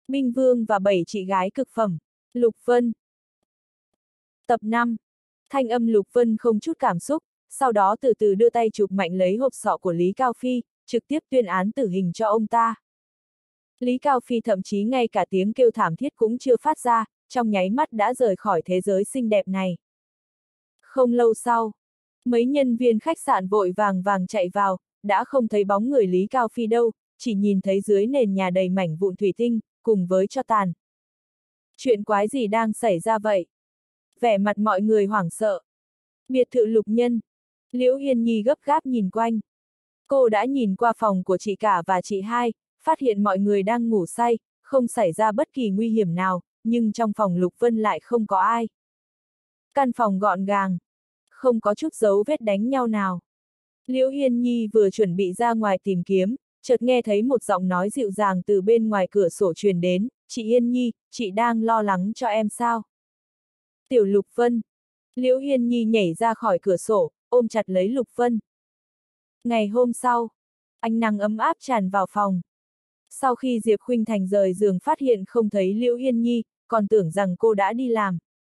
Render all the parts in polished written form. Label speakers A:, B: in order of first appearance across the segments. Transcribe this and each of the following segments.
A: Minh Vương và 7 chị gái cực phẩm. Lục Vân. Tập 5. Thanh âm Lục Vân không chút cảm xúc, sau đó từ từ đưa tay chụp mạnh lấy hộp sọ của Lý Cao Phi, trực tiếp tuyên án tử hình cho ông ta. Lý Cao Phi thậm chí ngay cả tiếng kêu thảm thiết cũng chưa phát ra, trong nháy mắt đã rời khỏi thế giới xinh đẹp này. Không lâu sau, mấy nhân viên khách sạn vội vàng chạy vào, đã không thấy bóng người Lý Cao Phi đâu, chỉ nhìn thấy dưới nền nhà đầy mảnh vụn thủy tinh, cùng với tro tàn. Chuyện quái gì đang xảy ra vậy? Vẻ mặt mọi người hoảng sợ. Biệt thự Lục Nhân. Liễu Yên Nhi gấp gáp nhìn quanh. Cô đã nhìn qua phòng của chị cả và chị hai, phát hiện mọi người đang ngủ say, không xảy ra bất kỳ nguy hiểm nào, nhưng trong phòng Lục Vân lại không có ai. Căn phòng gọn gàng, không có chút dấu vết đánh nhau nào. Liễu Yên Nhi vừa chuẩn bị ra ngoài tìm kiếm, chợt nghe thấy một giọng nói dịu dàng từ bên ngoài cửa sổ truyền đến, "Chị Yên Nhi, chị đang lo lắng cho em sao?" Tiểu Lục Vân. Liễu Yên Nhi nhảy ra khỏi cửa sổ, ôm chặt lấy Lục Vân. Ngày hôm sau, ánh nắng ấm áp tràn vào phòng. Sau khi Diệp Khuynh Thành rời giường phát hiện không thấy Liễu Yên Nhi, còn tưởng rằng cô đã đi làm.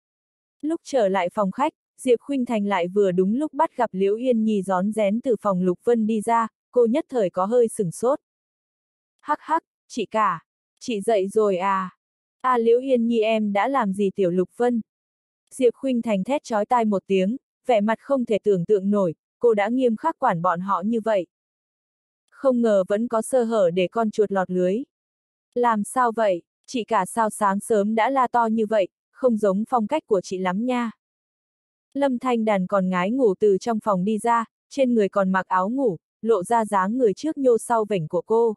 A: Lúc trở lại phòng khách, Diệp Khuynh Thành lại vừa đúng lúc bắt gặp Liễu Yên Nhi rón rén từ phòng Lục Vân đi ra, cô nhất thời có hơi sửng sốt. "Hắc hắc, chị cả, chị dậy rồi à? À Liễu Yên Nhi em đã làm gì tiểu Lục Vân?" Diệp Khuynh Thành thét chói tai một tiếng, vẻ mặt không thể tưởng tượng nổi, cô đã nghiêm khắc quản bọn họ như vậy. Không ngờ vẫn có sơ hở để con chuột lọt lưới. Làm sao vậy, chị cả sao sáng sớm đã la to như vậy, không giống phong cách của chị lắm nha. Lâm Thanh Đàn còn ngái ngủ từ trong phòng đi ra, trên người còn mặc áo ngủ, lộ ra dáng người trước nhô sau vểnh của cô.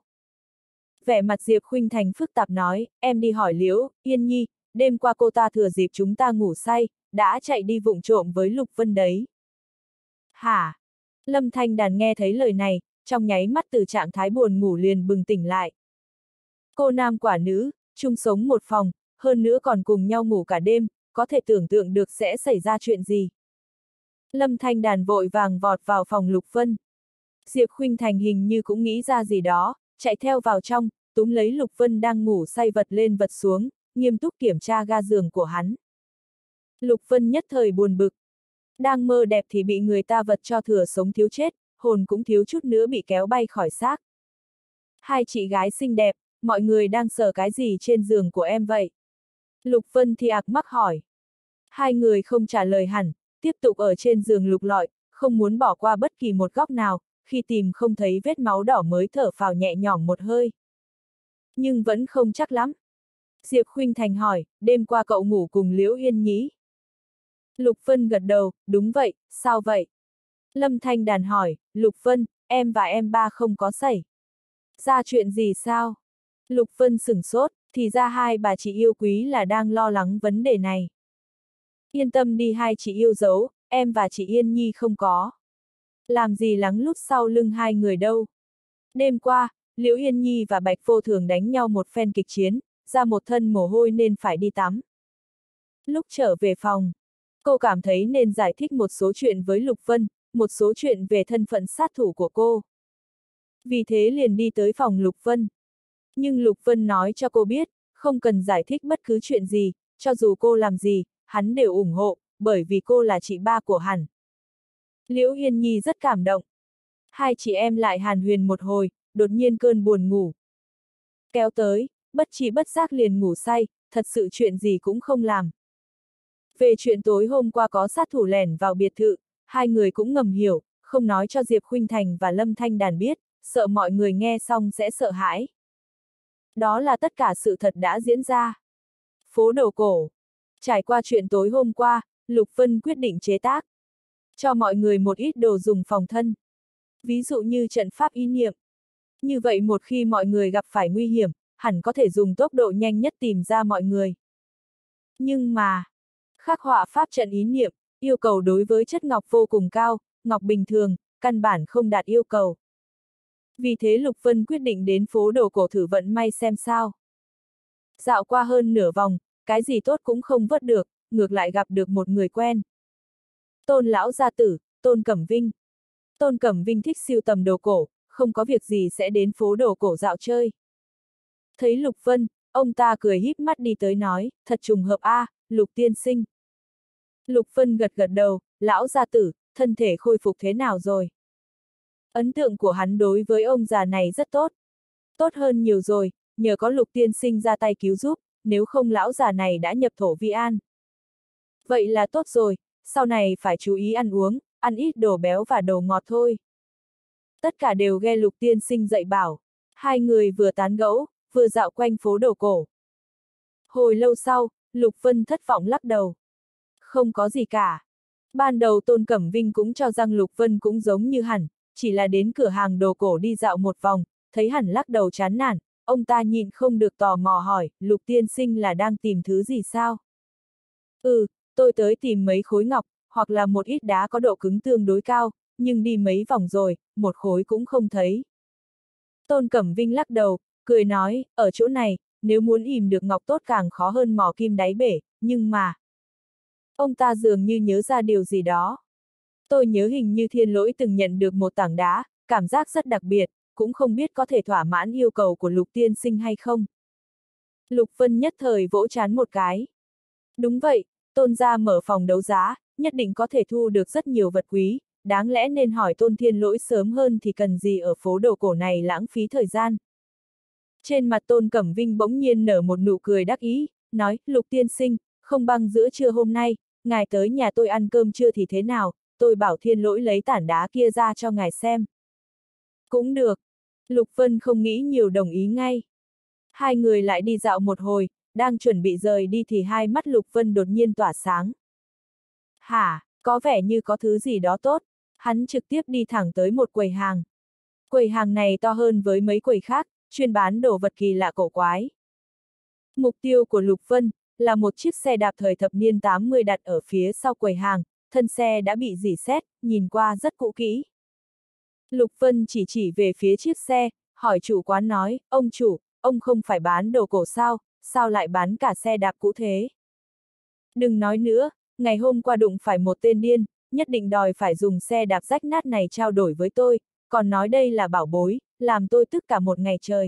A: Vẻ mặt Diệp Khuynh Thành phức tạp nói, em đi hỏi Liễu Yên Nhi, đêm qua cô ta thừa dịp chúng ta ngủ say, đã chạy đi vụng trộm với Lục Vân đấy. Hả? Lâm Thanh Đàn nghe thấy lời này, trong nháy mắt từ trạng thái buồn ngủ liền bừng tỉnh lại. Cô nam quả nữ, chung sống một phòng, hơn nữa còn cùng nhau ngủ cả đêm, có thể tưởng tượng được sẽ xảy ra chuyện gì. Lâm Thanh Đàn vội vàng vọt vào phòng Lục Vân. Diệp Khuynh Thành hình như cũng nghĩ ra gì đó, chạy theo vào trong, túm lấy Lục Vân đang ngủ say vật lên vật xuống, nghiêm túc kiểm tra ga giường của hắn. Lục Vân nhất thời buồn bực. Đang mơ đẹp thì bị người ta vật cho thừa sống thiếu chết, hồn cũng thiếu chút nữa bị kéo bay khỏi xác. Hai chị gái xinh đẹp, mọi người đang sờ cái gì trên giường của em vậy? Lục Vân thì ạc mắc hỏi. Hai người không trả lời hẳn, tiếp tục ở trên giường lục lọi, không muốn bỏ qua bất kỳ một góc nào, khi tìm không thấy vết máu đỏ mới thở phào nhẹ nhõm một hơi. Nhưng vẫn không chắc lắm. Diệp Khuynh Thành hỏi, đêm qua cậu ngủ cùng Liễu Yên Nhĩ? Lục Vân gật đầu, đúng vậy, sao vậy? Lâm Thanh Đàn hỏi, Lục Vân, em và em ba không có xảy ra chuyện gì sao? Lục Vân sửng sốt, thì ra hai bà chị yêu quý là đang lo lắng vấn đề này. Yên tâm đi hai chị yêu dấu, em và chị Yên Nhi không có. Làm gì lắng lút sau lưng hai người đâu. Đêm qua, Liễu Yên Nhi và Bạch Vô Thường đánh nhau một phen kịch chiến, ra một thân mồ hôi nên phải đi tắm. Lúc trở về phòng, cô cảm thấy nên giải thích một số chuyện với Lục Vân, một số chuyện về thân phận sát thủ của cô. Vì thế liền đi tới phòng Lục Vân. Nhưng Lục Vân nói cho cô biết, không cần giải thích bất cứ chuyện gì, cho dù cô làm gì, hắn đều ủng hộ, bởi vì cô là chị ba của hắn. Liễu Yên Nhi rất cảm động. Hai chị em lại hàn huyền một hồi, đột nhiên cơn buồn ngủ kéo tới, bất tri bất giác liền ngủ say, thật sự chuyện gì cũng không làm. Về chuyện tối hôm qua có sát thủ lẻn vào biệt thự, hai người cũng ngầm hiểu, không nói cho Diệp Khuynh Thành và Lâm Thanh Đàn biết, sợ mọi người nghe xong sẽ sợ hãi. Đó là tất cả sự thật đã diễn ra. Phố Đồ Cổ. Trải qua chuyện tối hôm qua, Lục Vân quyết định chế tác cho mọi người một ít đồ dùng phòng thân. Ví dụ như trận pháp ý niệm. Như vậy một khi mọi người gặp phải nguy hiểm, hẳn có thể dùng tốc độ nhanh nhất tìm ra mọi người. Nhưng mà, khắc họa pháp trận ý niệm, yêu cầu đối với chất ngọc vô cùng cao, ngọc bình thường, căn bản không đạt yêu cầu. Vì thế Lục Vân quyết định đến phố Đồ Cổ thử vận may xem sao. Dạo qua hơn nửa vòng, cái gì tốt cũng không vớt được, ngược lại gặp được một người quen. Tôn lão gia tử, Tôn Cẩm Vinh. Tôn Cẩm Vinh thích sưu tầm đồ cổ, không có việc gì sẽ đến phố Đồ Cổ dạo chơi. Thấy Lục Vân, Ông ta cười híp mắt đi tới nói, thật trùng hợp a, Lục tiên sinh. Lục Vân gật gật đầu, lão gia tử, thân thể khôi phục thế nào rồi? Ấn tượng của hắn đối với ông già này rất tốt. Tốt hơn nhiều rồi, nhờ có Lục tiên sinh ra tay cứu giúp, nếu không lão già này đã nhập thổ vi an. Vậy là tốt rồi, sau này phải chú ý ăn uống, ăn ít đồ béo và đồ ngọt thôi. Tất cả đều nghe Lục tiên sinh dạy bảo. Hai người vừa tán gẫu, vừa dạo quanh phố đồ cổ. Hồi lâu sau, Lục Vân thất vọng lắc đầu. Không có gì cả. Ban đầu Tôn Cẩm Vinh cũng cho rằng Lục Vân cũng giống như hẳn, chỉ là đến cửa hàng đồ cổ đi dạo một vòng, thấy hẳn lắc đầu chán nản, ông ta nhịn không được tò mò hỏi, Lục tiên sinh là đang tìm thứ gì sao? Tôi tới tìm mấy khối ngọc, hoặc là một ít đá có độ cứng tương đối cao, nhưng đi mấy vòng rồi, một khối cũng không thấy. Tôn Cẩm Vinh lắc đầu, cười nói, ở chỗ này, nếu muốn ìm được ngọc tốt càng khó hơn mò kim đáy bể, nhưng mà... Ông ta dường như nhớ ra điều gì đó. Tôi nhớ hình như Thiên Lỗi từng nhận được một tảng đá, cảm giác rất đặc biệt, cũng không biết có thể thỏa mãn yêu cầu của Lục tiên sinh hay không. Lục Vân nhất thời vỗ trán một cái. Đúng vậy, Tôn gia mở phòng đấu giá, nhất định có thể thu được rất nhiều vật quý, đáng lẽ nên hỏi Tôn Thiên Lỗi sớm hơn thì cần gì ở phố đồ cổ này lãng phí thời gian. Trên mặt Tôn Cẩm Vinh bỗng nhiên nở một nụ cười đắc ý, nói, Lục tiên sinh, không bằng giữa trưa hôm nay, ngài tới nhà tôi ăn cơm trưa thì thế nào, tôi bảo Thiên Lỗi lấy tảng đá kia ra cho ngài xem. Cũng được. Lục Vân không nghĩ nhiều đồng ý ngay. Hai người lại đi dạo một hồi, đang chuẩn bị rời đi thì hai mắt Lục Vân đột nhiên tỏa sáng. Hả, có vẻ như có thứ gì đó tốt. Hắn trực tiếp đi thẳng tới một quầy hàng. Quầy hàng này to hơn với mấy quầy khác, chuyên bán đồ vật kỳ lạ cổ quái. Mục tiêu của Lục Vân là một chiếc xe đạp thời thập niên 80 đặt ở phía sau quầy hàng, thân xe đã bị rỉ sét, nhìn qua rất cũ kỹ. Lục Vân chỉ về phía chiếc xe, hỏi chủ quán nói, ông chủ, ông không phải bán đồ cổ sao lại bán cả xe đạp cũ thế? Đừng nói nữa, ngày hôm qua đụng phải một tên điên, nhất định đòi phải dùng xe đạp rách nát này trao đổi với tôi, còn nói đây là bảo bối, làm tôi tức cả một ngày trời.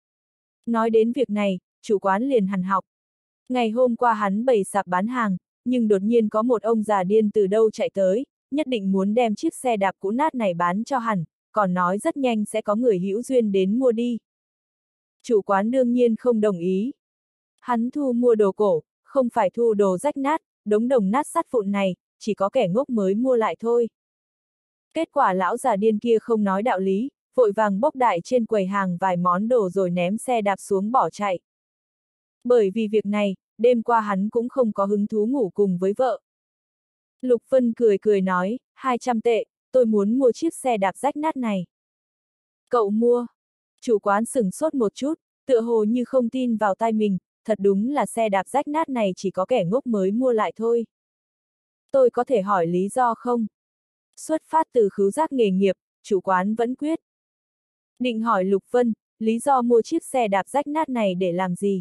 A: Nói đến việc này, chủ quán liền hằn học. Ngày hôm qua hắn bày sạp bán hàng, nhưng đột nhiên có một ông già điên từ đâu chạy tới, nhất định muốn đem chiếc xe đạp cũ nát này bán cho hắn, còn nói rất nhanh sẽ có người hữu duyên đến mua đi. Chủ quán đương nhiên không đồng ý. Hắn thu mua đồ cổ, không phải thu đồ rách nát, đống đồng nát sắt vụn này, chỉ có kẻ ngốc mới mua lại thôi. Kết quả lão già điên kia không nói đạo lý, vội vàng bốc đại trên quầy hàng vài món đồ rồi ném xe đạp xuống bỏ chạy. Bởi vì việc này, đêm qua hắn cũng không có hứng thú ngủ cùng với vợ. Lục Vân cười nói, 200 tệ, tôi muốn mua chiếc xe đạp rách nát này. Cậu mua? Chủ quán sửng sốt một chút, tựa hồ như không tin vào tai mình, thật đúng là xe đạp rách nát này chỉ có kẻ ngốc mới mua lại thôi. Tôi có thể hỏi lý do không? Xuất phát từ khứu giác nghề nghiệp, chủ quán vẫn quyết. Định hỏi Lục Vân, lý do mua chiếc xe đạp rách nát này để làm gì?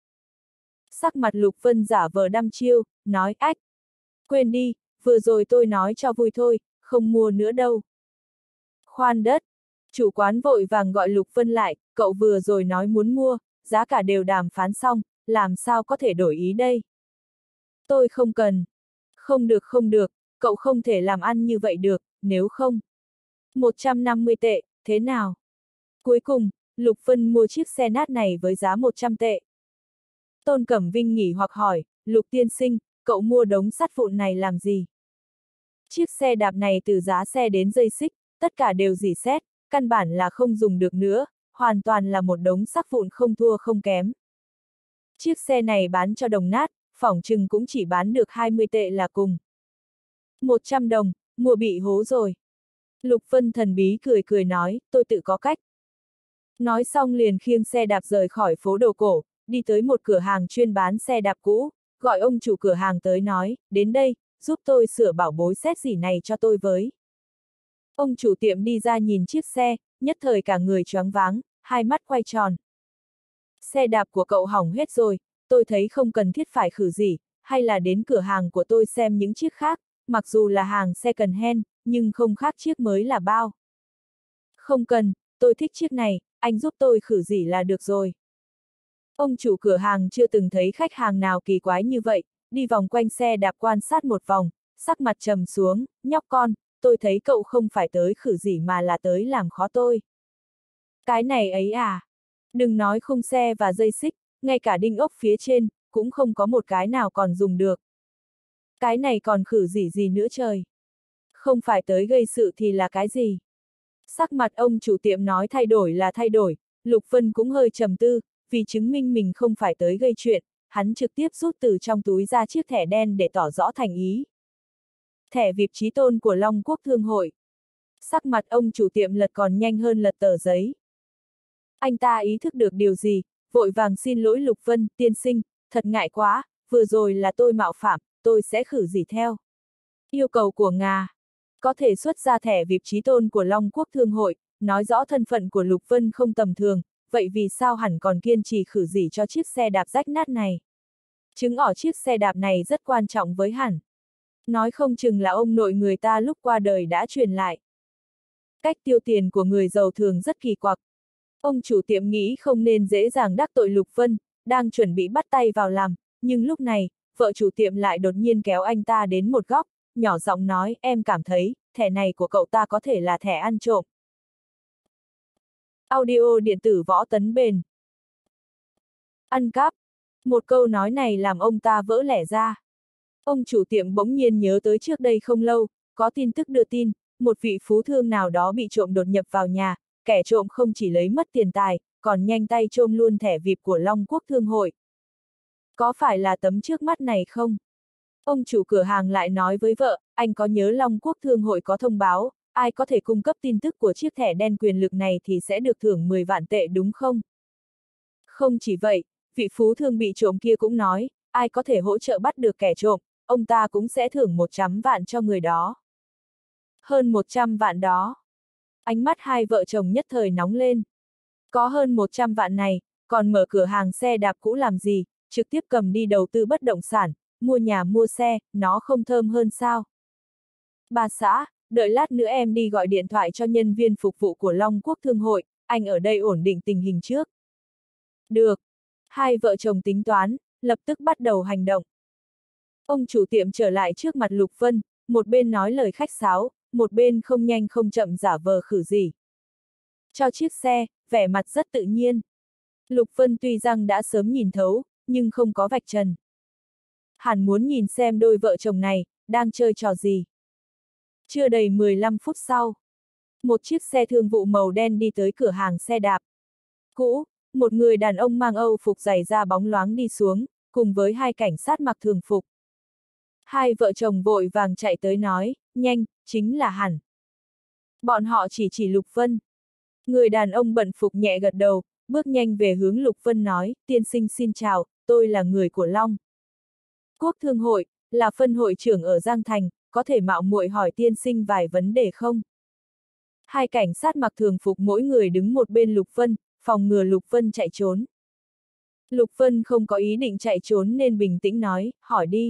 A: Sắc mặt Lục Vân giả vờ đăm chiêu, nói ách. Quên đi, vừa rồi tôi nói cho vui thôi, không mua nữa đâu. Khoan đất. Chủ quán vội vàng gọi Lục Vân lại, cậu vừa rồi nói muốn mua, giá cả đều đàm phán xong, làm sao có thể đổi ý đây? Tôi không cần. Không được, cậu không thể làm ăn như vậy được, nếu không. 150 tệ, thế nào? Cuối cùng, Lục Vân mua chiếc xe nát này với giá 100 tệ. Tôn Cẩm Vinh nghỉ hoặc hỏi, Lục tiên sinh, cậu mua đống sắt vụn này làm gì? Chiếc xe đạp này từ giá xe đến dây xích, tất cả đều rỉ sét, căn bản là không dùng được nữa, hoàn toàn là một đống xác vụn không thua không kém. Chiếc xe này bán cho đồng nát, phỏng chừng cũng chỉ bán được 20 tệ là cùng. 100 đồng, mua bị hố rồi. Lục Vân thần bí cười nói, tôi tự có cách. Nói xong liền khiêng xe đạp rời khỏi phố đồ cổ, đi tới một cửa hàng chuyên bán xe đạp cũ, gọi ông chủ cửa hàng tới nói, đến đây, giúp tôi sửa bảo bối xét gì này cho tôi với. Ông chủ tiệm đi ra nhìn chiếc xe, nhất thời cả người choáng váng, hai mắt quay tròn. Xe đạp của cậu hỏng hết rồi, tôi thấy không cần thiết phải khử gì, hay là đến cửa hàng của tôi xem những chiếc khác, mặc dù là hàng second hand, nhưng không khác chiếc mới là bao. Không cần, tôi thích chiếc này, anh giúp tôi khử gì là được rồi. Ông chủ cửa hàng chưa từng thấy khách hàng nào kỳ quái như vậy, đi vòng quanh xe đạp quan sát một vòng, sắc mặt trầm xuống, nhóc con, tôi thấy cậu không phải tới khử gì mà là tới làm khó tôi. Cái này ấy à? Đừng nói khung xe và dây xích, ngay cả đinh ốc phía trên, cũng không có một cái nào còn dùng được. Cái này còn khử gì nữa trời? Không phải tới gây sự thì là cái gì? Sắc mặt ông chủ tiệm nói thay đổi là thay đổi, Lục Vân cũng hơi trầm tư, vì chứng minh mình không phải tới gây chuyện, hắn trực tiếp rút từ trong túi ra chiếc thẻ đen để tỏ rõ thành ý. Thẻ VIP chí tôn của Long Quốc Thương hội. Sắc mặt ông chủ tiệm lật còn nhanh hơn lật tờ giấy. Anh ta ý thức được điều gì, vội vàng xin lỗi Lục Vân, tiên sinh, thật ngại quá, vừa rồi là tôi mạo phạm, tôi sẽ khử gì theo. Yêu cầu của ngà, có thể xuất ra thẻ VIP chí tôn của Long Quốc Thương hội, nói rõ thân phận của Lục Vân không tầm thường, vậy vì sao hẳn còn kiên trì khử gì cho chiếc xe đạp rách nát này? Chứng tỏ chiếc xe đạp này rất quan trọng với hẳn. Nói không chừng là ông nội người ta lúc qua đời đã truyền lại. Cách tiêu tiền của người giàu thường rất kỳ quặc. Ông chủ tiệm nghĩ không nên dễ dàng đắc tội Lục Vân, đang chuẩn bị bắt tay vào làm, nhưng lúc này, vợ chủ tiệm lại đột nhiên kéo anh ta đến một góc, nhỏ giọng nói, em cảm thấy, thẻ này của cậu ta có thể là thẻ ăn trộm. Audio điện tử Võ Tấn Bền. Ăn cắp. Một câu nói này làm ông ta vỡ lẽ ra. Ông chủ tiệm bỗng nhiên nhớ tới trước đây không lâu, có tin tức đưa tin, một vị phú thương nào đó bị trộm đột nhập vào nhà, kẻ trộm không chỉ lấy mất tiền tài, còn nhanh tay trộm luôn thẻ VIP của Long Quốc Thương hội. Có phải là tấm trước mắt này không? Ông chủ cửa hàng lại nói với vợ, anh có nhớ Long Quốc Thương hội có thông báo, ai có thể cung cấp tin tức của chiếc thẻ đen quyền lực này thì sẽ được thưởng 10 vạn tệ đúng không? Không chỉ vậy, vị phú thương bị trộm kia cũng nói, ai có thể hỗ trợ bắt được kẻ trộm, ông ta cũng sẽ thưởng 100 vạn cho người đó. Hơn 100 vạn đó. Ánh mắt hai vợ chồng nhất thời nóng lên. Có hơn 100 vạn này, còn mở cửa hàng xe đạp cũ làm gì, trực tiếp cầm đi đầu tư bất động sản, mua nhà mua xe, nó không thơm hơn sao? Bà xã, đợi lát nữa em đi gọi điện thoại cho nhân viên phục vụ của Long Quốc Thương hội, anh ở đây ổn định tình hình trước. Được. Hai vợ chồng tính toán, lập tức bắt đầu hành động. Ông chủ tiệm trở lại trước mặt Lục Vân, một bên nói lời khách sáo, một bên không nhanh không chậm giả vờ khử gì. Cho chiếc xe, vẻ mặt rất tự nhiên. Lục Vân tuy rằng đã sớm nhìn thấu, nhưng không có vạch trần. Hẳn muốn nhìn xem đôi vợ chồng này, đang chơi trò gì. Chưa đầy 15 phút sau, một chiếc xe thương vụ màu đen đi tới cửa hàng xe đạp cũ, một người đàn ông mang Âu phục giày da bóng loáng đi xuống, cùng với hai cảnh sát mặc thường phục. Hai vợ chồng vội vàng chạy tới nói, nhanh, chính là hẳn. Bọn họ chỉ Lục Vân. Người đàn ông bận phục nhẹ gật đầu, bước nhanh về hướng Lục Vân nói, tiên sinh xin chào, tôi là người của Long Quốc Thương hội, là phân hội trưởng ở Giang Thành, có thể mạo muội hỏi tiên sinh vài vấn đề không? Hai cảnh sát mặc thường phục mỗi người đứng một bên Lục Vân, phòng ngừa Lục Vân chạy trốn. Lục Vân không có ý định chạy trốn nên bình tĩnh nói, hỏi đi.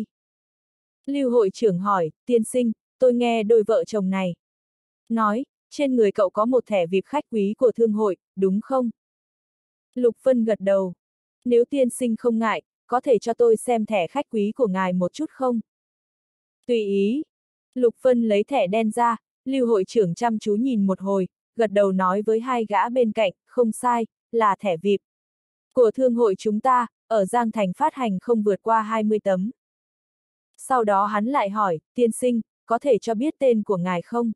A: Lưu hội trưởng hỏi, tiên sinh, tôi nghe đôi vợ chồng này nói, trên người cậu có một thẻ VIP khách quý của thương hội, đúng không? Lục Vân gật đầu. Nếu tiên sinh không ngại, có thể cho tôi xem thẻ khách quý của ngài một chút không? Tùy ý. Lục Vân lấy thẻ đen ra, Lưu hội trưởng chăm chú nhìn một hồi, gật đầu nói với hai gã bên cạnh, không sai, là thẻ VIP của thương hội chúng ta, ở Giang Thành phát hành không vượt qua 20 tấm. Sau đó hắn lại hỏi, tiên sinh, có thể cho biết tên của ngài không?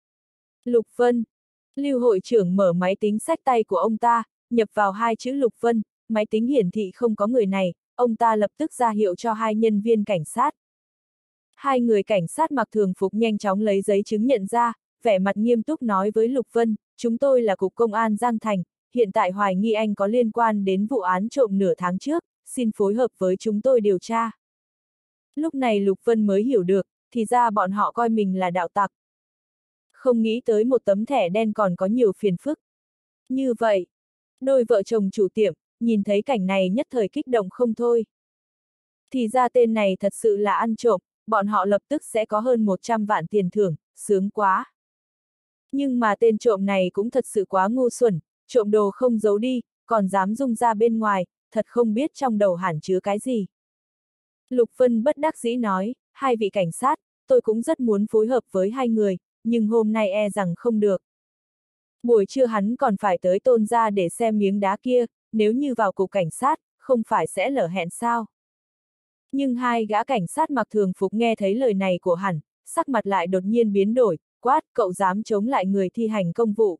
A: Lục Vân. Lưu hội trưởng mở máy tính xách tay của ông ta, nhập vào hai chữ Lục Vân, máy tính hiển thị không có người này, ông ta lập tức ra hiệu cho hai nhân viên cảnh sát. Hai người cảnh sát mặc thường phục nhanh chóng lấy giấy chứng nhận ra, vẻ mặt nghiêm túc nói với Lục Vân, chúng tôi là Cục Công an Giang Thành, hiện tại hoài nghi anh có liên quan đến vụ án trộm nửa tháng trước, xin phối hợp với chúng tôi điều tra. Lúc này Lục Vân mới hiểu được, thì ra bọn họ coi mình là đạo tặc. Không nghĩ tới một tấm thẻ đen còn có nhiều phiền phức. Như vậy, đôi vợ chồng chủ tiệm, nhìn thấy cảnh này nhất thời kích động không thôi. Thì ra tên này thật sự là ăn trộm, bọn họ lập tức sẽ có hơn 100 vạn tiền thưởng, sướng quá. Nhưng mà tên trộm này cũng thật sự quá ngu xuẩn, trộm đồ không giấu đi, còn dám rung ra bên ngoài, thật không biết trong đầu hẳn chứa cái gì. Lục Vân bất đắc dĩ nói, hai vị cảnh sát, tôi cũng rất muốn phối hợp với hai người, nhưng hôm nay e rằng không được. Buổi trưa hắn còn phải tới Tôn gia để xem miếng đá kia, nếu như vào cục cảnh sát, không phải sẽ lỡ hẹn sao. Nhưng hai gã cảnh sát mặc thường phục nghe thấy lời này của hắn, sắc mặt lại đột nhiên biến đổi, quát, cậu dám chống lại người thi hành công vụ.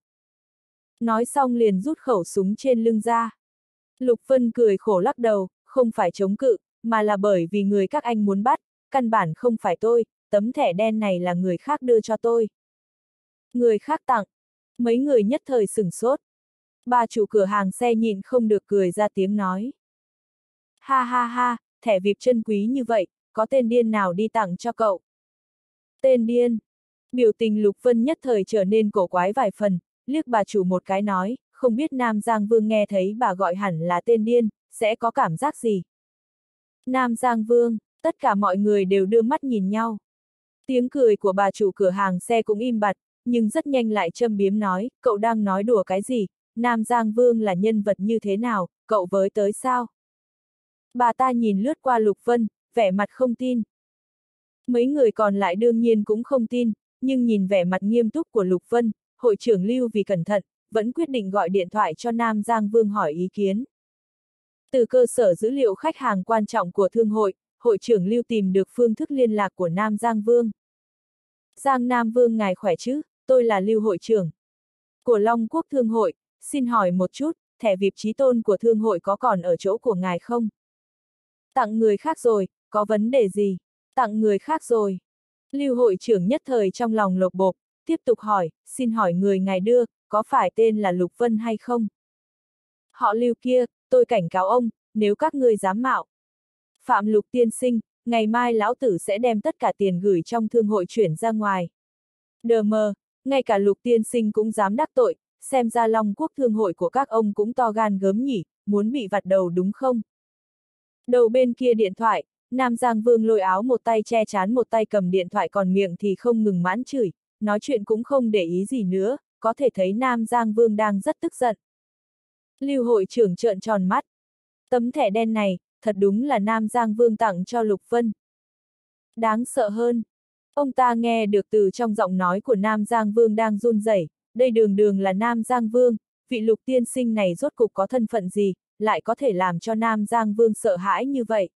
A: Nói xong liền rút khẩu súng trên lưng ra. Lục Vân cười khổ lắc đầu, không phải chống cự, mà là bởi vì người các anh muốn bắt, căn bản không phải tôi, tấm thẻ đen này là người khác đưa cho tôi. Người khác tặng. Mấy người nhất thời sửng sốt. Bà chủ cửa hàng xe nhịn không được cười ra tiếng nói. Ha ha ha, thẻ VIP chân quý như vậy, có tên điên nào đi tặng cho cậu? Tên điên. Biểu tình Lục Vân nhất thời trở nên cổ quái vài phần, liếc bà chủ một cái nói, không biết Nam Giang Vương nghe thấy bà gọi hẳn là tên điên, sẽ có cảm giác gì? Nam Giang Vương, tất cả mọi người đều đưa mắt nhìn nhau. Tiếng cười của bà chủ cửa hàng xe cũng im bặt, nhưng rất nhanh lại châm biếm nói, cậu đang nói đùa cái gì? Nam Giang Vương là nhân vật như thế nào, cậu với tới sao? Bà ta nhìn lướt qua Lục Vân, vẻ mặt không tin. Mấy người còn lại đương nhiên cũng không tin, nhưng nhìn vẻ mặt nghiêm túc của Lục Vân, hội trưởng Lưu vì cẩn thận, vẫn quyết định gọi điện thoại cho Nam Giang Vương hỏi ý kiến. Từ cơ sở dữ liệu khách hàng quan trọng của thương hội, hội trưởng Lưu tìm được phương thức liên lạc của Nam Giang Vương. Giang Nam Vương ngài khỏe chứ, tôi là Lưu hội trưởng của Long Quốc Thương hội, xin hỏi một chút, thẻ VIP chí tôn của thương hội có còn ở chỗ của ngài không? Tặng người khác rồi, có vấn đề gì? Tặng người khác rồi. Lưu hội trưởng nhất thời trong lòng lột bột, tiếp tục hỏi, xin hỏi người ngài đưa, có phải tên là Lục Vân hay không? Họ Lưu kia, tôi cảnh cáo ông, nếu các ngươi dám mạo phạm Lục tiên sinh, ngày mai lão tử sẽ đem tất cả tiền gửi trong thương hội chuyển ra ngoài. Đờ mờ, ngay cả Lục tiên sinh cũng dám đắc tội, xem ra Long Quốc thương hội của các ông cũng to gan gớm nhỉ, muốn bị vặt đầu đúng không? Đầu bên kia điện thoại, Nam Giang Vương lôi áo một tay che chán một tay cầm điện thoại còn miệng thì không ngừng mãn chửi, nói chuyện cũng không để ý gì nữa, có thể thấy Nam Giang Vương đang rất tức giận. Lưu hội trưởng trợn tròn mắt. Tấm thẻ đen này, thật đúng là Nam Giang Vương tặng cho Lục Vân. Đáng sợ hơn. Ông ta nghe được từ trong giọng nói của Nam Giang Vương đang run rẩy, đây đường đường là Nam Giang Vương, vị Lục tiên sinh này rốt cục có thân phận gì, lại có thể làm cho Nam Giang Vương sợ hãi như vậy.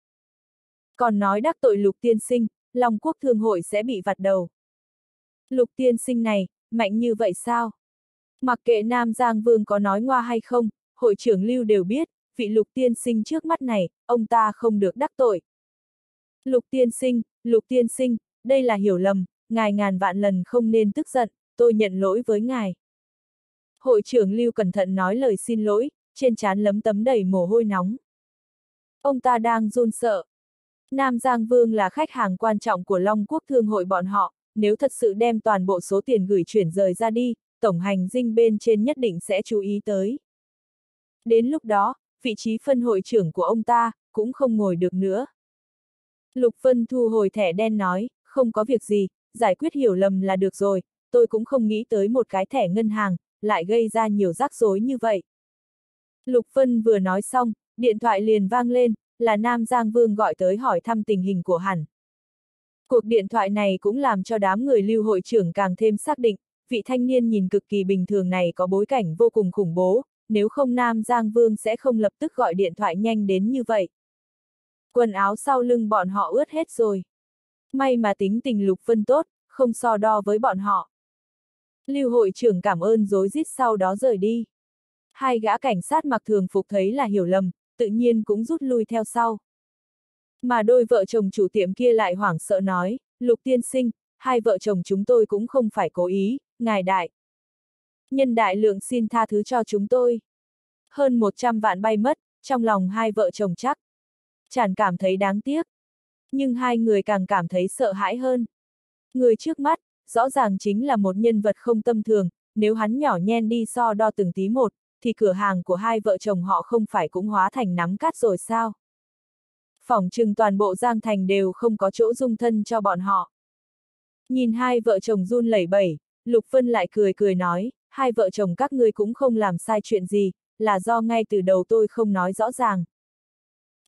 A: Còn nói đắc tội Lục tiên sinh, Long Quốc thương hội sẽ bị vặt đầu. Lục tiên sinh này, mạnh như vậy sao? Mặc kệ Nam Giang Vương có nói ngoa hay không, hội trưởng Lưu đều biết, vị Lục tiên sinh trước mắt này, ông ta không được đắc tội. Lục tiên sinh, đây là hiểu lầm, ngài ngàn vạn lần không nên tức giận, tôi nhận lỗi với ngài. Hội trưởng Lưu cẩn thận nói lời xin lỗi, trên trán lấm tấm đầy mồ hôi nóng. Ông ta đang run sợ. Nam Giang Vương là khách hàng quan trọng của Long Quốc thương hội bọn họ, nếu thật sự đem toàn bộ số tiền gửi chuyển rời ra đi, tổng hành dinh bên trên nhất định sẽ chú ý tới. Đến lúc đó, vị trí phân hội trưởng của ông ta, cũng không ngồi được nữa. Lục Vân thu hồi thẻ đen nói, không có việc gì, giải quyết hiểu lầm là được rồi, tôi cũng không nghĩ tới một cái thẻ ngân hàng, lại gây ra nhiều rắc rối như vậy. Lục Vân vừa nói xong, điện thoại liền vang lên, là Nam Giang Vương gọi tới hỏi thăm tình hình của hắn. Cuộc điện thoại này cũng làm cho đám người Lưu hội trưởng càng thêm xác định, vị thanh niên nhìn cực kỳ bình thường này có bối cảnh vô cùng khủng bố, nếu không Nam Giang Vương sẽ không lập tức gọi điện thoại nhanh đến như vậy. Quần áo sau lưng bọn họ ướt hết rồi. May mà tính tình Lục Vân tốt, không so đo với bọn họ. Lưu hội trưởng cảm ơn rối rít sau đó rời đi. Hai gã cảnh sát mặc thường phục thấy là hiểu lầm, tự nhiên cũng rút lui theo sau. Mà đôi vợ chồng chủ tiệm kia lại hoảng sợ nói, Lục tiên sinh, hai vợ chồng chúng tôi cũng không phải cố ý, ngài đại. Nhân đại lượng xin tha thứ cho chúng tôi. Hơn 100 vạn bay mất, trong lòng hai vợ chồng chắc. Chẳng cảm thấy đáng tiếc. Nhưng hai người càng cảm thấy sợ hãi hơn. Người trước mắt, rõ ràng chính là một nhân vật không tầm thường, nếu hắn nhỏ nhen đi so đo từng tí một, thì cửa hàng của hai vợ chồng họ không phải cũng hóa thành nắm cát rồi sao? Phỏng chừng toàn bộ Giang Thành đều không có chỗ dung thân cho bọn họ. Nhìn hai vợ chồng run lẩy bẩy, Lục Vân lại cười cười nói, hai vợ chồng các ngươi cũng không làm sai chuyện gì, là do ngay từ đầu tôi không nói rõ ràng,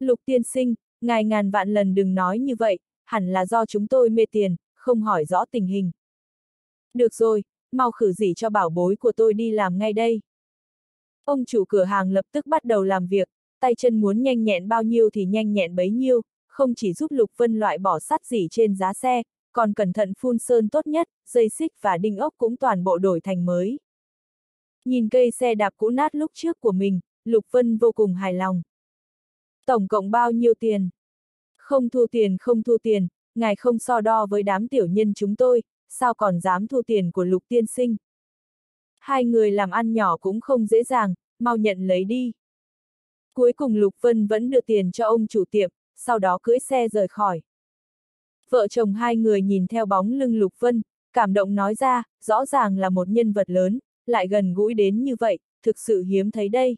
A: Lục tiên sinh, ngài ngàn vạn lần đừng nói như vậy, hẳn là do chúng tôi mê tiền, không hỏi rõ tình hình. Được rồi, mau khử rỉ cho bảo bối của tôi đi làm ngay đây. Ông chủ cửa hàng lập tức bắt đầu làm việc, tay chân muốn nhanh nhẹn bao nhiêu thì nhanh nhẹn bấy nhiêu, không chỉ giúp Lục Vân loại bỏ sắt rỉ trên giá xe, còn cẩn thận phun sơn tốt nhất, dây xích và đinh ốc cũng toàn bộ đổi thành mới. Nhìn cây xe đạp cũ nát lúc trước của mình, Lục Vân vô cùng hài lòng. Tổng cộng bao nhiêu tiền? Không thu tiền, không thu tiền, ngài không so đo với đám tiểu nhân chúng tôi, sao còn dám thu tiền của Lục tiên sinh? Hai người làm ăn nhỏ cũng không dễ dàng, mau nhận lấy đi. Cuối cùng Lục Vân vẫn đưa tiền cho ông chủ tiệm, sau đó cưỡi xe rời khỏi. Vợ chồng hai người nhìn theo bóng lưng Lục Vân, cảm động nói ra, rõ ràng là một nhân vật lớn, lại gần gũi đến như vậy, thực sự hiếm thấy đây.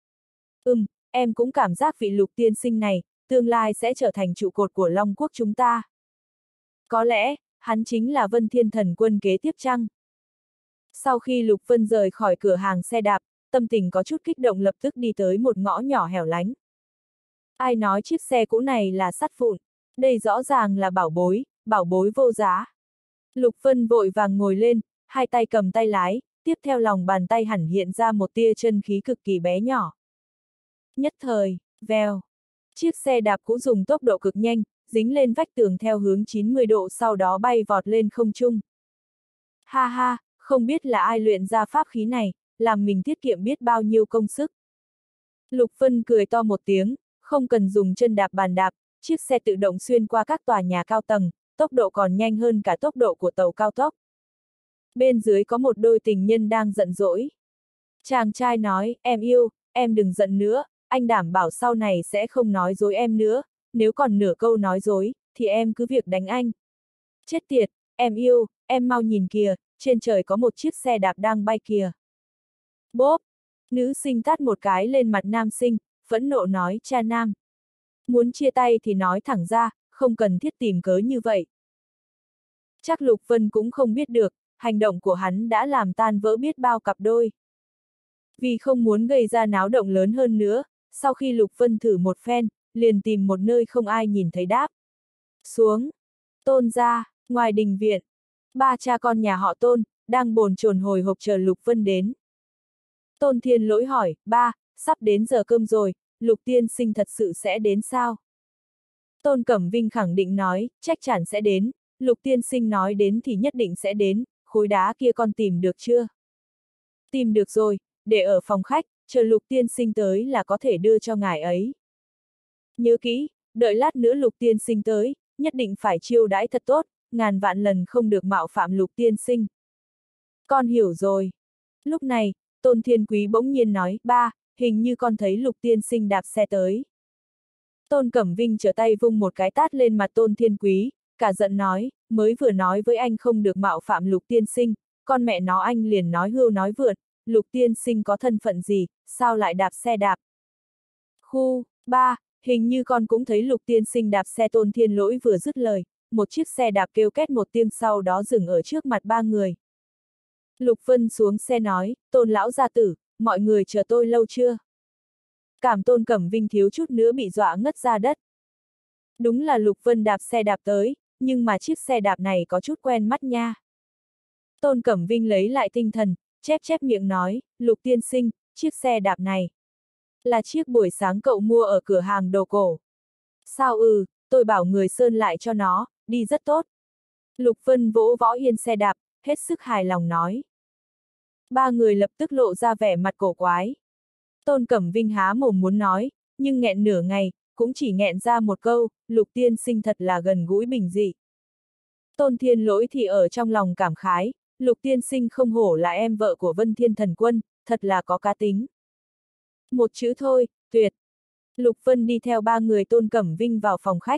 A: Em cũng cảm giác vị Lục tiên sinh này, tương lai sẽ trở thành trụ cột của Long Quốc chúng ta. Có lẽ, hắn chính là Vân Thiên Thần Quân kế tiếp chăng? Sau khi Lục Vân rời khỏi cửa hàng xe đạp, tâm tình có chút kích động lập tức đi tới một ngõ nhỏ hẻo lánh. Ai nói chiếc xe cũ này là sắt vụn, đây rõ ràng là bảo bối vô giá. Lục Vân vội vàng ngồi lên, hai tay cầm tay lái, tiếp theo lòng bàn tay hẳn hiện ra một tia chân khí cực kỳ bé nhỏ. Nhất thời, vèo, chiếc xe đạp cũ dùng tốc độ cực nhanh, dính lên vách tường theo hướng 90 độ sau đó bay vọt lên không trung. Ha ha, không biết là ai luyện ra pháp khí này, làm mình tiết kiệm biết bao nhiêu công sức. Lục Vân cười to một tiếng, không cần dùng chân đạp bàn đạp, chiếc xe tự động xuyên qua các tòa nhà cao tầng, tốc độ còn nhanh hơn cả tốc độ của tàu cao tốc. Bên dưới có một đôi tình nhân đang giận dỗi. Chàng trai nói, em yêu, em đừng giận nữa, anh đảm bảo sau này sẽ không nói dối em nữa, nếu còn nửa câu nói dối, thì em cứ việc đánh anh. Chết tiệt, em yêu, em mau nhìn kìa, trên trời có một chiếc xe đạp đang bay kìa. Bốp! Nữ sinh tát một cái lên mặt nam sinh, phẫn nộ nói cha nam. Muốn chia tay thì nói thẳng ra, không cần thiết tìm cớ như vậy. Chắc Lục Vân cũng không biết được, hành động của hắn đã làm tan vỡ biết bao cặp đôi. Vì không muốn gây ra náo động lớn hơn nữa, sau khi Lục Vân thử một phen, liền tìm một nơi không ai nhìn thấy đáp. Xuống! Tôn gia, ngoài đình viện, ba cha con nhà họ Tôn, đang bồn chồn hồi hộp chờ Lục Vân đến. Tôn Thiên Lỗi hỏi, ba, sắp đến giờ cơm rồi, Lục tiên sinh thật sự sẽ đến sao? Tôn Cẩm Vinh khẳng định nói, chắc chắn sẽ đến, Lục tiên sinh nói đến thì nhất định sẽ đến, khối đá kia con tìm được chưa? Tìm được rồi, để ở phòng khách, chờ Lục tiên sinh tới là có thể đưa cho ngài ấy. Nhớ kỹ, đợi lát nữa Lục tiên sinh tới, nhất định phải chiêu đãi thật tốt, ngàn vạn lần không được mạo phạm Lục tiên sinh. Con hiểu rồi. Lúc này, Tôn Thiên Quý bỗng nhiên nói, ba, hình như con thấy Lục tiên sinh đạp xe tới. Tôn Cẩm Vinh trở tay vung một cái tát lên mặt Tôn Thiên Quý, cả giận nói, mới vừa nói với anh không được mạo phạm Lục tiên sinh, con mẹ nó anh liền nói hưu nói vượt, Lục tiên sinh có thân phận gì, sao lại đạp xe đạp? Khu, ba, hình như con cũng thấy Lục tiên sinh đạp xe. Tôn Thiên Lỗi vừa dứt lời, một chiếc xe đạp kêu két một tiếng sau đó dừng ở trước mặt ba người. Lục Vân xuống xe nói, Tôn lão gia tử, mọi người chờ tôi lâu chưa? Cảm Tôn Cẩm Vinh thiếu chút nữa bị dọa ngất ra đất. Đúng là Lục Vân đạp xe đạp tới, nhưng mà chiếc xe đạp này có chút quen mắt nha. Tôn Cẩm Vinh lấy lại tinh thần, chép miệng nói, Lục tiên sinh, chiếc xe đạp này là chiếc buổi sáng cậu mua ở cửa hàng đồ cổ. Sao tôi bảo người sơn lại cho nó, đi rất tốt. Lục Vân vỗ võ yên xe đạp, hết sức hài lòng nói. Ba người lập tức lộ ra vẻ mặt cổ quái. Tôn Cẩm Vinh há mồm muốn nói, nhưng nghẹn nửa ngày, cũng chỉ nghẹn ra một câu, Lục tiên sinh thật là gần gũi bình dị. Tôn Thiên Lỗi thì ở trong lòng cảm khái, Lục tiên sinh không hổ là em vợ của Vân Thiên Thần Quân, thật là có cá tính. Một chữ thôi, tuyệt. Lục Vân đi theo ba người Tôn Cẩm Vinh vào phòng khách.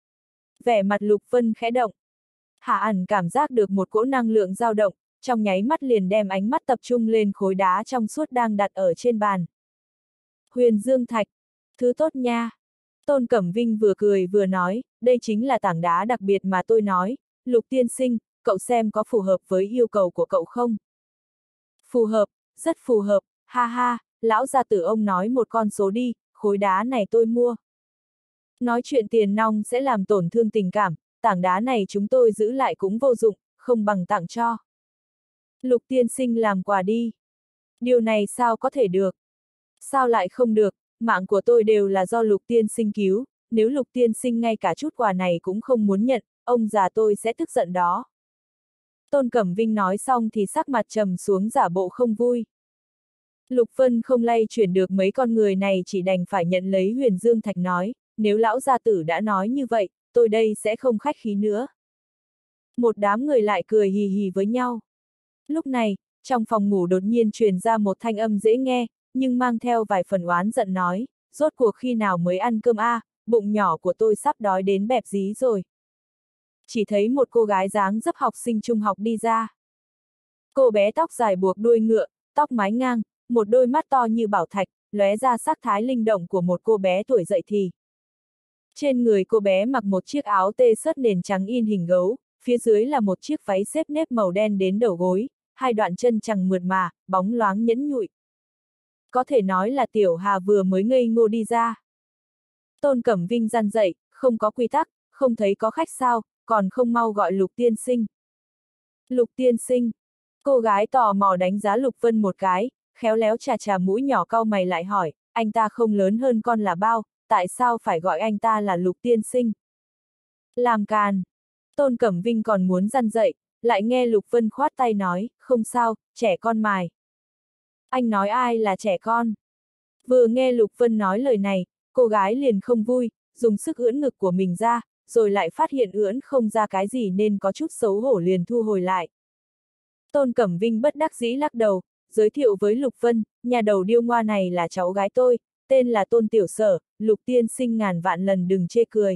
A: Vẻ mặt Lục Vân khẽ động. Hạ ẩn cảm giác được một cỗ năng lượng dao động, trong nháy mắt liền đem ánh mắt tập trung lên khối đá trong suốt đang đặt ở trên bàn. Huyền Dương Thạch, thứ tốt nha. Tôn Cẩm Vinh vừa cười vừa nói, đây chính là tảng đá đặc biệt mà tôi nói, Lục tiên sinh, cậu xem có phù hợp với yêu cầu của cậu không? Phù hợp, rất phù hợp, ha ha, lão gia tử ông nói một con số đi, khối đá này tôi mua. Nói chuyện tiền nong sẽ làm tổn thương tình cảm, tảng đá này chúng tôi giữ lại cũng vô dụng, không bằng tặng cho. Lục tiên sinh làm quà đi. Điều này sao có thể được? Sao lại không được, mạng của tôi đều là do Lục tiên sinh cứu, nếu Lục tiên sinh ngay cả chút quà này cũng không muốn nhận, ông già tôi sẽ tức giận đó. Tôn Cẩm Vinh nói xong thì sắc mặt trầm xuống giả bộ không vui. Lục Vân không lay chuyển được mấy con người này chỉ đành phải nhận lấy Huyền Dương Thạch nói, nếu lão gia tử đã nói như vậy, tôi đây sẽ không khách khí nữa. Một đám người lại cười hì hì với nhau. Lúc này, trong phòng ngủ đột nhiên truyền ra một thanh âm dễ nghe, nhưng mang theo vài phần oán giận nói, rốt cuộc khi nào mới ăn cơm a, bụng nhỏ của tôi sắp đói đến bẹp dí rồi. Chỉ thấy một cô gái dáng dấp học sinh trung học đi ra. Cô bé tóc dài buộc đuôi ngựa, tóc mái ngang, một đôi mắt to như bảo thạch, lóe ra sắc thái linh động của một cô bé tuổi dậy thì. Trên người cô bé mặc một chiếc áo tê sớt nền trắng in hình gấu, phía dưới là một chiếc váy xếp nếp màu đen đến đầu gối, hai đoạn chân chằng mượt mà, bóng loáng nhẫn nhụi. Có thể nói là Tiểu Hà vừa mới ngây ngô đi ra. Tôn Cẩm Vinh răn dậy, không có quy tắc, không thấy có khách sao, còn không mau gọi Lục tiên sinh. Lục tiên sinh. Cô gái tò mò đánh giá Lục Vân một cái, khéo léo chà chà mũi nhỏ cau mày lại hỏi, anh ta không lớn hơn con là bao, tại sao phải gọi anh ta là Lục tiên sinh? Làm càn. Tôn Cẩm Vinh còn muốn răn dậy, lại nghe Lục Vân khoát tay nói, không sao, trẻ con mài. Anh nói ai là trẻ con? Vừa nghe Lục Vân nói lời này, cô gái liền không vui, dùng sức ưỡn ngực của mình ra, rồi lại phát hiện ưỡn không ra cái gì nên có chút xấu hổ liền thu hồi lại. Tôn Cẩm Vinh bất đắc dĩ lắc đầu, giới thiệu với Lục Vân, nhà đầu điêu ngoa này là cháu gái tôi, tên là Tôn Tiểu Sở, Lục tiên sinh ngàn vạn lần đừng chê cười.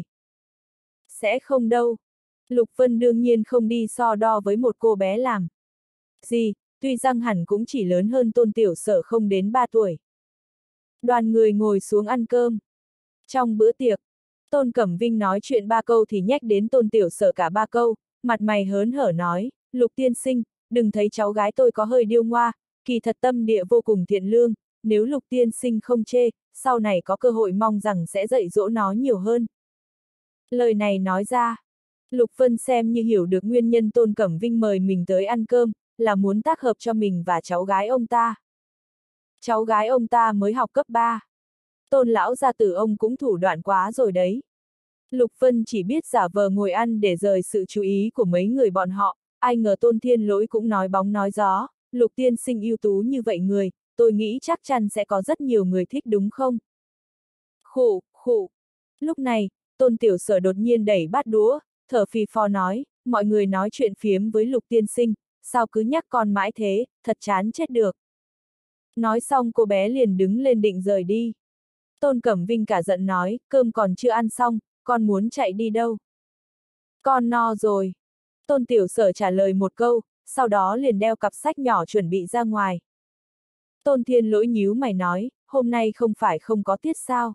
A: Sẽ không đâu. Lục Vân đương nhiên không đi so đo với một cô bé làm. Gì, tuy rằng hẳn cũng chỉ lớn hơn Tôn Tiểu Sở không đến 3 tuổi. Đoàn người ngồi xuống ăn cơm. Trong bữa tiệc, Tôn Cẩm Vinh nói chuyện 3 câu thì nhắc đến Tôn Tiểu Sở cả 3 câu, mặt mày hớn hở nói, Lục tiên sinh, đừng thấy cháu gái tôi có hơi điêu ngoa, kỳ thật tâm địa vô cùng thiện lương, nếu Lục tiên sinh không chê, sau này có cơ hội mong rằng sẽ dạy dỗ nó nhiều hơn. Lời này nói ra, Lục Vân xem như hiểu được nguyên nhân Tôn Cẩm Vinh mời mình tới ăn cơm, là muốn tác hợp cho mình và cháu gái ông ta. Cháu gái ông ta mới học cấp 3. Tôn lão gia tử ông cũng thủ đoạn quá rồi đấy. Lục Vân chỉ biết giả vờ ngồi ăn để rời sự chú ý của mấy người bọn họ, ai ngờ Tôn Thiên Lỗi cũng nói bóng nói gió, Lục tiên sinh ưu tú như vậy người, tôi nghĩ chắc chắn sẽ có rất nhiều người thích đúng không? Khụ, khụ. Lúc này, Tôn Tiểu Sở đột nhiên đẩy bát đũa, thở phì phò nói, mọi người nói chuyện phiếm với Lục tiên sinh, sao cứ nhắc con mãi thế, thật chán chết được. Nói xong cô bé liền đứng lên định rời đi. Tôn Cẩm Vinh cả giận nói, cơm còn chưa ăn xong, con muốn chạy đi đâu? Con no rồi. Tôn Tiểu Sở trả lời một câu, sau đó liền đeo cặp sách nhỏ chuẩn bị ra ngoài. Tôn Thiên Lỗi nhíu mày nói, hôm nay không phải không có tiết sao?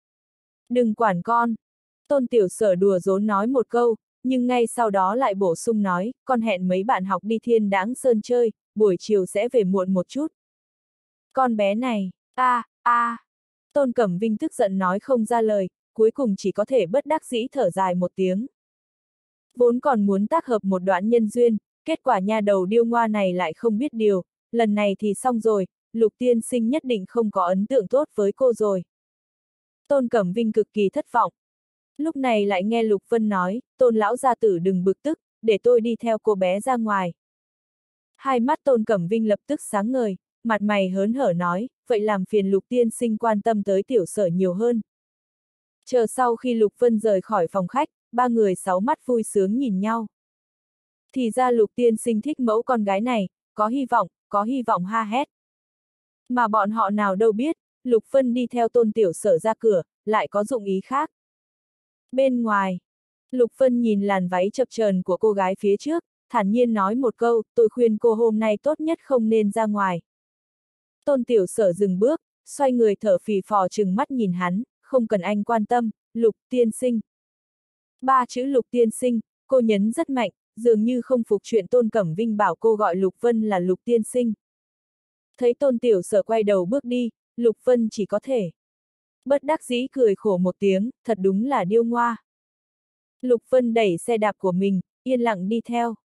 A: Đừng quản con. Tôn Tiểu Sở đùa giỡn nói một câu, nhưng ngay sau đó lại bổ sung nói, con hẹn mấy bạn học đi Thiên Đãng Sơn chơi, buổi chiều sẽ về muộn một chút. Con bé này, Tôn Cẩm Vinh tức giận nói không ra lời, cuối cùng chỉ có thể bất đắc dĩ thở dài một tiếng. Vốn còn muốn tác hợp một đoạn nhân duyên, kết quả nha đầu điêu ngoa này lại không biết điều, lần này thì xong rồi, Lục tiên sinh nhất định không có ấn tượng tốt với cô rồi. Tôn Cẩm Vinh cực kỳ thất vọng. Lúc này lại nghe Lục Vân nói, Tôn lão gia tử đừng bực tức, để tôi đi theo cô bé ra ngoài. Hai mắt Tôn Cẩm Vinh lập tức sáng ngời, mặt mày hớn hở nói, vậy làm phiền Lục tiên sinh quan tâm tới Tiểu Sở nhiều hơn. Chờ sau khi Lục Vân rời khỏi phòng khách, ba người sáu mắt vui sướng nhìn nhau. Thì ra Lục tiên sinh thích mẫu con gái này, có hy vọng ha hét. Mà bọn họ nào đâu biết, Lục Vân đi theo Tôn Tiểu Sở ra cửa, lại có dụng ý khác. Bên ngoài, Lục Vân nhìn làn váy chập chờn của cô gái phía trước, thản nhiên nói một câu, tôi khuyên cô hôm nay tốt nhất không nên ra ngoài. Tôn Tiểu Sở dừng bước, xoay người thở phì phò trừng mắt nhìn hắn, không cần anh quan tâm, Lục tiên sinh. Ba chữ Lục tiên sinh, cô nhấn rất mạnh, dường như không phục chuyện Tôn Cẩm Vinh bảo cô gọi Lục Vân là Lục tiên sinh. Thấy Tôn Tiểu Sở quay đầu bước đi, Lục Vân chỉ có thể Bất đắc dĩ cười khổ một tiếng, thật đúng là điêu ngoa. Lục Vân đẩy xe đạp của mình, yên lặng đi theo.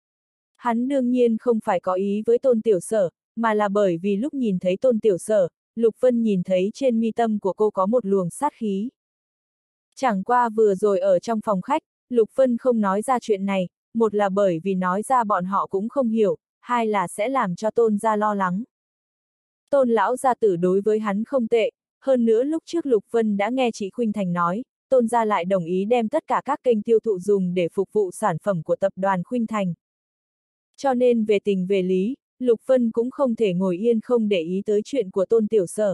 A: Hắn đương nhiên không phải có ý với Tôn Tiểu Sở, mà là bởi vì lúc nhìn thấy Tôn Tiểu Sở, Lục Vân nhìn thấy trên mi tâm của cô có một luồng sát khí. Chẳng qua vừa rồi ở trong phòng khách, Lục Vân không nói ra chuyện này, một là bởi vì nói ra bọn họ cũng không hiểu, hai là sẽ làm cho Tôn gia lo lắng. Tôn lão gia tử đối với hắn không tệ, hơn nữa lúc trước Lục Vân đã nghe chị Khuynh Thành nói, Tôn gia lại đồng ý đem tất cả các kênh tiêu thụ dùng để phục vụ sản phẩm của tập đoàn Khuynh Thành. Cho nên về tình về lý, Lục Vân cũng không thể ngồi yên không để ý tới chuyện của Tôn Tiểu Sở.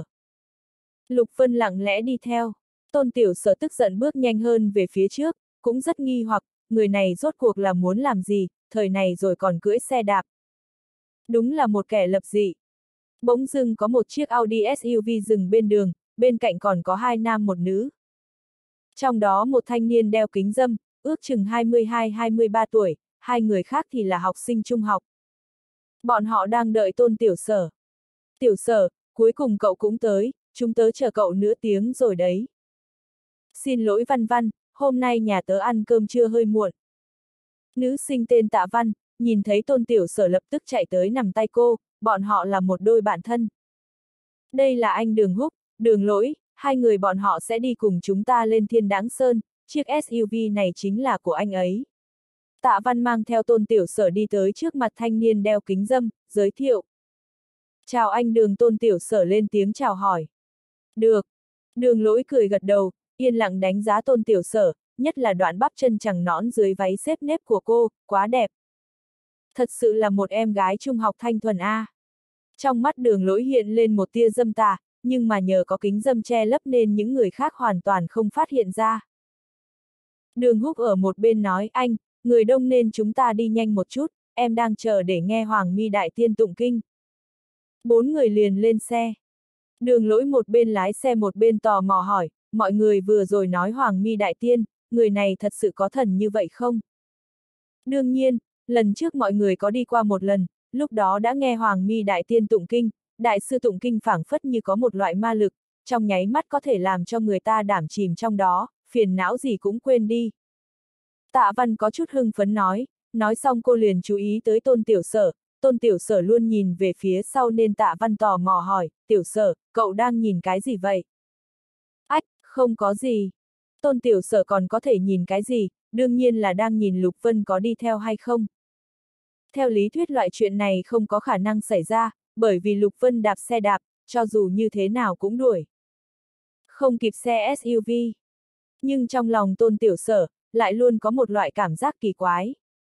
A: Lục Vân lặng lẽ đi theo, Tôn Tiểu Sở tức giận bước nhanh hơn về phía trước, cũng rất nghi hoặc, người này rốt cuộc là muốn làm gì, thời này rồi còn cưỡi xe đạp. Đúng là một kẻ lập dị. Bỗng dưng có một chiếc Audi SUV dừng bên đường, bên cạnh còn có hai nam một nữ. Trong đó một thanh niên đeo kính râm, ước chừng 22-23 tuổi, hai người khác thì là học sinh trung học. Bọn họ đang đợi Tôn Tiểu Sở. Tiểu Sở, cuối cùng cậu cũng tới, chúng tớ chờ cậu nửa tiếng rồi đấy. Xin lỗi Văn Văn, hôm nay nhà tớ ăn cơm trưa hơi muộn. Nữ sinh tên Tạ Văn, nhìn thấy Tôn Tiểu Sở lập tức chạy tới nằm tay cô, bọn họ là một đôi bạn thân. Đây là anh Đường Húc, Đường Lỗi, hai người bọn họ sẽ đi cùng chúng ta lên Thiên Đáng Sơn, chiếc SUV này chính là của anh ấy. Tạ Văn mang theo Tôn Tiểu Sở đi tới trước mặt thanh niên đeo kính râm, giới thiệu. Chào anh Đường. Tôn Tiểu Sở lên tiếng chào hỏi. Được. Đường Lỗi cười gật đầu, yên lặng đánh giá Tôn Tiểu Sở, nhất là đoạn bắp chân chằng nõn dưới váy xếp nếp của cô, quá đẹp. Thật sự là một em gái trung học thanh thuần a. Trong mắt Đường Lỗi hiện lên một tia dâm tà, nhưng mà nhờ có kính dâm che lấp nên những người khác hoàn toàn không phát hiện ra. Đường Húc ở một bên nói, anh, người đông nên chúng ta đi nhanh một chút, em đang chờ để nghe Hoàng Mi Đại Tiên tụng kinh. Bốn người liền lên xe. Đường Lỗi một bên lái xe một bên tò mò hỏi, mọi người vừa rồi nói Hoàng Mi Đại Tiên, người này thật sự có thần như vậy không? Đương nhiên, lần trước mọi người có đi qua một lần, lúc đó đã nghe Hoàng Mi Đại Tiên tụng kinh, đại sư tụng kinh phảng phất như có một loại ma lực, trong nháy mắt có thể làm cho người ta đảm chìm trong đó, phiền não gì cũng quên đi. Tạ Văn có chút hưng phấn nói xong cô liền chú ý tới Tôn Tiểu Sở, Tôn Tiểu Sở luôn nhìn về phía sau nên Tạ Văn tò mò hỏi, Tiểu Sở, cậu đang nhìn cái gì vậy? Ách, không có gì. Tôn Tiểu Sở còn có thể nhìn cái gì, đương nhiên là đang nhìn Lục Vân có đi theo hay không. Theo lý thuyết loại chuyện này không có khả năng xảy ra, bởi vì Lục Vân đạp xe đạp, cho dù như thế nào cũng đuổi. Không kịp xe SUV. Nhưng trong lòng Tôn Tiểu Sở, lại luôn có một loại cảm giác kỳ quái.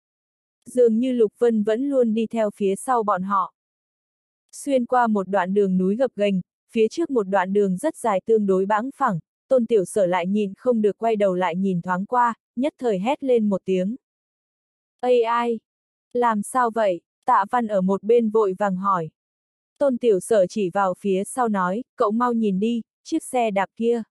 A: Dường như Lục Vân vẫn luôn đi theo phía sau bọn họ. Xuyên qua một đoạn đường núi gập ghềnh, phía trước một đoạn đường rất dài tương đối bãng phẳng, Tôn Tiểu Sở lại nhìn không được quay đầu lại nhìn thoáng qua, nhất thời hét lên một tiếng. Ây ai? Làm sao vậy? Tạ Văn ở một bên vội vàng hỏi. Tôn Tiểu Sở chỉ vào phía sau nói, cậu mau nhìn đi, chiếc xe đạp kia.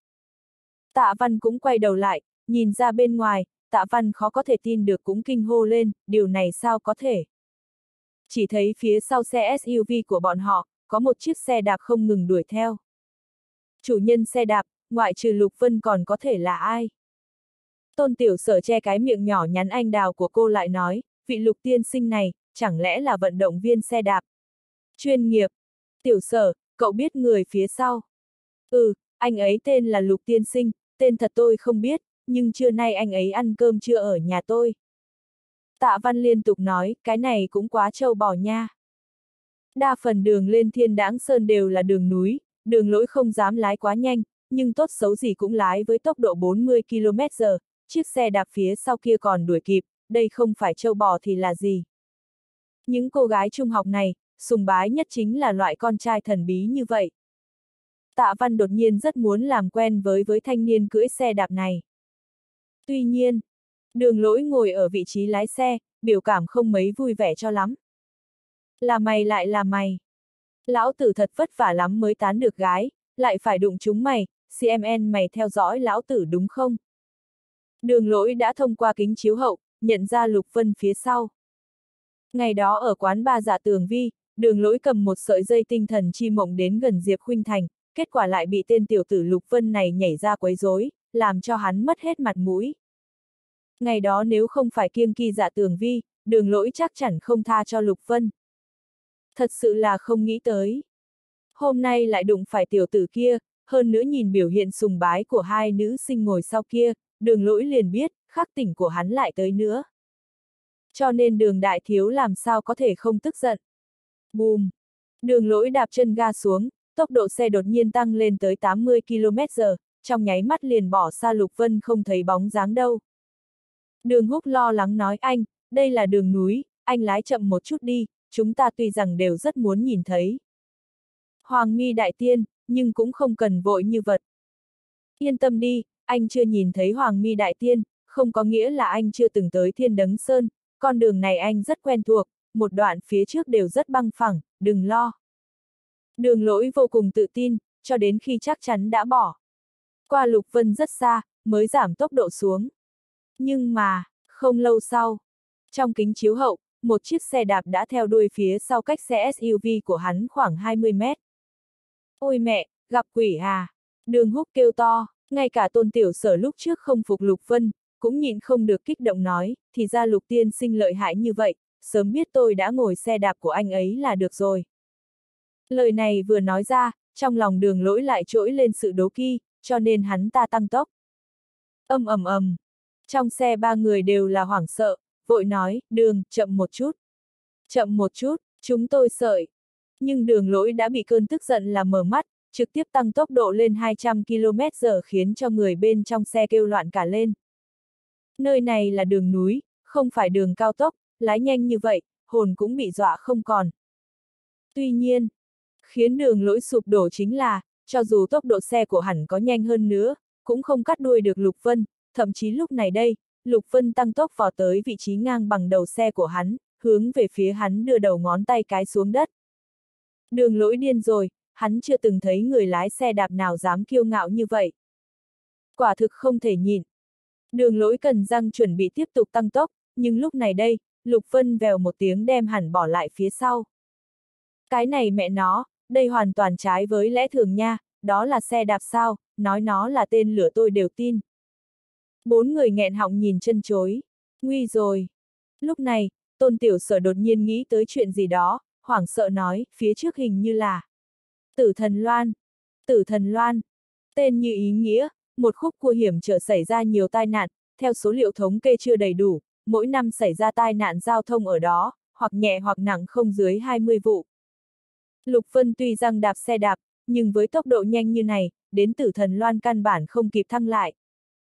A: Tạ Văn cũng quay đầu lại, nhìn ra bên ngoài, Tạ Văn khó có thể tin được cũng kinh hô lên, điều này sao có thể. Chỉ thấy phía sau xe SUV của bọn họ, có một chiếc xe đạp không ngừng đuổi theo. Chủ nhân xe đạp, ngoại trừ Lục Vân còn có thể là ai? Tôn Tiểu Sở che cái miệng nhỏ nhắn anh đào của cô lại nói, vị Lục tiên sinh này, chẳng lẽ là vận động viên xe đạp? Chuyên nghiệp. Tiểu Sở, cậu biết người phía sau? Ừ, anh ấy tên là Lục tiên sinh, tên thật tôi không biết, nhưng trưa nay anh ấy ăn cơm trưa ở nhà tôi. Tạ Văn liên tục nói, cái này cũng quá trâu bò nha. Đa phần đường lên Thiên Đãng Sơn đều là đường núi, Đường Lỗi không dám lái quá nhanh, nhưng tốt xấu gì cũng lái với tốc độ 40 km/h, chiếc xe đạp phía sau kia còn đuổi kịp, đây không phải trâu bò thì là gì. Những cô gái trung học này, sùng bái nhất chính là loại con trai thần bí như vậy. Tạ Văn đột nhiên rất muốn làm quen với thanh niên cưỡi xe đạp này. Tuy nhiên, Đường Lỗi ngồi ở vị trí lái xe, biểu cảm không mấy vui vẻ cho lắm. Là mày lại là mày. Lão tử thật vất vả lắm mới tán được gái, lại phải đụng chúng mày, CMN mày theo dõi lão tử đúng không? Đường Lỗi đã thông qua kính chiếu hậu, nhận ra Lục Vân phía sau. Ngày đó ở quán ba Dạ Tường Vi, Đường Lỗi cầm một sợi dây tinh thần chi mộng đến gần Diệp Khuynh Thành, kết quả lại bị tên tiểu tử Lục Vân này nhảy ra quấy rối, làm cho hắn mất hết mặt mũi. Ngày đó nếu không phải kiêng kỳ Dạ Tường Vi, Đường Lỗi chắc chắn không tha cho Lục Vân. Thật sự là không nghĩ tới. Hôm nay lại đụng phải tiểu tử kia, hơn nữa nhìn biểu hiện sùng bái của hai nữ sinh ngồi sau kia, Đường Lỗi liền biết, khắc tỉnh của hắn lại tới nữa. Cho nên Đường đại thiếu làm sao có thể không tức giận. Bùm! Đường Lỗi đạp chân ga xuống, tốc độ xe đột nhiên tăng lên tới 80 km/h, trong nháy mắt liền bỏ xa Lục Vân không thấy bóng dáng đâu. Đường Húc lo lắng nói anh, đây là đường núi, anh lái chậm một chút đi, chúng ta tuy rằng đều rất muốn nhìn thấy Hoàng Mi đại tiên, nhưng cũng không cần vội như vật. Yên tâm đi, anh chưa nhìn thấy Hoàng Mi đại tiên, không có nghĩa là anh chưa từng tới Thiên Đấng Sơn, con đường này anh rất quen thuộc, một đoạn phía trước đều rất băng phẳng, đừng lo. Đường Lỗi vô cùng tự tin, cho đến khi chắc chắn đã bỏ qua Lục Vân rất xa, mới giảm tốc độ xuống. Nhưng mà, không lâu sau, trong kính chiếu hậu, một chiếc xe đạp đã theo đuôi phía sau cách xe SUV của hắn khoảng 20 mét. Ôi mẹ, gặp quỷ à! Đường Húc kêu to, ngay cả Tôn Tiểu Sở lúc trước không phục Lục Vân, cũng nhịn không được kích động nói, thì ra Lục tiên sinh lợi hại như vậy, sớm biết tôi đã ngồi xe đạp của anh ấy là được rồi. Lời này vừa nói ra, trong lòng Đường Lỗi lại trỗi lên sự đố kỵ, cho nên hắn ta tăng tốc. Ầm ầm ầm. Trong xe ba người đều là hoảng sợ, vội nói, Đường, chậm một chút. Chậm một chút, chúng tôi sợ. Nhưng Đường Lỗi đã bị cơn tức giận làm mở mắt, trực tiếp tăng tốc độ lên 200 km/h khiến cho người bên trong xe kêu loạn cả lên. Nơi này là đường núi, không phải đường cao tốc, lái nhanh như vậy, hồn cũng bị dọa không còn. Tuy nhiên, khiến Đường Lỗi sụp đổ chính là, cho dù tốc độ xe của hắn có nhanh hơn nữa, cũng không cắt đuôi được Lục Vân, thậm chí lúc này đây, Lục Vân tăng tốc vào tới vị trí ngang bằng đầu xe của hắn, hướng về phía hắn đưa đầu ngón tay cái xuống đất. Đường Lỗi điên rồi, hắn chưa từng thấy người lái xe đạp nào dám kiêu ngạo như vậy. Quả thực không thể nhìn. Đường Lỗi cần răng chuẩn bị tiếp tục tăng tốc, nhưng lúc này đây, Lục Vân vèo một tiếng đem hẳn bỏ lại phía sau. Cái này mẹ nó, đây hoàn toàn trái với lẽ thường nha, đó là xe đạp sao, nói nó là tên lửa tôi đều tin. Bốn người nghẹn họng nhìn chân chối. Nguy rồi. Lúc này, Tôn Tiểu Sở đột nhiên nghĩ tới chuyện gì đó, hoảng sợ nói, phía trước hình như là Tử Thần Loan. Tử Thần Loan. Tên như ý nghĩa, một khúc cua hiểm trở xảy ra nhiều tai nạn, theo số liệu thống kê chưa đầy đủ, mỗi năm xảy ra tai nạn giao thông ở đó, hoặc nhẹ hoặc nặng không dưới 20 vụ. Lục Vân tuy rằng đạp xe đạp, nhưng với tốc độ nhanh như này, đến Tử Thần Loan căn bản không kịp thăng lại.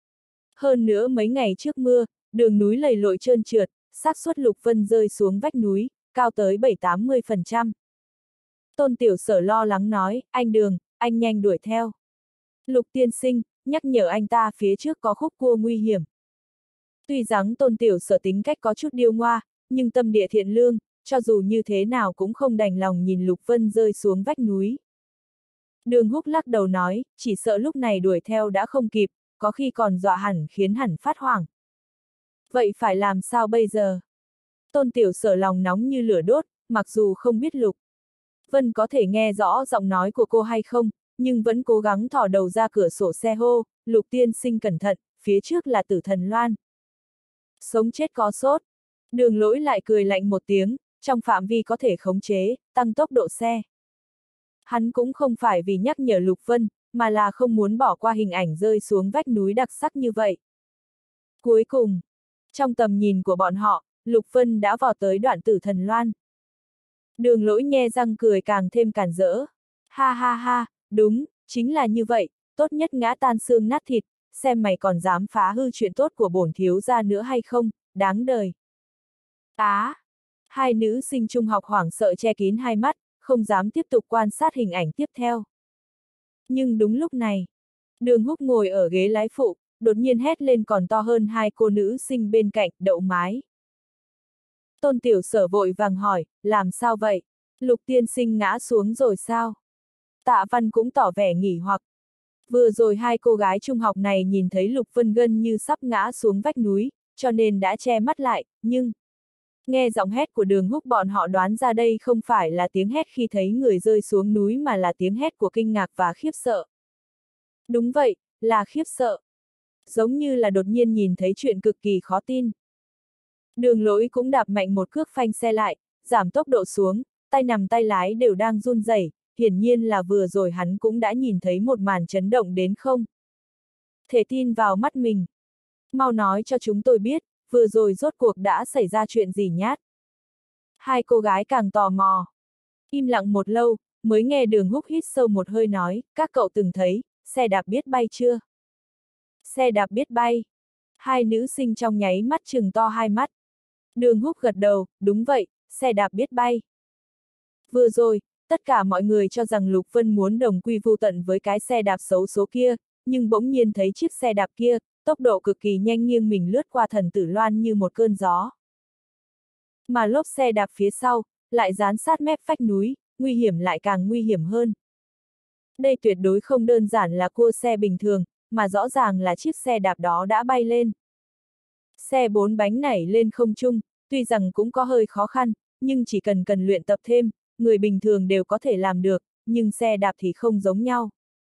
A: Hơn nữa mấy ngày trước mưa, đường núi lầy lội trơn trượt, xác suất Lục Vân rơi xuống vách núi, cao tới 7–80%. Tôn Tiểu Sở lo lắng nói, anh Đường, anh nhanh đuổi theo. Lục tiên sinh, nhắc nhở anh ta phía trước có khúc cua nguy hiểm. Tuy rằng Tôn Tiểu Sở tính cách có chút điêu ngoa, nhưng tâm địa thiện lương, cho dù như thế nào cũng không đành lòng nhìn Lục Vân rơi xuống vách núi. Đường Húc lắc đầu nói, chỉ sợ lúc này đuổi theo đã không kịp, có khi còn dọa hẳn khiến hẳn phát hoảng. Vậy phải làm sao bây giờ? Tôn Tiểu Sở lòng nóng như lửa đốt, mặc dù không biết Lục Vân có thể nghe rõ giọng nói của cô hay không, nhưng vẫn cố gắng thò đầu ra cửa sổ xe hô, Lục tiên sinh cẩn thận, phía trước là Tử Thần Loan. Sống chết có sốt. Đường Lỗi lại cười lạnh một tiếng, trong phạm vi có thể khống chế, tăng tốc độ xe. Hắn cũng không phải vì nhắc nhở Lục Vân, mà là không muốn bỏ qua hình ảnh rơi xuống vách núi đặc sắc như vậy. Cuối cùng, trong tầm nhìn của bọn họ, Lục Vân đã vào tới đoạn Tử Thần Loan. Đường Lỗi nhe răng cười càng thêm càn rỡ. Ha ha ha, đúng, chính là như vậy, tốt nhất ngã tan xương nát thịt, xem mày còn dám phá hư chuyện tốt của bổn thiếu gia nữa hay không, đáng đời. Hai nữ sinh trung học hoảng sợ che kín hai mắt, không dám tiếp tục quan sát hình ảnh tiếp theo. Nhưng đúng lúc này, Đường Húc ngồi ở ghế lái phụ, đột nhiên hét lên còn to hơn hai cô nữ sinh bên cạnh, đậu mái. Tôn Tiểu Sở vội vàng hỏi, làm sao vậy? Lục tiên sinh ngã xuống rồi sao? Tạ Văn cũng tỏ vẻ nghỉ hoặc. Vừa rồi hai cô gái trung học này nhìn thấy Lục Vân gần như sắp ngã xuống vách núi, cho nên đã che mắt lại, nhưng Nghe giọng hét của Đường Húc, bọn họ đoán ra đây không phải là tiếng hét khi thấy người rơi xuống núi mà là tiếng hét của kinh ngạc và khiếp sợ. Đúng vậy, là khiếp sợ. Giống như là đột nhiên nhìn thấy chuyện cực kỳ khó tin. Đường Lỗi cũng đạp mạnh một cước phanh xe lại, giảm tốc độ xuống, tay nằm tay lái đều đang run rẩy, hiển nhiên là vừa rồi hắn cũng đã nhìn thấy một màn chấn động đến không thể tin vào mắt mình. Mau nói cho chúng tôi biết, vừa rồi rốt cuộc đã xảy ra chuyện gì nhát. Hai cô gái càng tò mò. Im lặng một lâu, mới nghe Đường Húc hít sâu một hơi nói, các cậu từng thấy, xe đạp biết bay chưa? Xe đạp biết bay. Hai nữ sinh trong nháy mắt trừng to hai mắt. Đường Húc gật đầu, đúng vậy, xe đạp biết bay. Vừa rồi, tất cả mọi người cho rằng Lục Vân muốn đồng quy vu tận với cái xe đạp xấu số kia, nhưng bỗng nhiên thấy chiếc xe đạp kia, tốc độ cực kỳ nhanh nghiêng mình lướt qua Thần Tử Loan như một cơn gió. Mà lốp xe đạp phía sau, lại dán sát mép vách núi, nguy hiểm lại càng nguy hiểm hơn. Đây tuyệt đối không đơn giản là cua xe bình thường, mà rõ ràng là chiếc xe đạp đó đã bay lên. Xe 4 bánh nảy lên không trung, tuy rằng cũng có hơi khó khăn, nhưng chỉ cần luyện tập thêm, người bình thường đều có thể làm được, nhưng xe đạp thì không giống nhau.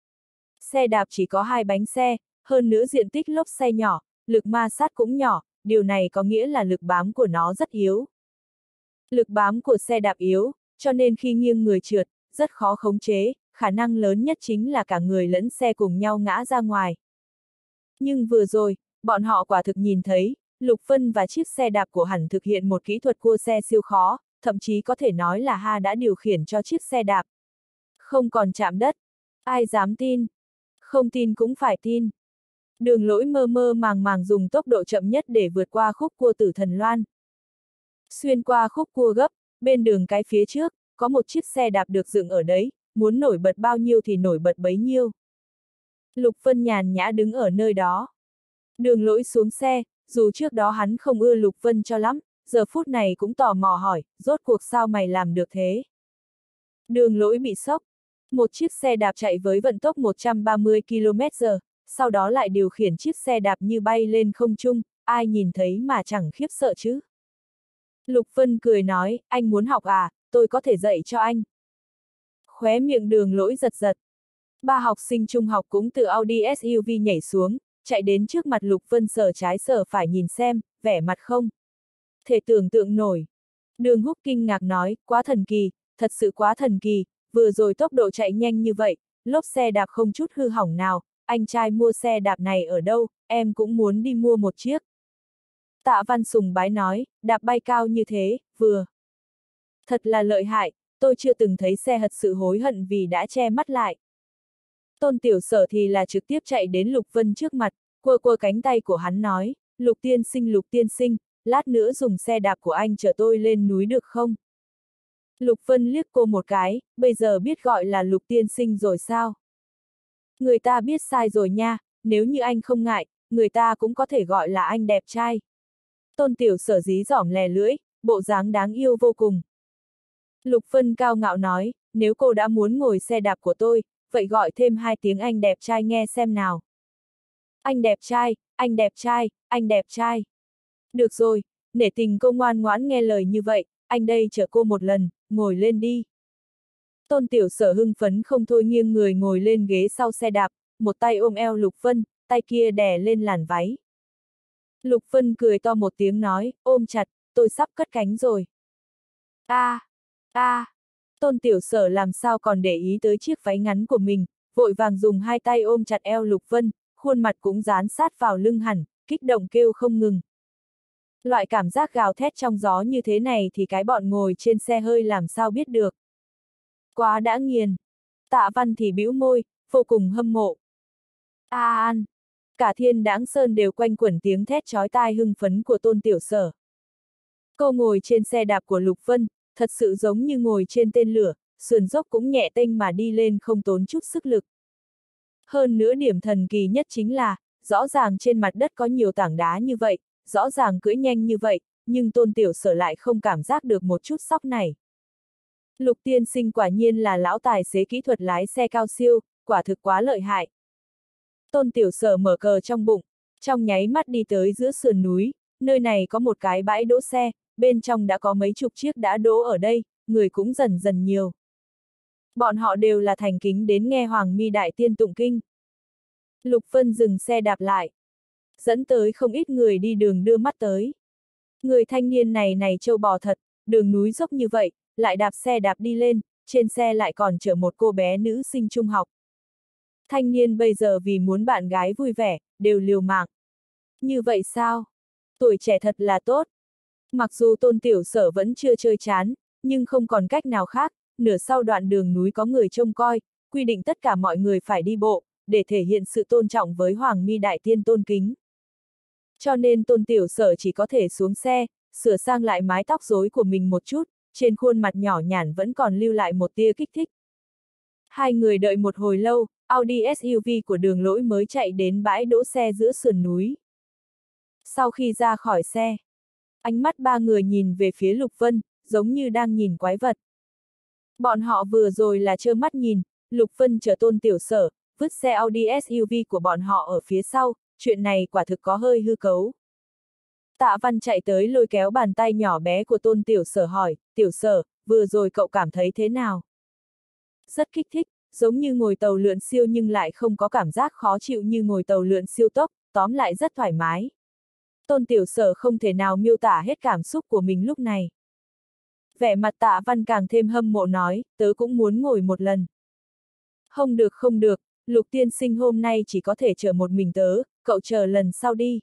A: Xe đạp chỉ có 2 bánh xe, hơn nữa diện tích lốp xe nhỏ, lực ma sát cũng nhỏ, điều này có nghĩa là lực bám của nó rất yếu. Lực bám của xe đạp yếu, cho nên khi nghiêng người trượt, rất khó khống chế, khả năng lớn nhất chính là cả người lẫn xe cùng nhau ngã ra ngoài. Nhưng vừa rồi, bọn họ quả thực nhìn thấy, Lục Vân và chiếc xe đạp của hắn thực hiện một kỹ thuật cua xe siêu khó, thậm chí có thể nói là Ha đã điều khiển cho chiếc xe đạp. Không còn chạm đất. Ai dám tin? Không tin cũng phải tin. Đường Lỗi mơ mơ màng màng dùng tốc độ chậm nhất để vượt qua khúc cua Tử Thần Loan. Xuyên qua khúc cua gấp, bên đường cái phía trước, có một chiếc xe đạp được dựng ở đấy, muốn nổi bật bao nhiêu thì nổi bật bấy nhiêu. Lục Vân nhàn nhã đứng ở nơi đó. Đường Lỗi xuống xe, dù trước đó hắn không ưa Lục Vân cho lắm, giờ phút này cũng tò mò hỏi, rốt cuộc sao mày làm được thế? Đường Lỗi bị sốc. Một chiếc xe đạp chạy với vận tốc 130 km/h, sau đó lại điều khiển chiếc xe đạp như bay lên không trung, ai nhìn thấy mà chẳng khiếp sợ chứ? Lục Vân cười nói, anh muốn học à, tôi có thể dạy cho anh. Khóe miệng Đường Lỗi giật giật. 3 học sinh trung học cũng từ Audi SUV nhảy xuống, chạy đến trước mặt Lục Vân sờ trái sờ phải nhìn xem, vẻ mặt không thể tưởng tượng nổi. Đường Húc kinh ngạc nói, quá thần kỳ, thật sự quá thần kỳ, vừa rồi tốc độ chạy nhanh như vậy, lốp xe đạp không chút hư hỏng nào, anh trai mua xe đạp này ở đâu, em cũng muốn đi mua một chiếc. Tạ Văn sùng bái nói, đạp bay cao như thế, vừa. Thật là lợi hại, tôi chưa từng thấy xe thật sự hối hận vì đã che mắt lại. Tôn Tiểu Sở thì là trực tiếp chạy đến Lục Vân trước mặt, quơ quơ cánh tay của hắn nói, Lục tiên sinh, lát nữa dùng xe đạp của anh chở tôi lên núi được không? Lục Vân liếc cô một cái, bây giờ biết gọi là Lục tiên sinh rồi sao? Người ta biết sai rồi nha, nếu như anh không ngại, người ta cũng có thể gọi là anh đẹp trai. Tôn Tiểu Sở dí dỏm lè lưỡi, bộ dáng đáng yêu vô cùng. Lục Vân cao ngạo nói, nếu cô đã muốn ngồi xe đạp của tôi, vậy gọi thêm 2 tiếng anh đẹp trai nghe xem nào. Anh đẹp trai, anh đẹp trai, anh đẹp trai. Được rồi, nể tình cô ngoan ngoãn nghe lời như vậy, anh đây chở cô một lần, ngồi lên đi. Tôn Tiểu Sở hưng phấn không thôi nghiêng người ngồi lên ghế sau xe đạp, một tay ôm eo Lục Vân, tay kia đè lên làn váy. Lục Vân cười to một tiếng nói, ôm chặt, tôi sắp cất cánh rồi. Tôn Tiểu Sở làm sao còn để ý tới chiếc váy ngắn của mình, vội vàng dùng 2 tay ôm chặt eo Lục Vân, khuôn mặt cũng dán sát vào lưng hẳn, kích động kêu không ngừng. Loại cảm giác gào thét trong gió như thế này thì cái bọn ngồi trên xe hơi làm sao biết được. Quá đã nghiền. Tạ Văn thì bĩu môi, vô cùng hâm mộ. An! Cả Thiên Đãng Sơn đều quanh quẩn tiếng thét chói tai hưng phấn của Tôn Tiểu Sở. Cô ngồi trên xe đạp của Lục Vân, thật sự giống như ngồi trên tên lửa, sườn dốc cũng nhẹ tênh mà đi lên không tốn chút sức lực. Hơn nữa điểm thần kỳ nhất chính là, rõ ràng trên mặt đất có nhiều tảng đá như vậy, rõ ràng cưỡi nhanh như vậy, nhưng Tôn Tiểu Sở lại không cảm giác được một chút sóc này. Lục tiên sinh quả nhiên là lão tài xế kỹ thuật lái xe cao siêu, quả thực quá lợi hại. Tôn Tiểu Sở mở cờ trong bụng, trong nháy mắt đi tới giữa sườn núi, nơi này có một cái bãi đỗ xe, bên trong đã có mấy chục chiếc đã đỗ ở đây, người cũng dần dần nhiều. Bọn họ đều là thành kính đến nghe Hoàng Mi Đại Tiên tụng kinh. Lục Vân dừng xe đạp lại. Dẫn tới không ít người đi đường đưa mắt tới. Người thanh niên này trâu bò thật, đường núi dốc như vậy, lại đạp xe đạp đi lên, trên xe lại còn chở một cô bé nữ sinh trung học. Thanh niên bây giờ vì muốn bạn gái vui vẻ, đều liều mạng. Như vậy sao? Tuổi trẻ thật là tốt. Mặc dù Tôn Tiểu Sở vẫn chưa chơi chán, nhưng không còn cách nào khác, nửa sau đoạn đường núi có người trông coi, quy định tất cả mọi người phải đi bộ, để thể hiện sự tôn trọng với Hoàng Mi Đại Tiên tôn kính. Cho nên Tôn Tiểu Sở chỉ có thể xuống xe, sửa sang lại mái tóc rối của mình một chút, trên khuôn mặt nhỏ nhản vẫn còn lưu lại một tia kích thích. Hai người đợi một hồi lâu, Audi SUV của Đường Lỗi mới chạy đến bãi đỗ xe giữa sườn núi. Sau khi ra khỏi xe, ánh mắt ba người nhìn về phía Lục Vân, giống như đang nhìn quái vật. Bọn họ vừa rồi là trơ mắt nhìn, Lục Vân chở Tôn Tiểu Sở, vứt xe Audi SUV của bọn họ ở phía sau, chuyện này quả thực có hơi hư cấu. Tạ Văn chạy tới lôi kéo bàn tay nhỏ bé của Tôn Tiểu Sở hỏi, Tiểu Sở, vừa rồi cậu cảm thấy thế nào? Rất kích thích, giống như ngồi tàu lượn siêu nhưng lại không có cảm giác khó chịu như ngồi tàu lượn siêu tốc, tóm lại rất thoải mái. Tôn Tiểu Sở không thể nào miêu tả hết cảm xúc của mình lúc này. Vẻ mặt Tạ Văn càng thêm hâm mộ nói, tớ cũng muốn ngồi một lần. Không được không được, Lục tiên sinh hôm nay chỉ có thể chở một mình tớ, cậu chờ lần sau đi.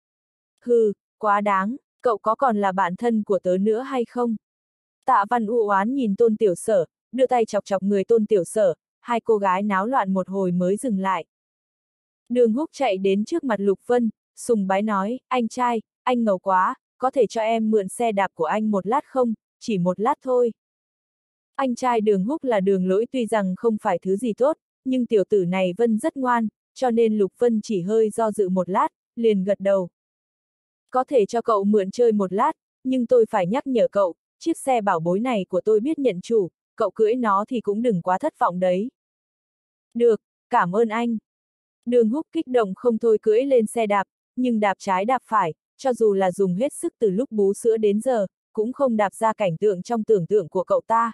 A: Hừ, quá đáng, cậu có còn là bạn thân của tớ nữa hay không? Tạ Văn u oán nhìn Tôn Tiểu Sở, đưa tay chọc chọc người Tôn Tiểu Sở, hai cô gái náo loạn một hồi mới dừng lại. Đường Húc chạy đến trước mặt Lục Vân, sùng bái nói, anh trai, anh ngầu quá, có thể cho em mượn xe đạp của anh một lát không, chỉ một lát thôi. Anh trai Đường Húc là Đường Lỗi tuy rằng không phải thứ gì tốt, nhưng tiểu tử này Vân rất ngoan, cho nên Lục Vân chỉ hơi do dự một lát, liền gật đầu. Có thể cho cậu mượn chơi một lát, nhưng tôi phải nhắc nhở cậu, chiếc xe bảo bối này của tôi biết nhận chủ, cậu cưỡi nó thì cũng đừng quá thất vọng đấy. Được, cảm ơn anh. Đường Húc kích động không thôi cưỡi lên xe đạp, nhưng đạp trái đạp phải, cho dù là dùng hết sức từ lúc bú sữa đến giờ, cũng không đạp ra cảnh tượng trong tưởng tượng của cậu ta.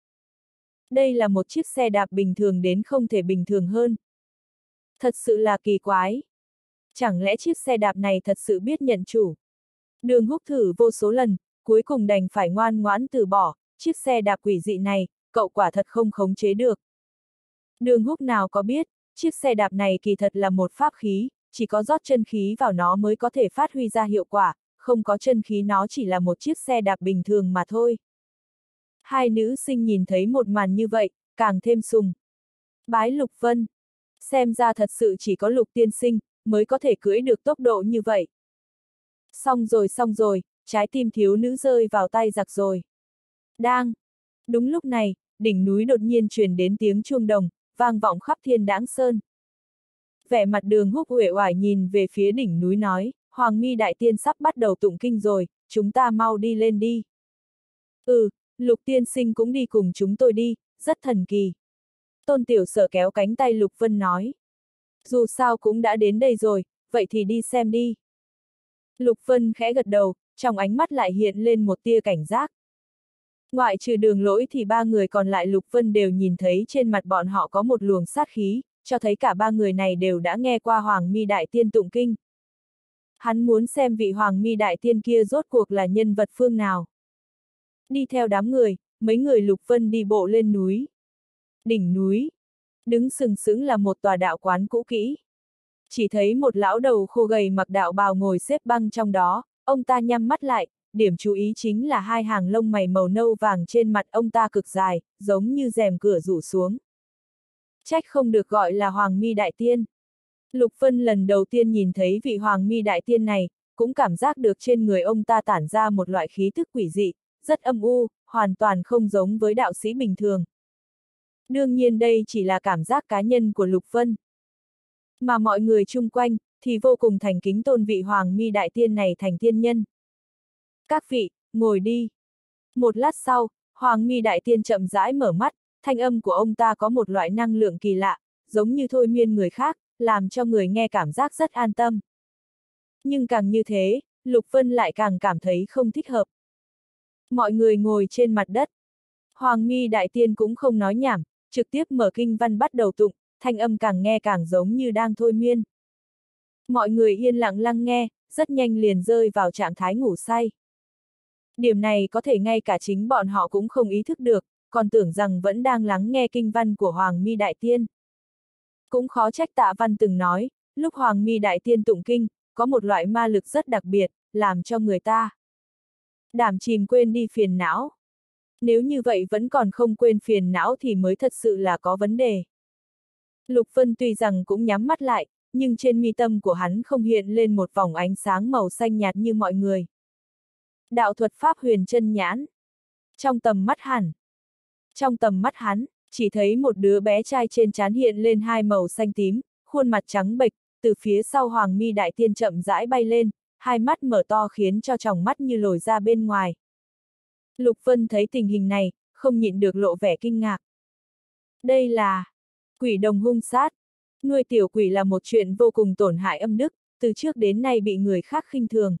A: Đây là một chiếc xe đạp bình thường đến không thể bình thường hơn. Thật sự là kỳ quái. Chẳng lẽ chiếc xe đạp này thật sự biết nhận chủ? Đường Húc thử vô số lần, cuối cùng đành phải ngoan ngoãn từ bỏ, chiếc xe đạp quỷ dị này, cậu quả thật không khống chế được. Đường Húc nào có biết, chiếc xe đạp này kỳ thật là một pháp khí, chỉ có rót chân khí vào nó mới có thể phát huy ra hiệu quả, không có chân khí nó chỉ là một chiếc xe đạp bình thường mà thôi. Hai nữ sinh nhìn thấy một màn như vậy, càng thêm sùng bái Lục Vân. Xem ra thật sự chỉ có Lục tiên sinh, mới có thể cưỡi được tốc độ như vậy. Xong rồi, trái tim thiếu nữ rơi vào tay giặc rồi. Đang. Đúng lúc này, đỉnh núi đột nhiên truyền đến tiếng chuông đồng, vang vọng khắp Thiên Đãng Sơn. Vẻ mặt Đường Húc uể oải nhìn về phía đỉnh núi nói, Hoàng Mi Đại Tiên sắp bắt đầu tụng kinh rồi, chúng ta mau đi lên đi. Lục tiên sinh cũng đi cùng chúng tôi đi, rất thần kỳ. Tôn Tiểu Sở kéo cánh tay Lục Vân nói. Dù sao cũng đã đến đây rồi, vậy thì đi xem đi. Lục Vân khẽ gật đầu, trong ánh mắt lại hiện lên một tia cảnh giác. Ngoại trừ Đường Lỗi thì ba người còn lại Lục Vân đều nhìn thấy trên mặt bọn họ có một luồng sát khí, cho thấy cả ba người này đều đã nghe qua Hoàng Mi Đại Tiên tụng kinh. Hắn muốn xem vị Hoàng Mi Đại Tiên kia rốt cuộc là nhân vật phương nào. Đi theo đám người, mấy người Lục Vân đi bộ lên núi. Đỉnh núi. Đứng sừng sững là một tòa đạo quán cũ kỹ. Chỉ thấy một lão đầu khô gầy mặc đạo bào ngồi xếp băng trong đó, ông ta nhắm mắt lại, điểm chú ý chính là hai hàng lông mày màu nâu vàng trên mặt ông ta cực dài, giống như rèm cửa rủ xuống. Trách không được gọi là Hoàng Mi Đại Tiên. Lục Vân lần đầu tiên nhìn thấy vị Hoàng Mi Đại Tiên này, cũng cảm giác được trên người ông ta tản ra một loại khí thức quỷ dị, rất âm u, hoàn toàn không giống với đạo sĩ bình thường. Đương nhiên đây chỉ là cảm giác cá nhân của Lục Vân. Mà mọi người chung quanh, thì vô cùng thành kính tôn vị Hoàng Mi Đại Tiên này thành tiên nhân. Các vị, ngồi đi. Một lát sau, Hoàng Mi Đại Tiên chậm rãi mở mắt, thanh âm của ông ta có một loại năng lượng kỳ lạ, giống như thôi miên người khác, làm cho người nghe cảm giác rất an tâm. Nhưng càng như thế, Lục Vân lại càng cảm thấy không thích hợp. Mọi người ngồi trên mặt đất. Hoàng Mi Đại Tiên cũng không nói nhảm, trực tiếp mở kinh văn bắt đầu tụng, thanh âm càng nghe càng giống như đang thôi miên. Mọi người yên lặng lắng nghe, rất nhanh liền rơi vào trạng thái ngủ say. Điểm này có thể ngay cả chính bọn họ cũng không ý thức được, còn tưởng rằng vẫn đang lắng nghe kinh văn của Hoàng Mi Đại Tiên. Cũng khó trách Tạ Văn từng nói, lúc Hoàng Mi Đại Tiên tụng kinh, có một loại ma lực rất đặc biệt, làm cho người ta đảm chìm quên đi phiền não. Nếu như vậy vẫn còn không quên phiền não thì mới thật sự là có vấn đề. Lục Vân tuy rằng cũng nhắm mắt lại, nhưng trên mi tâm của hắn không hiện lên một vòng ánh sáng màu xanh nhạt như mọi người. Đạo thuật pháp huyền chân nhãn. Trong tầm mắt hắn, chỉ thấy một đứa bé trai trên trán hiện lên hai màu xanh tím, khuôn mặt trắng bệch, từ phía sau Hoàng Mi Đại Tiên chậm rãi bay lên, hai mắt mở to khiến cho tròng mắt như lồi ra bên ngoài. Lục Vân thấy tình hình này, không nhịn được lộ vẻ kinh ngạc. Đây là quỷ đồng hung sát. Nuôi tiểu quỷ là một chuyện vô cùng tổn hại âm đức, từ trước đến nay bị người khác khinh thường.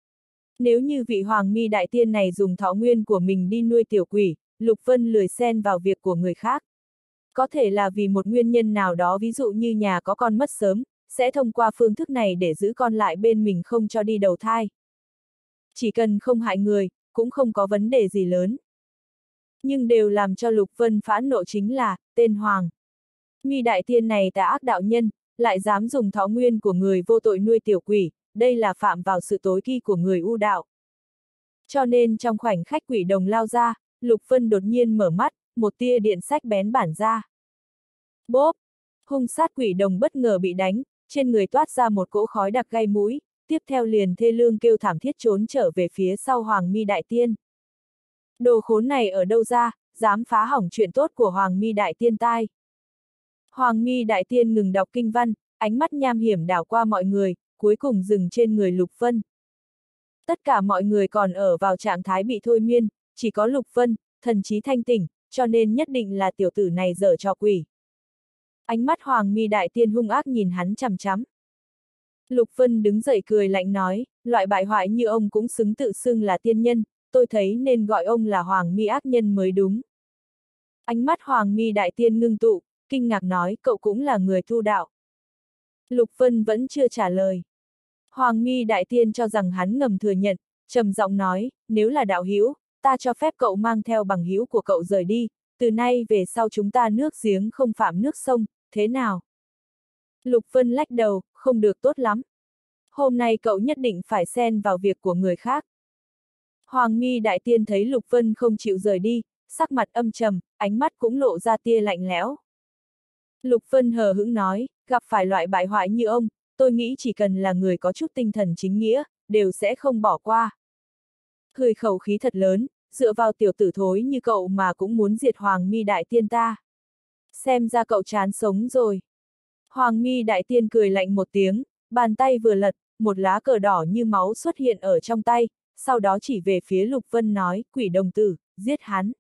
A: Nếu như vị Hoàng Mi Đại Tiên này dùng thọ nguyên của mình đi nuôi tiểu quỷ, Lục Vân lười xen vào việc của người khác. Có thể là vì một nguyên nhân nào đó, ví dụ như nhà có con mất sớm, sẽ thông qua phương thức này để giữ con lại bên mình không cho đi đầu thai. Chỉ cần không hại người, cũng không có vấn đề gì lớn. Nhưng đều làm cho Lục Vân phẫn nộ chính là, tên Hoàng Mi Đại Tiên này tà ác đạo nhân, lại dám dùng thọ nguyên của người vô tội nuôi tiểu quỷ, đây là phạm vào sự tối kỵ của người u đạo. Cho nên trong khoảnh khắc quỷ đồng lao ra, Lục Vân đột nhiên mở mắt, một tia điện sách bén bản ra. Bốp! Hung sát quỷ đồng bất ngờ bị đánh, trên người toát ra một cỗ khói đặc gai mũi, tiếp theo liền thê lương kêu thảm thiết trốn trở về phía sau Hoàng Mi Đại Tiên. Đồ khốn này ở đâu ra, dám phá hỏng chuyện tốt của Hoàng Mi Đại Tiên tai. Hoàng Mi Đại Tiên ngừng đọc kinh văn, ánh mắt nham hiểm đảo qua mọi người, cuối cùng dừng trên người Lục Vân. Tất cả mọi người còn ở vào trạng thái bị thôi miên, chỉ có Lục Vân, thần trí thanh tỉnh, cho nên nhất định là tiểu tử này giở trò quỷ. Ánh mắt Hoàng Mi Đại Tiên hung ác nhìn hắn chằm chằm. Lục Vân đứng dậy cười lạnh nói, loại bại hoại như ông cũng xứng tự xưng là tiên nhân, tôi thấy nên gọi ông là Hoàng Mi ác nhân mới đúng. Ánh mắt Hoàng Mi Đại Tiên ngưng tụ, kinh ngạc nói, cậu cũng là người tu đạo. Lục Vân vẫn chưa trả lời. Hoàng Mi Đại Tiên cho rằng hắn ngầm thừa nhận, trầm giọng nói, nếu là đạo hữu, ta cho phép cậu mang theo bằng hữu của cậu rời đi, từ nay về sau chúng ta nước giếng không phạm nước sông, thế nào? Lục Vân lách đầu, không được tốt lắm. Hôm nay cậu nhất định phải xen vào việc của người khác. Hoàng Mi Đại Tiên thấy Lục Vân không chịu rời đi, sắc mặt âm trầm, ánh mắt cũng lộ ra tia lạnh lẽo. Lục Vân hờ hững nói, gặp phải loại bại hoại như ông, tôi nghĩ chỉ cần là người có chút tinh thần chính nghĩa, đều sẽ không bỏ qua. Cười khẩu khí thật lớn, dựa vào tiểu tử thối như cậu mà cũng muốn diệt Hoàng Mi Đại Tiên ta. Xem ra cậu chán sống rồi. Hoàng Mi Đại Tiên cười lạnh một tiếng, bàn tay vừa lật, một lá cờ đỏ như máu xuất hiện ở trong tay, sau đó chỉ về phía Lục Vân nói, quỷ đồng tử, giết hắn.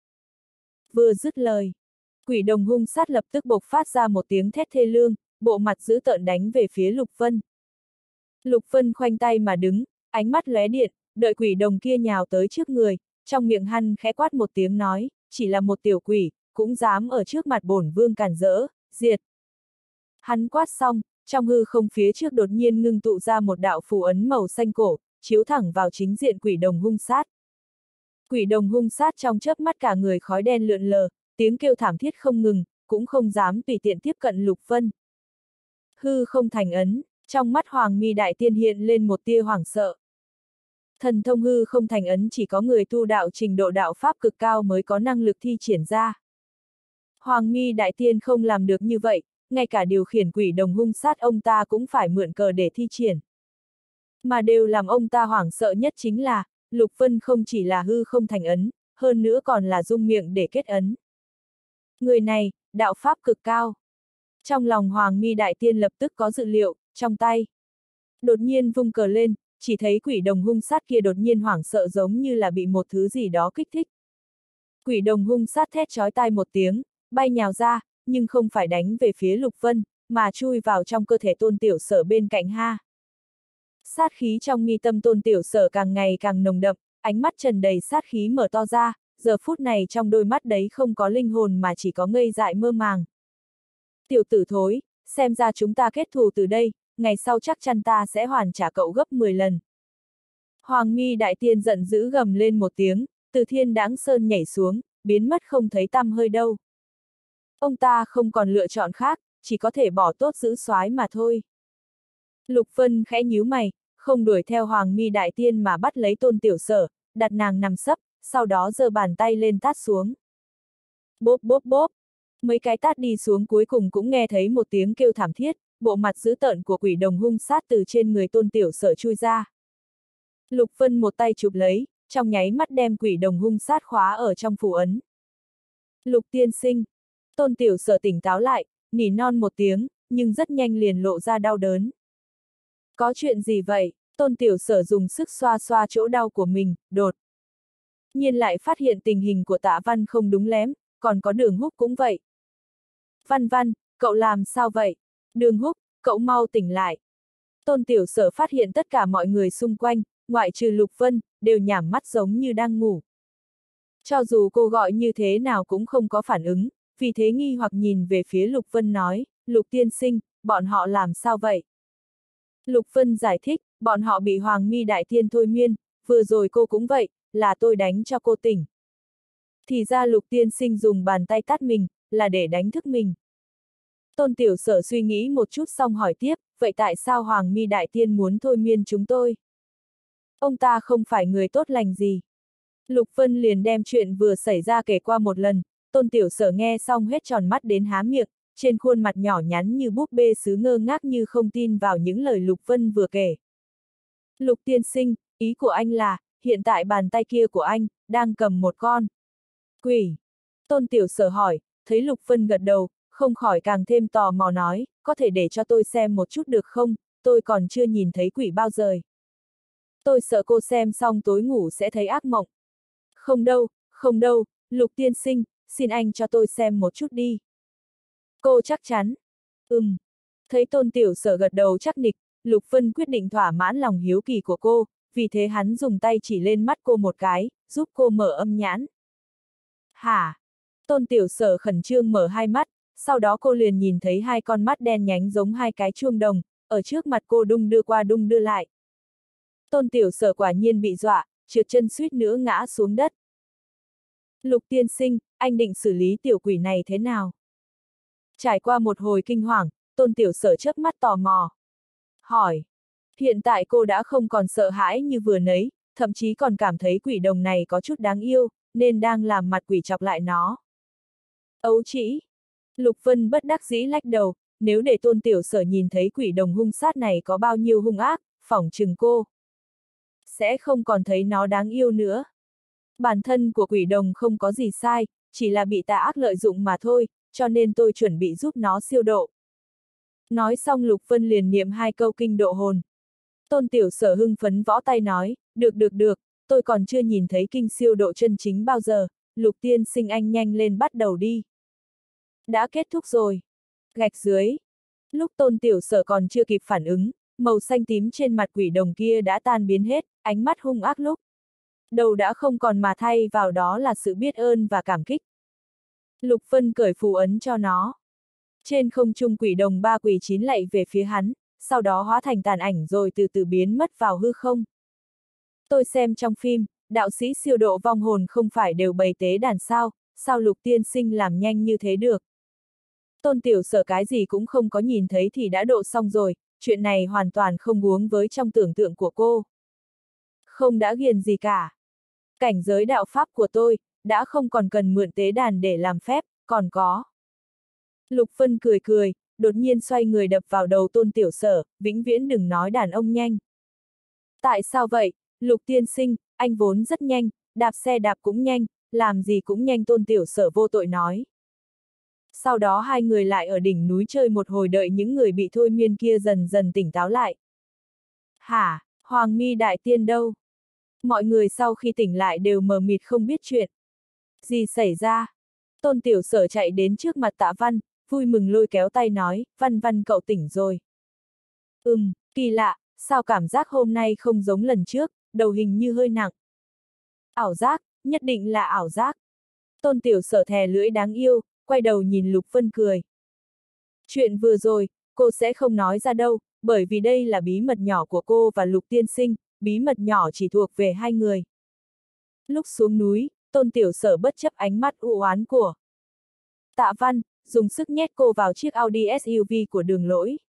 A: Vừa dứt lời, quỷ đồng hung sát lập tức bộc phát ra một tiếng thét thê lương, bộ mặt dữ tợn đánh về phía Lục Vân. Lục Vân khoanh tay mà đứng, ánh mắt lóe điện, đợi quỷ đồng kia nhào tới trước người, trong miệng hắn khẽ quát một tiếng nói, chỉ là một tiểu quỷ, cũng dám ở trước mặt bổn vương cản rỡ, diệt. Hắn quát xong, trong hư không phía trước đột nhiên ngưng tụ ra một đạo phù ấn màu xanh cổ, chiếu thẳng vào chính diện quỷ đồng hung sát. Quỷ đồng hung sát trong chớp mắt cả người khói đen lượn lờ, tiếng kêu thảm thiết không ngừng, cũng không dám tùy tiện tiếp cận Lục Vân. Hư không thành ấn, trong mắt Hoàng Mi Đại Tiên hiện lên một tia hoảng sợ. Thần thông hư không thành ấn chỉ có người tu đạo trình độ đạo pháp cực cao mới có năng lực thi triển ra. Hoàng Mi Đại Tiên không làm được như vậy, ngay cả điều khiển quỷ đồng hung sát ông ta cũng phải mượn cờ để thi triển. Mà đều làm ông ta hoảng sợ nhất chính là, Lục Vân không chỉ là hư không thành ấn, hơn nữa còn là dung miệng để kết ấn. Người này, đạo pháp cực cao. Trong lòng Hoàng Mi Đại Tiên lập tức có dự liệu, trong tay. Đột nhiên vung cờ lên, chỉ thấy quỷ đồng hung sát kia đột nhiên hoảng sợ giống như là bị một thứ gì đó kích thích. Quỷ đồng hung sát thét chói tai một tiếng, bay nhào ra, nhưng không phải đánh về phía Lục Vân, mà chui vào trong cơ thể Tôn Tiểu Sở bên cạnh ha. Sát khí trong mi tâm Tôn Tiểu Sở càng ngày càng nồng đậm, ánh mắt trần đầy sát khí mở to ra, giờ phút này trong đôi mắt đấy không có linh hồn mà chỉ có ngây dại mơ màng. Tiểu tử thối, xem ra chúng ta kết thù từ đây, ngày sau chắc chắn ta sẽ hoàn trả cậu gấp 10 lần. Hoàng Mi Đại Tiên giận dữ gầm lên một tiếng, từ Thiên Đãng Sơn nhảy xuống, biến mất không thấy tăm hơi đâu. Ông ta không còn lựa chọn khác, chỉ có thể bỏ tốt giữ soái mà thôi. Lục Vân khẽ nhíu mày, không đuổi theo Hoàng Mi Đại Tiên mà bắt lấy Tôn Tiểu Sở, đặt nàng nằm sấp, sau đó giơ bàn tay lên tát xuống. Bốp bốp bốp, mấy cái tát đi xuống cuối cùng cũng nghe thấy một tiếng kêu thảm thiết, bộ mặt dữ tợn của quỷ đồng hung sát từ trên người Tôn Tiểu Sở chui ra. Lục Vân một tay chụp lấy, trong nháy mắt đem quỷ đồng hung sát khóa ở trong phù ấn. Lục tiên sinh, Tôn Tiểu Sở tỉnh táo lại, nỉ non một tiếng, nhưng rất nhanh liền lộ ra đau đớn. Có chuyện gì vậy? Tôn Tiểu Sở dùng sức xoa xoa chỗ đau của mình, đột nhiên lại phát hiện tình hình của Tạ Văn không đúng lém, còn có Đường Húc cũng vậy. Văn Văn, cậu làm sao vậy? Đường Húc, cậu mau tỉnh lại. Tôn Tiểu Sở phát hiện tất cả mọi người xung quanh, ngoại trừ Lục Vân, đều nhắm mắt giống như đang ngủ. Cho dù cô gọi như thế nào cũng không có phản ứng, vì thế nghi hoặc nhìn về phía Lục Vân nói, Lục tiên sinh, bọn họ làm sao vậy? Lục Vân giải thích, bọn họ bị Hoàng Mi Đại Tiên thôi miên, vừa rồi cô cũng vậy, là tôi đánh cho cô tỉnh. Thì ra Lục tiên sinh dùng bàn tay tát mình, là để đánh thức mình. Tôn Tiểu Sở suy nghĩ một chút xong hỏi tiếp, vậy tại sao Hoàng Mi Đại Tiên muốn thôi miên chúng tôi? Ông ta không phải người tốt lành gì. Lục Vân liền đem chuyện vừa xảy ra kể qua một lần, Tôn Tiểu Sở nghe xong hết tròn mắt đến há miệng, trên khuôn mặt nhỏ nhắn như búp bê sứ ngơ ngác như không tin vào những lời Lục Vân vừa kể. Lục tiên sinh, ý của anh là, hiện tại bàn tay kia của anh, đang cầm một con quỷ. Tôn Tiểu Sở hỏi, thấy Lục Vân gật đầu, không khỏi càng thêm tò mò nói, có thể để cho tôi xem một chút được không, tôi còn chưa nhìn thấy quỷ bao giờ. Tôi sợ cô xem xong tối ngủ sẽ thấy ác mộng. Không đâu, Lục tiên sinh, xin anh cho tôi xem một chút đi. Cô chắc chắn. Thấy Tôn Tiểu Sở gật đầu chắc nịch, Lục Vân quyết định thỏa mãn lòng hiếu kỳ của cô, vì thế hắn dùng tay chỉ lên mắt cô một cái, giúp cô mở âm nhãn. Hả? Tôn Tiểu Sở khẩn trương mở hai mắt, sau đó cô liền nhìn thấy hai con mắt đen nhánh giống hai cái chuông đồng, ở trước mặt cô đung đưa qua đung đưa lại. Tôn Tiểu Sở quả nhiên bị dọa, trượt chân suýt nữa ngã xuống đất. Lục tiên sinh, anh định xử lý tiểu quỷ này thế nào? Trải qua một hồi kinh hoàng, Tôn Tiểu Sở chớp mắt tò mò. Hỏi. Hiện tại cô đã không còn sợ hãi như vừa nấy, thậm chí còn cảm thấy quỷ đồng này có chút đáng yêu, nên đang làm mặt quỷ chọc lại nó. Ấu trĩ. Lục Vân bất đắc dĩ lách đầu, nếu để Tôn Tiểu Sở nhìn thấy quỷ đồng hung sát này có bao nhiêu hung ác, phỏng chừng cô sẽ không còn thấy nó đáng yêu nữa. Bản thân của quỷ đồng không có gì sai, chỉ là bị tà ác lợi dụng mà thôi, cho nên tôi chuẩn bị giúp nó siêu độ. Nói xong Lục Vân liền niệm hai câu kinh độ hồn. Tôn Tiểu Sở hưng phấn võ tay nói, được, tôi còn chưa nhìn thấy kinh siêu độ chân chính bao giờ, Lục tiên sinh anh nhanh lên bắt đầu đi. Đã kết thúc rồi. Gạch dưới. Lúc Tôn Tiểu Sở còn chưa kịp phản ứng, màu xanh tím trên mặt quỷ đồng kia đã tan biến hết, ánh mắt hung ác lúc đầu đã không còn mà thay vào đó là sự biết ơn và cảm kích. Lục Vân cởi phù ấn cho nó. Trên không trung quỷ đồng ba quỷ chín lạy về phía hắn, sau đó hóa thành tàn ảnh rồi từ từ biến mất vào hư không. Tôi xem trong phim, đạo sĩ siêu độ vong hồn không phải đều bày tế đàn sao Lục tiên sinh làm nhanh như thế được. Tôn Tiểu Sở cái gì cũng không có nhìn thấy thì đã độ xong rồi, chuyện này hoàn toàn không huống với trong tưởng tượng của cô. Không đã ghiền gì cả. Cảnh giới đạo pháp của tôi, đã không còn cần mượn tế đàn để làm phép, còn có. Lục Vân cười, đột nhiên xoay người đập vào đầu Tôn Tiểu Sở, vĩnh viễn đừng nói đàn ông nhanh. Tại sao vậy, Lục tiên sinh, anh vốn rất nhanh, đạp xe đạp cũng nhanh, làm gì cũng nhanh Tôn Tiểu Sở vô tội nói. Sau đó hai người lại ở đỉnh núi chơi một hồi đợi những người bị thôi miên kia dần dần tỉnh táo lại. Hả, Hoàng Mi Đại Tiên đâu? Mọi người sau khi tỉnh lại đều mờ mịt không biết chuyện. Gì xảy ra? Tôn Tiểu Sở chạy đến trước mặt Tạ Văn, vui mừng lôi kéo tay nói, Văn Văn cậu tỉnh rồi. Kỳ lạ, sao cảm giác hôm nay không giống lần trước, đầu hình như hơi nặng. Ảo giác, nhất định là ảo giác. Tôn Tiểu Sở thè lưỡi đáng yêu, quay đầu nhìn Lục Vân cười. Chuyện vừa rồi, cô sẽ không nói ra đâu, bởi vì đây là bí mật nhỏ của cô và Lục tiên sinh, bí mật nhỏ chỉ thuộc về hai người. Lúc xuống núi, Tôn Tiểu Sở bất chấp ánh mắt u oán của Tạ Văn, dùng sức nhét cô vào chiếc Audi SUV của Đường Lỗi.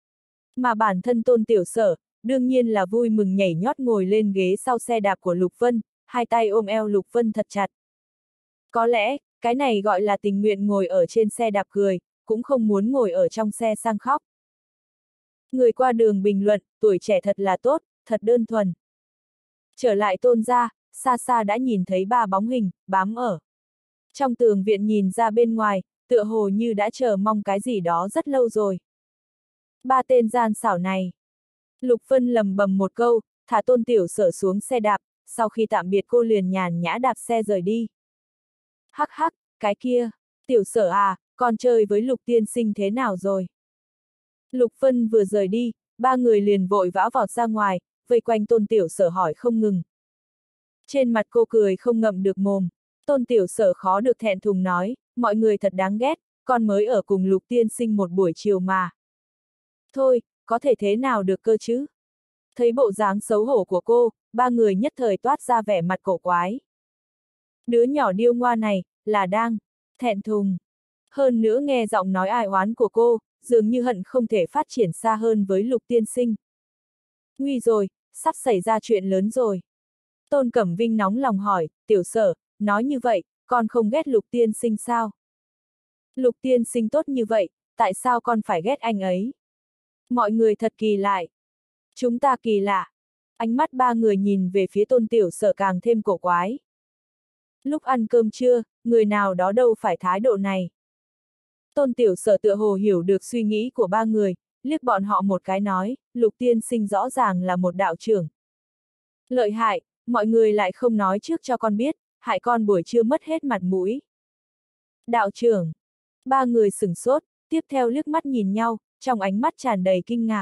A: Mà bản thân Tôn Tiểu Sở, đương nhiên là vui mừng nhảy nhót ngồi lên ghế sau xe đạp của Lục Vân, hai tay ôm eo Lục Vân thật chặt. Có lẽ, cái này gọi là tình nguyện ngồi ở trên xe đạp cười, cũng không muốn ngồi ở trong xe sang khóc. Người qua đường bình luận, tuổi trẻ thật là tốt, thật đơn thuần. Trở lại Tôn gia, xa xa đã nhìn thấy ba bóng hình, bám ở trong tường viện nhìn ra bên ngoài, tựa hồ như đã chờ mong cái gì đó rất lâu rồi. Ba tên gian xảo này. Lục Vân lầm bầm một câu, thả Tôn Tiểu Sở xuống xe đạp, sau khi tạm biệt cô liền nhàn nhã đạp xe rời đi. Hắc hắc, cái kia, Tiểu Sở à, con chơi với Lục tiên sinh thế nào rồi? Lục Vân vừa rời đi, ba người liền vội vã vọt ra ngoài, vây quanh Tôn Tiểu Sở hỏi không ngừng. Trên mặt cô cười không ngậm được mồm, Tôn Tiểu Sở khó được thẹn thùng nói, mọi người thật đáng ghét, con mới ở cùng Lục tiên sinh một buổi chiều mà. Thôi, có thể thế nào được cơ chứ? Thấy bộ dáng xấu hổ của cô, ba người nhất thời toát ra vẻ mặt cổ quái. Đứa nhỏ điêu ngoa này, là đang thẹn thùng. Hơn nữa nghe giọng nói ai oán của cô, dường như hận không thể phát triển xa hơn với Lục tiên sinh. Nguy rồi, sắp xảy ra chuyện lớn rồi. Tôn Cẩm Vinh nóng lòng hỏi, Tiểu Sở, nói như vậy, con không ghét Lục tiên sinh sao? Lục tiên sinh tốt như vậy, tại sao con phải ghét anh ấy? Mọi người thật kỳ lạ. Chúng ta kỳ lạ. Ánh mắt ba người nhìn về phía Tôn Tiểu Sở càng thêm cổ quái. Lúc ăn cơm trưa, người nào đó đâu phải thái độ này. Tôn Tiểu Sở tựa hồ hiểu được suy nghĩ của ba người, liếc bọn họ một cái nói, Lục tiên sinh rõ ràng là một đạo trưởng. Lợi hại, mọi người lại không nói trước cho con biết, hại con buổi trưa mất hết mặt mũi. Đạo trưởng. Ba người sửng sốt, tiếp theo liếc mắt nhìn nhau, trong ánh mắt tràn đầy kinh ngạc.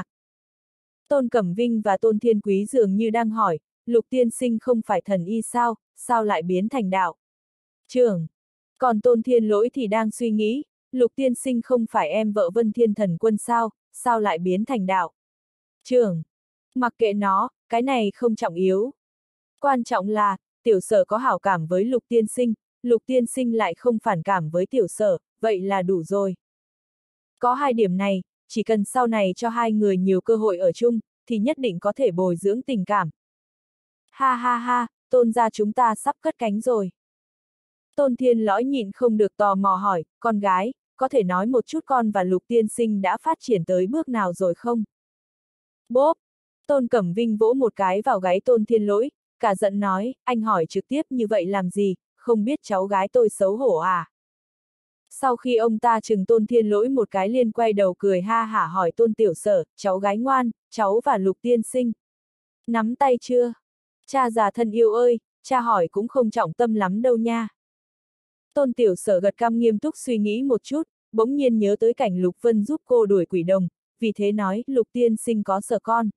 A: Tôn Cẩm Vinh và Tôn Thiên Quý dường như đang hỏi, Lục tiên sinh không phải thần y sao, sao lại biến thành đạo trưởng? Còn Tôn Thiên Lỗi thì đang suy nghĩ, Lục tiên sinh không phải em vợ Vân Thiên Thần Quân sao, sao lại biến thành đạo trưởng? Mặc kệ nó, cái này không trọng yếu. Quan trọng là, Tiểu Sở có hảo cảm với Lục tiên sinh, Lục tiên sinh lại không phản cảm với Tiểu Sở, vậy là đủ rồi. Có hai điểm này, chỉ cần sau này cho hai người nhiều cơ hội ở chung, thì nhất định có thể bồi dưỡng tình cảm. Ha ha ha, Tôn gia chúng ta sắp cất cánh rồi. Tôn Thiên Lõi nhịn không được tò mò hỏi, con gái, có thể nói một chút con và Lục tiên sinh đã phát triển tới bước nào rồi không? Bốp! Tôn Cẩm Vinh vỗ một cái vào gáy Tôn Thiên Lỗi, cả giận nói, anh hỏi trực tiếp như vậy làm gì, không biết cháu gái tôi xấu hổ à? Sau khi ông ta chừng Tôn Thiên Lỗi một cái liền quay đầu cười ha hả hỏi Tôn Tiểu Sở, cháu gái ngoan, cháu và Lục tiên sinh. Nắm tay chưa? Cha già thân yêu ơi, cha hỏi cũng không trọng tâm lắm đâu nha. Tôn Tiểu Sở gật cằm nghiêm túc suy nghĩ một chút, bỗng nhiên nhớ tới cảnh Lục Vân giúp cô đuổi quỷ đồng, vì thế nói, Lục tiên sinh có sợ con.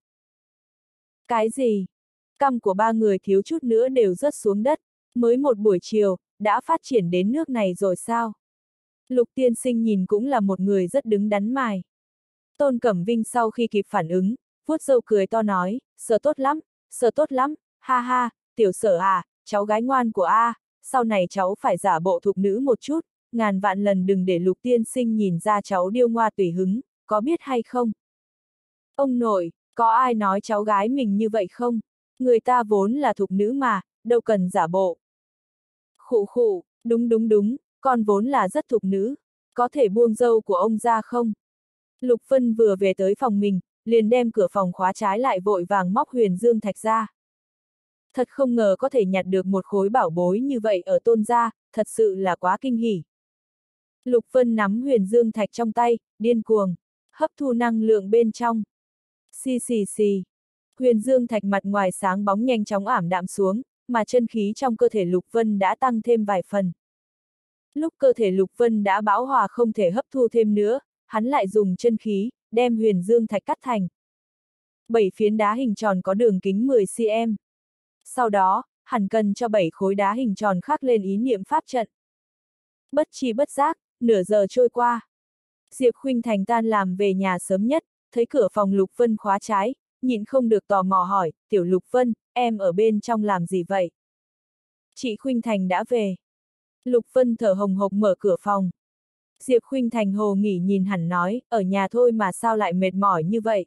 A: Cái gì? Cằm của ba người thiếu chút nữa đều rớt xuống đất, mới một buổi chiều, đã phát triển đến nước này rồi sao? Lục tiên sinh nhìn cũng là một người rất đứng đắn mài. Tôn Cẩm Vinh sau khi kịp phản ứng, vuốt râu cười to nói, sợ tốt lắm, ha ha, Tiểu Sở à, cháu gái ngoan của A, sau này cháu phải giả bộ thục nữ một chút, ngàn vạn lần đừng để Lục tiên sinh nhìn ra cháu điêu ngoa tùy hứng, có biết hay không? Ông nội, có ai nói cháu gái mình như vậy không? Người ta vốn là thục nữ mà, đâu cần giả bộ. Khụ khụ, đúng, con vốn là rất thục nữ, có thể buông râu của ông ra không? Lục Vân vừa về tới phòng mình, liền đem cửa phòng khóa trái lại vội vàng móc huyền dương thạch ra. Thật không ngờ có thể nhặt được một khối bảo bối như vậy ở Tôn gia, thật sự là quá kinh hỉ. Lục Vân nắm huyền dương thạch trong tay, điên cuồng, hấp thu năng lượng bên trong. Xì xì xì. Huyền dương thạch mặt ngoài sáng bóng nhanh chóng ảm đạm xuống, mà chân khí trong cơ thể Lục Vân đã tăng thêm vài phần. Lúc cơ thể Lục Vân đã bão hòa không thể hấp thu thêm nữa, hắn lại dùng chân khí, đem huyền dương thạch cắt thành 7 phiến đá hình tròn có đường kính 10 cm. Sau đó, hẳn cần cho 7 khối đá hình tròn khắc lên ý niệm pháp trận. Bất chi bất giác, nửa giờ trôi qua. Diệp Khuynh Thành tan làm về nhà sớm nhất, thấy cửa phòng Lục Vân khóa trái, nhịn không được tò mò hỏi, tiểu Lục Vân, em ở bên trong làm gì vậy? Chị Khuynh Thành đã về. Lục Vân thở hồng hộc mở cửa phòng. Diệp Khuynh Thành hồ nghỉ nhìn hẳn nói, ở nhà thôi mà sao lại mệt mỏi như vậy?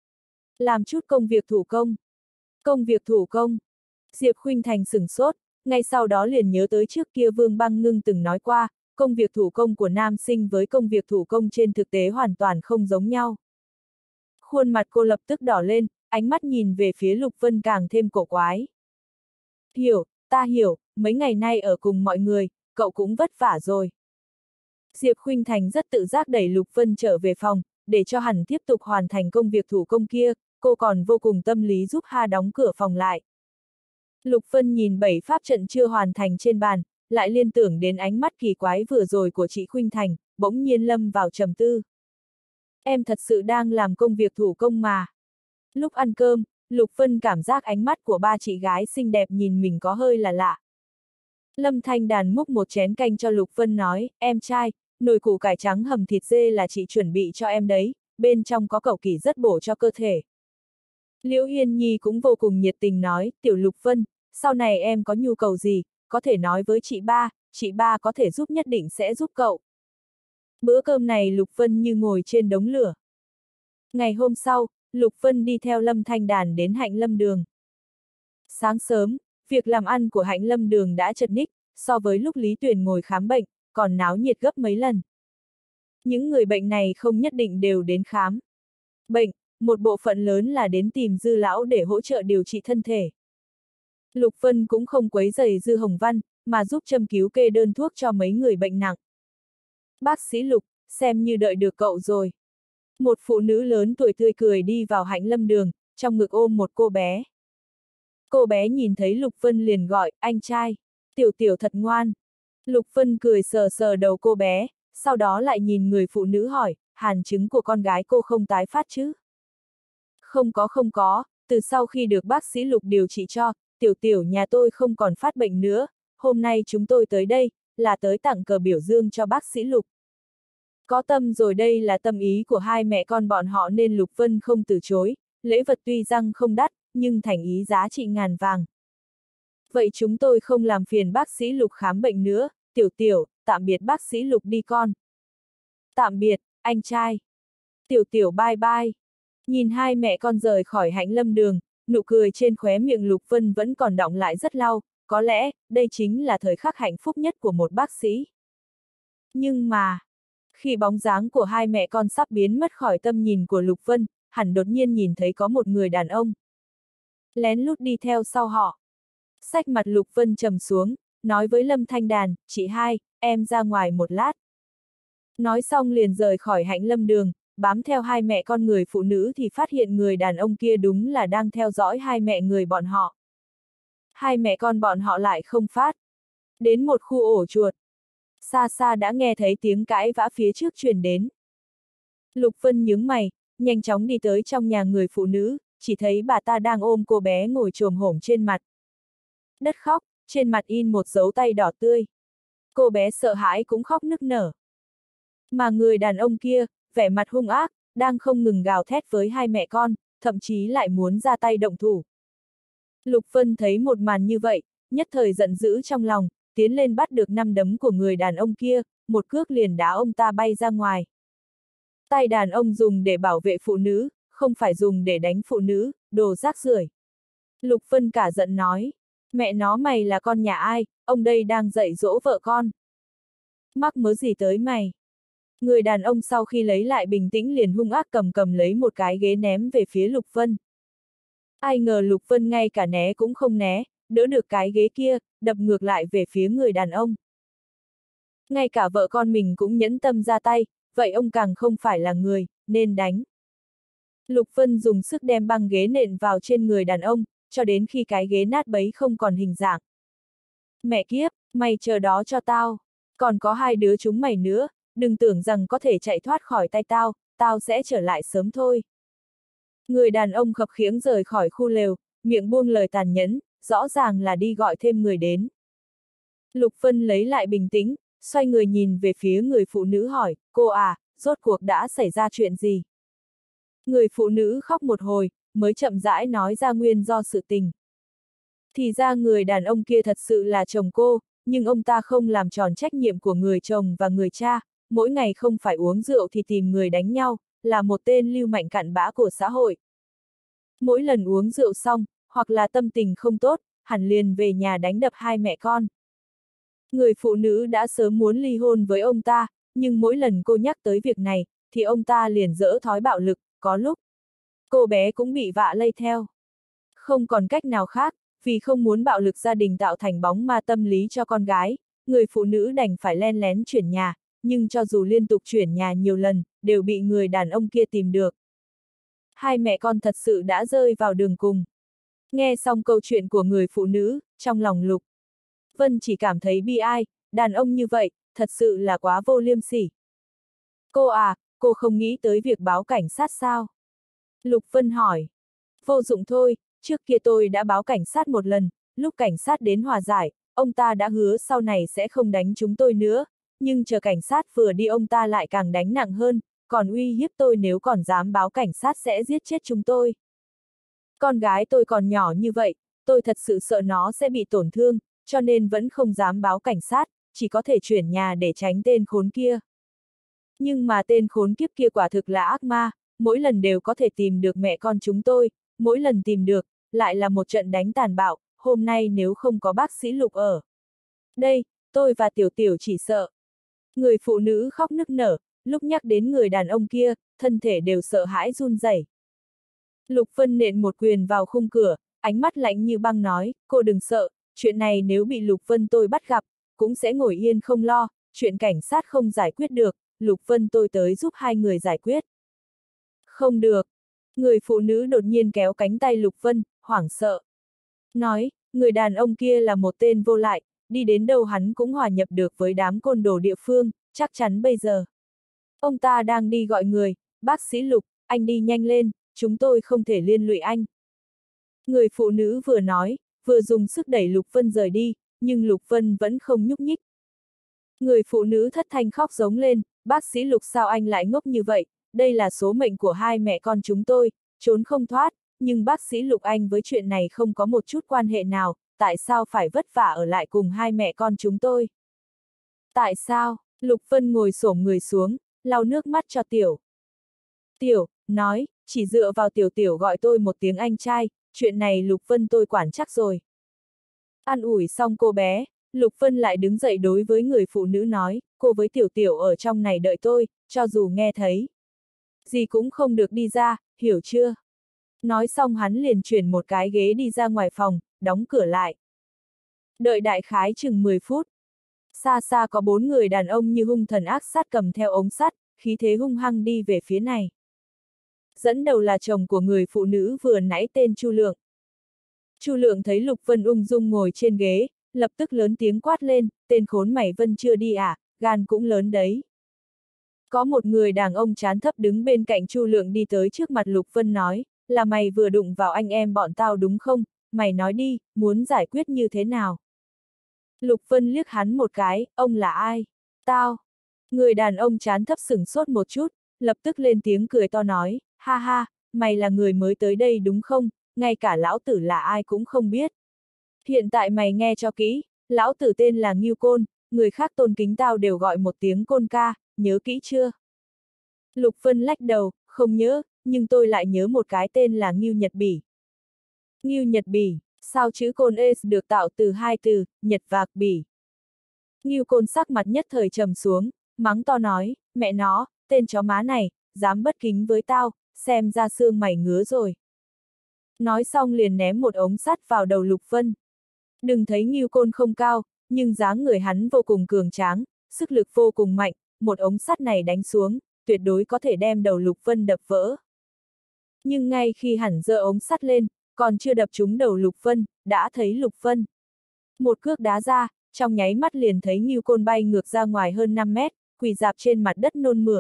A: Làm chút công việc thủ công. Công việc thủ công. Diệp Khuynh Thành sửng sốt, ngay sau đó liền nhớ tới trước kia Vương Băng Ngưng từng nói qua, công việc thủ công của nam sinh với công việc thủ công trên thực tế hoàn toàn không giống nhau. Khuôn mặt cô lập tức đỏ lên, ánh mắt nhìn về phía Lục Vân càng thêm cổ quái. Hiểu, ta hiểu, mấy ngày nay ở cùng mọi người, cậu cũng vất vả rồi. Diệp Khuynh Thành rất tự giác đẩy Lục Vân trở về phòng, để cho hắn tiếp tục hoàn thành công việc thủ công kia, cô còn vô cùng tâm lý giúp ha đóng cửa phòng lại. Lục Vân nhìn 7 pháp trận chưa hoàn thành trên bàn, lại liên tưởng đến ánh mắt kỳ quái vừa rồi của chị Khuynh Thành, bỗng nhiên lâm vào trầm tư. Em thật sự đang làm công việc thủ công mà. Lúc ăn cơm, Lục Vân cảm giác ánh mắt của ba chị gái xinh đẹp nhìn mình có hơi là lạ. Lâm Thanh Đàn múc một chén canh cho Lục Vân nói, em trai, nồi củ cải trắng hầm thịt dê là chị chuẩn bị cho em đấy, bên trong có cẩu kỳ rất bổ cho cơ thể. Liễu Hiên Nhi cũng vô cùng nhiệt tình nói, tiểu Lục Vân, sau này em có nhu cầu gì, có thể nói với chị ba có thể giúp nhất định sẽ giúp cậu. Bữa cơm này Lục Vân như ngồi trên đống lửa. Ngày hôm sau, Lục Vân đi theo Lâm Thanh Đàn đến Hạnh Lâm Đường. Sáng sớm, việc làm ăn của Hạnh Lâm Đường đã chật ních, so với lúc Lý Tuyền ngồi khám bệnh, còn náo nhiệt gấp mấy lần. Những người bệnh này không nhất định đều đến khám bệnh, một bộ phận lớn là đến tìm Dư lão để hỗ trợ điều trị thân thể. Lục Vân cũng không quấy rầy Dư Hồng Văn, mà giúp châm cứu kê đơn thuốc cho mấy người bệnh nặng. Bác sĩ Lục, xem như đợi được cậu rồi. Một phụ nữ lớn tuổi tươi cười đi vào Hạnh Lâm Đường, trong ngực ôm một cô bé. Cô bé nhìn thấy Lục Vân liền gọi, anh trai, tiểu tiểu thật ngoan. Lục Vân cười sờ sờ đầu cô bé, sau đó lại nhìn người phụ nữ hỏi, hàn chứng của con gái cô không tái phát chứ? Không có, từ sau khi được bác sĩ Lục điều trị cho, tiểu tiểu nhà tôi không còn phát bệnh nữa, hôm nay chúng tôi tới đây, là tới tặng cờ biểu dương cho bác sĩ Lục. Có tâm rồi, đây là tâm ý của hai mẹ con bọn họ nên Lục Vân không từ chối, lễ vật tuy rằng không đắt, nhưng thành ý giá trị ngàn vàng. Vậy chúng tôi không làm phiền bác sĩ Lục khám bệnh nữa, tiểu tiểu, tạm biệt bác sĩ Lục đi con. Tạm biệt, anh trai. Tiểu tiểu bye bye. Nhìn hai mẹ con rời khỏi Hạnh Lâm Đường, nụ cười trên khóe miệng Lục Vân vẫn còn đọng lại rất lâu, có lẽ, đây chính là thời khắc hạnh phúc nhất của một bác sĩ. Nhưng mà, khi bóng dáng của hai mẹ con sắp biến mất khỏi tầm nhìn của Lục Vân, hắn đột nhiên nhìn thấy có một người đàn ông lén lút đi theo sau họ. Xách mặt Lục Vân trầm xuống, nói với Lâm Thanh Đàn, chị hai, em ra ngoài một lát. Nói xong liền rời khỏi Hạnh Lâm Đường, bám theo hai mẹ con người phụ nữ thì phát hiện người đàn ông kia đúng là đang theo dõi hai mẹ người bọn họ. Hai mẹ con bọn họ lại không phát. Đến một khu ổ chuột. Xa xa đã nghe thấy tiếng cãi vã phía trước truyền đến. Lục Vân nhướng mày, nhanh chóng đi tới trong nhà người phụ nữ, chỉ thấy bà ta đang ôm cô bé ngồi chồm hổm trên mặt đất khóc, trên mặt in một dấu tay đỏ tươi. Cô bé sợ hãi cũng khóc nức nở. Mà người đàn ông kia, vẻ mặt hung ác, đang không ngừng gào thét với hai mẹ con, thậm chí lại muốn ra tay động thủ. Lục Vân thấy một màn như vậy, nhất thời giận dữ trong lòng, tiến lên bắt được năm đấm của người đàn ông kia, một cước liền đá ông ta bay ra ngoài. Tay đàn ông dùng để bảo vệ phụ nữ, không phải dùng để đánh phụ nữ, đồ rác rưởi. Lục Vân cả giận nói, mẹ nó mày là con nhà ai, ông đây đang dạy dỗ vợ con. Mắc mớ gì tới mày? Người đàn ông sau khi lấy lại bình tĩnh liền hung ác cầm lấy một cái ghế ném về phía Lục Vân. Ai ngờ Lục Vân ngay cả né cũng không né, đỡ được cái ghế kia, đập ngược lại về phía người đàn ông. Ngay cả vợ con mình cũng nhẫn tâm ra tay, vậy ông càng không phải là người, nên đánh. Lục Vân dùng sức đem băng ghế nện vào trên người đàn ông, cho đến khi cái ghế nát bấy không còn hình dạng. Mẹ kiếp, mày chờ đó cho tao, còn có hai đứa chúng mày nữa, đừng tưởng rằng có thể chạy thoát khỏi tay tao, tao sẽ trở lại sớm thôi. Người đàn ông khập khiễng rời khỏi khu lều, miệng buông lời tàn nhẫn, rõ ràng là đi gọi thêm người đến. Lục Vân lấy lại bình tĩnh, xoay người nhìn về phía người phụ nữ hỏi, cô à, rốt cuộc đã xảy ra chuyện gì? Người phụ nữ khóc một hồi, mới chậm rãi nói ra nguyên do sự tình. Thì ra người đàn ông kia thật sự là chồng cô, nhưng ông ta không làm tròn trách nhiệm của người chồng và người cha, mỗi ngày không phải uống rượu thì tìm người đánh nhau, là một tên lưu manh cặn bã của xã hội. Mỗi lần uống rượu xong, hoặc là tâm tình không tốt, hẳn liền về nhà đánh đập hai mẹ con. Người phụ nữ đã sớm muốn ly hôn với ông ta, nhưng mỗi lần cô nhắc tới việc này, thì ông ta liền giở thói bạo lực, có lúc cô bé cũng bị vạ lây theo. Không còn cách nào khác, vì không muốn bạo lực gia đình tạo thành bóng ma tâm lý cho con gái, người phụ nữ đành phải len lén chuyển nhà, nhưng cho dù liên tục chuyển nhà nhiều lần, đều bị người đàn ông kia tìm được. Hai mẹ con thật sự đã rơi vào đường cùng. Nghe xong câu chuyện của người phụ nữ, trong lòng Lục Vân chỉ cảm thấy bi ai, đàn ông như vậy, thật sự là quá vô liêm sỉ. Cô à, cô không nghĩ tới việc báo cảnh sát sao? Lục Vân hỏi. Vô dụng thôi, trước kia tôi đã báo cảnh sát một lần, lúc cảnh sát đến hòa giải, ông ta đã hứa sau này sẽ không đánh chúng tôi nữa, nhưng chờ cảnh sát vừa đi ông ta lại càng đánh nặng hơn, còn uy hiếp tôi nếu còn dám báo cảnh sát sẽ giết chết chúng tôi. Con gái tôi còn nhỏ như vậy, tôi thật sự sợ nó sẽ bị tổn thương, cho nên vẫn không dám báo cảnh sát, chỉ có thể chuyển nhà để tránh tên khốn kia. Nhưng mà tên khốn kiếp kia quả thực là ác ma, mỗi lần đều có thể tìm được mẹ con chúng tôi, mỗi lần tìm được, lại là một trận đánh tàn bạo, hôm nay nếu không có bác sĩ Lục ở đây, tôi và Tiểu Tiểu chỉ sợ. Người phụ nữ khóc nức nở, lúc nhắc đến người đàn ông kia, thân thể đều sợ hãi run rẩy. Lục Vân nện một quyền vào khung cửa, ánh mắt lạnh như băng nói, cô đừng sợ, chuyện này nếu bị Lục Vân tôi bắt gặp, cũng sẽ ngồi yên không lo, chuyện cảnh sát không giải quyết được, Lục Vân tôi tới giúp hai người giải quyết. Không được. Người phụ nữ đột nhiên kéo cánh tay Lục Vân, hoảng sợ. Nói, người đàn ông kia là một tên vô lại, đi đến đâu hắn cũng hòa nhập được với đám côn đồ địa phương, chắc chắn bây giờ. Ông ta đang đi gọi người, bác sĩ Lục, anh đi nhanh lên, chúng tôi không thể liên lụy anh. Người phụ nữ vừa nói, vừa dùng sức đẩy Lục Vân rời đi, nhưng Lục Vân vẫn không nhúc nhích. Người phụ nữ thất thanh khóc giống lên, bác sĩ Lục sao anh lại ngốc như vậy, đây là số mệnh của hai mẹ con chúng tôi, trốn không thoát, nhưng bác sĩ Lục anh với chuyện này không có một chút quan hệ nào, tại sao phải vất vả ở lại cùng hai mẹ con chúng tôi? Tại sao? Lục Vân ngồi xổm người xuống, lau nước mắt cho Tiểu Tiểu, nói, chỉ dựa vào Tiểu Tiểu gọi tôi một tiếng anh trai, chuyện này Lục Vân tôi quản chắc rồi. An ủi xong cô bé, Lục Vân lại đứng dậy đối với người phụ nữ nói, cô với Tiểu Tiểu ở trong này đợi tôi, cho dù nghe thấy gì cũng không được đi ra, hiểu chưa? Nói xong hắn liền chuyển một cái ghế đi ra ngoài phòng, đóng cửa lại. Đợi đại khái chừng 10 phút. Xa xa có 4 người đàn ông như hung thần ác sát cầm theo ống sắt, khí thế hung hăng đi về phía này. Dẫn đầu là chồng của người phụ nữ vừa nãy tên Chu Lượng. Chu Lượng thấy Lục Vân ung dung ngồi trên ghế, lập tức lớn tiếng quát lên, tên khốn mày Vân chưa đi à, gan cũng lớn đấy. Có một người đàn ông trán thấp đứng bên cạnh Chu Lượng đi tới trước mặt Lục Vân nói, là mày vừa đụng vào anh em bọn tao đúng không, mày nói đi, muốn giải quyết như thế nào? Lục Vân liếc hắn một cái, ông là ai? Tao. Người đàn ông trán thấp sửng sốt một chút, lập tức lên tiếng cười to nói, ha ha, mày là người mới tới đây đúng không, ngay cả lão tử là ai cũng không biết. Hiện tại mày nghe cho kỹ, lão tử tên là Ngưu Côn, người khác tôn kính tao đều gọi một tiếng Côn ca, nhớ kỹ chưa? Lục Vân lách đầu, không nhớ, nhưng tôi lại nhớ một cái tên là Ngưu Nhật Bỉ. Ngưu Nhật Bỉ, sao chữ Côn es được tạo từ hai từ, Nhật và Bỉ. Ngưu Côn sắc mặt nhất thời trầm xuống, mắng to nói, mẹ nó, tên chó má này, dám bất kính với tao, xem ra xương mày ngứa rồi. Nói xong liền ném một ống sắt vào đầu Lục Vân. Đừng thấy Ngưu Côn không cao, nhưng dáng người hắn vô cùng cường tráng, sức lực vô cùng mạnh, một ống sắt này đánh xuống, tuyệt đối có thể đem đầu Lục Vân đập vỡ. Nhưng ngay khi hẳn giơ ống sắt lên, còn chưa đập trúng đầu Lục Vân, đã thấy Lục Vân một cước đá ra, trong nháy mắt liền thấy Ngưu Côn bay ngược ra ngoài hơn 5 mét, quỳ rạp trên mặt đất nôn mửa.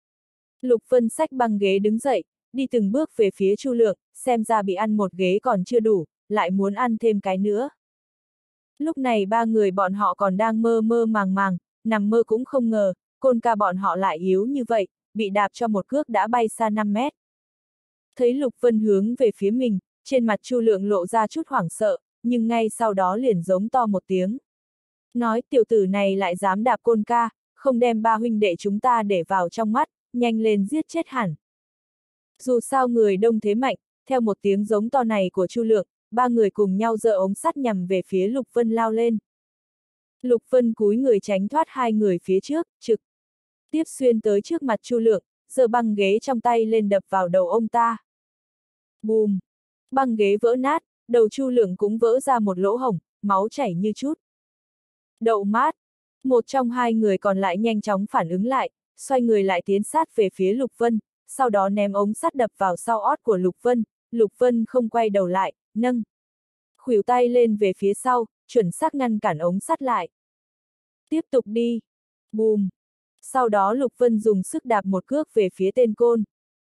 A: Lục Vân xách băng ghế đứng dậy, đi từng bước về phía Chu Lượng, xem ra bị ăn một ghế còn chưa đủ, lại muốn ăn thêm cái nữa. Lúc này ba người bọn họ còn đang mơ mơ màng màng, nằm mơ cũng không ngờ, Côn Ca bọn họ lại yếu như vậy, bị đạp cho một cước đã bay xa 5 mét. Thấy Lục Vân hướng về phía mình, trên mặt Chu Lượng lộ ra chút hoảng sợ, nhưng ngay sau đó liền giống to một tiếng. Nói tiểu tử này lại dám đạp Côn Ca, không đem ba huynh đệ chúng ta để vào trong mắt, nhanh lên giết chết hẳn. Dù sao người đông thế mạnh, theo một tiếng giống to này của Chu Lượng, ba người cùng nhau giơ ống sắt nhằm về phía Lục Vân lao lên. Lục Vân cúi người tránh thoát hai người phía trước, trực tiếp xuyên tới trước mặt Chu Lượng, giơ băng ghế trong tay lên đập vào đầu ông ta. Bùm! Băng ghế vỡ nát, đầu Chu Lượng cũng vỡ ra một lỗ hổng, máu chảy như chút. Đậu mát! Một trong hai người còn lại nhanh chóng phản ứng lại, xoay người lại tiến sát về phía Lục Vân, sau đó ném ống sắt đập vào sau ót của Lục Vân không quay đầu lại, nâng khuỷu tay lên về phía sau, chuẩn xác ngăn cản ống sắt lại. Tiếp tục đi! Bùm! Sau đó Lục Vân dùng sức đạp một cước về phía tên côn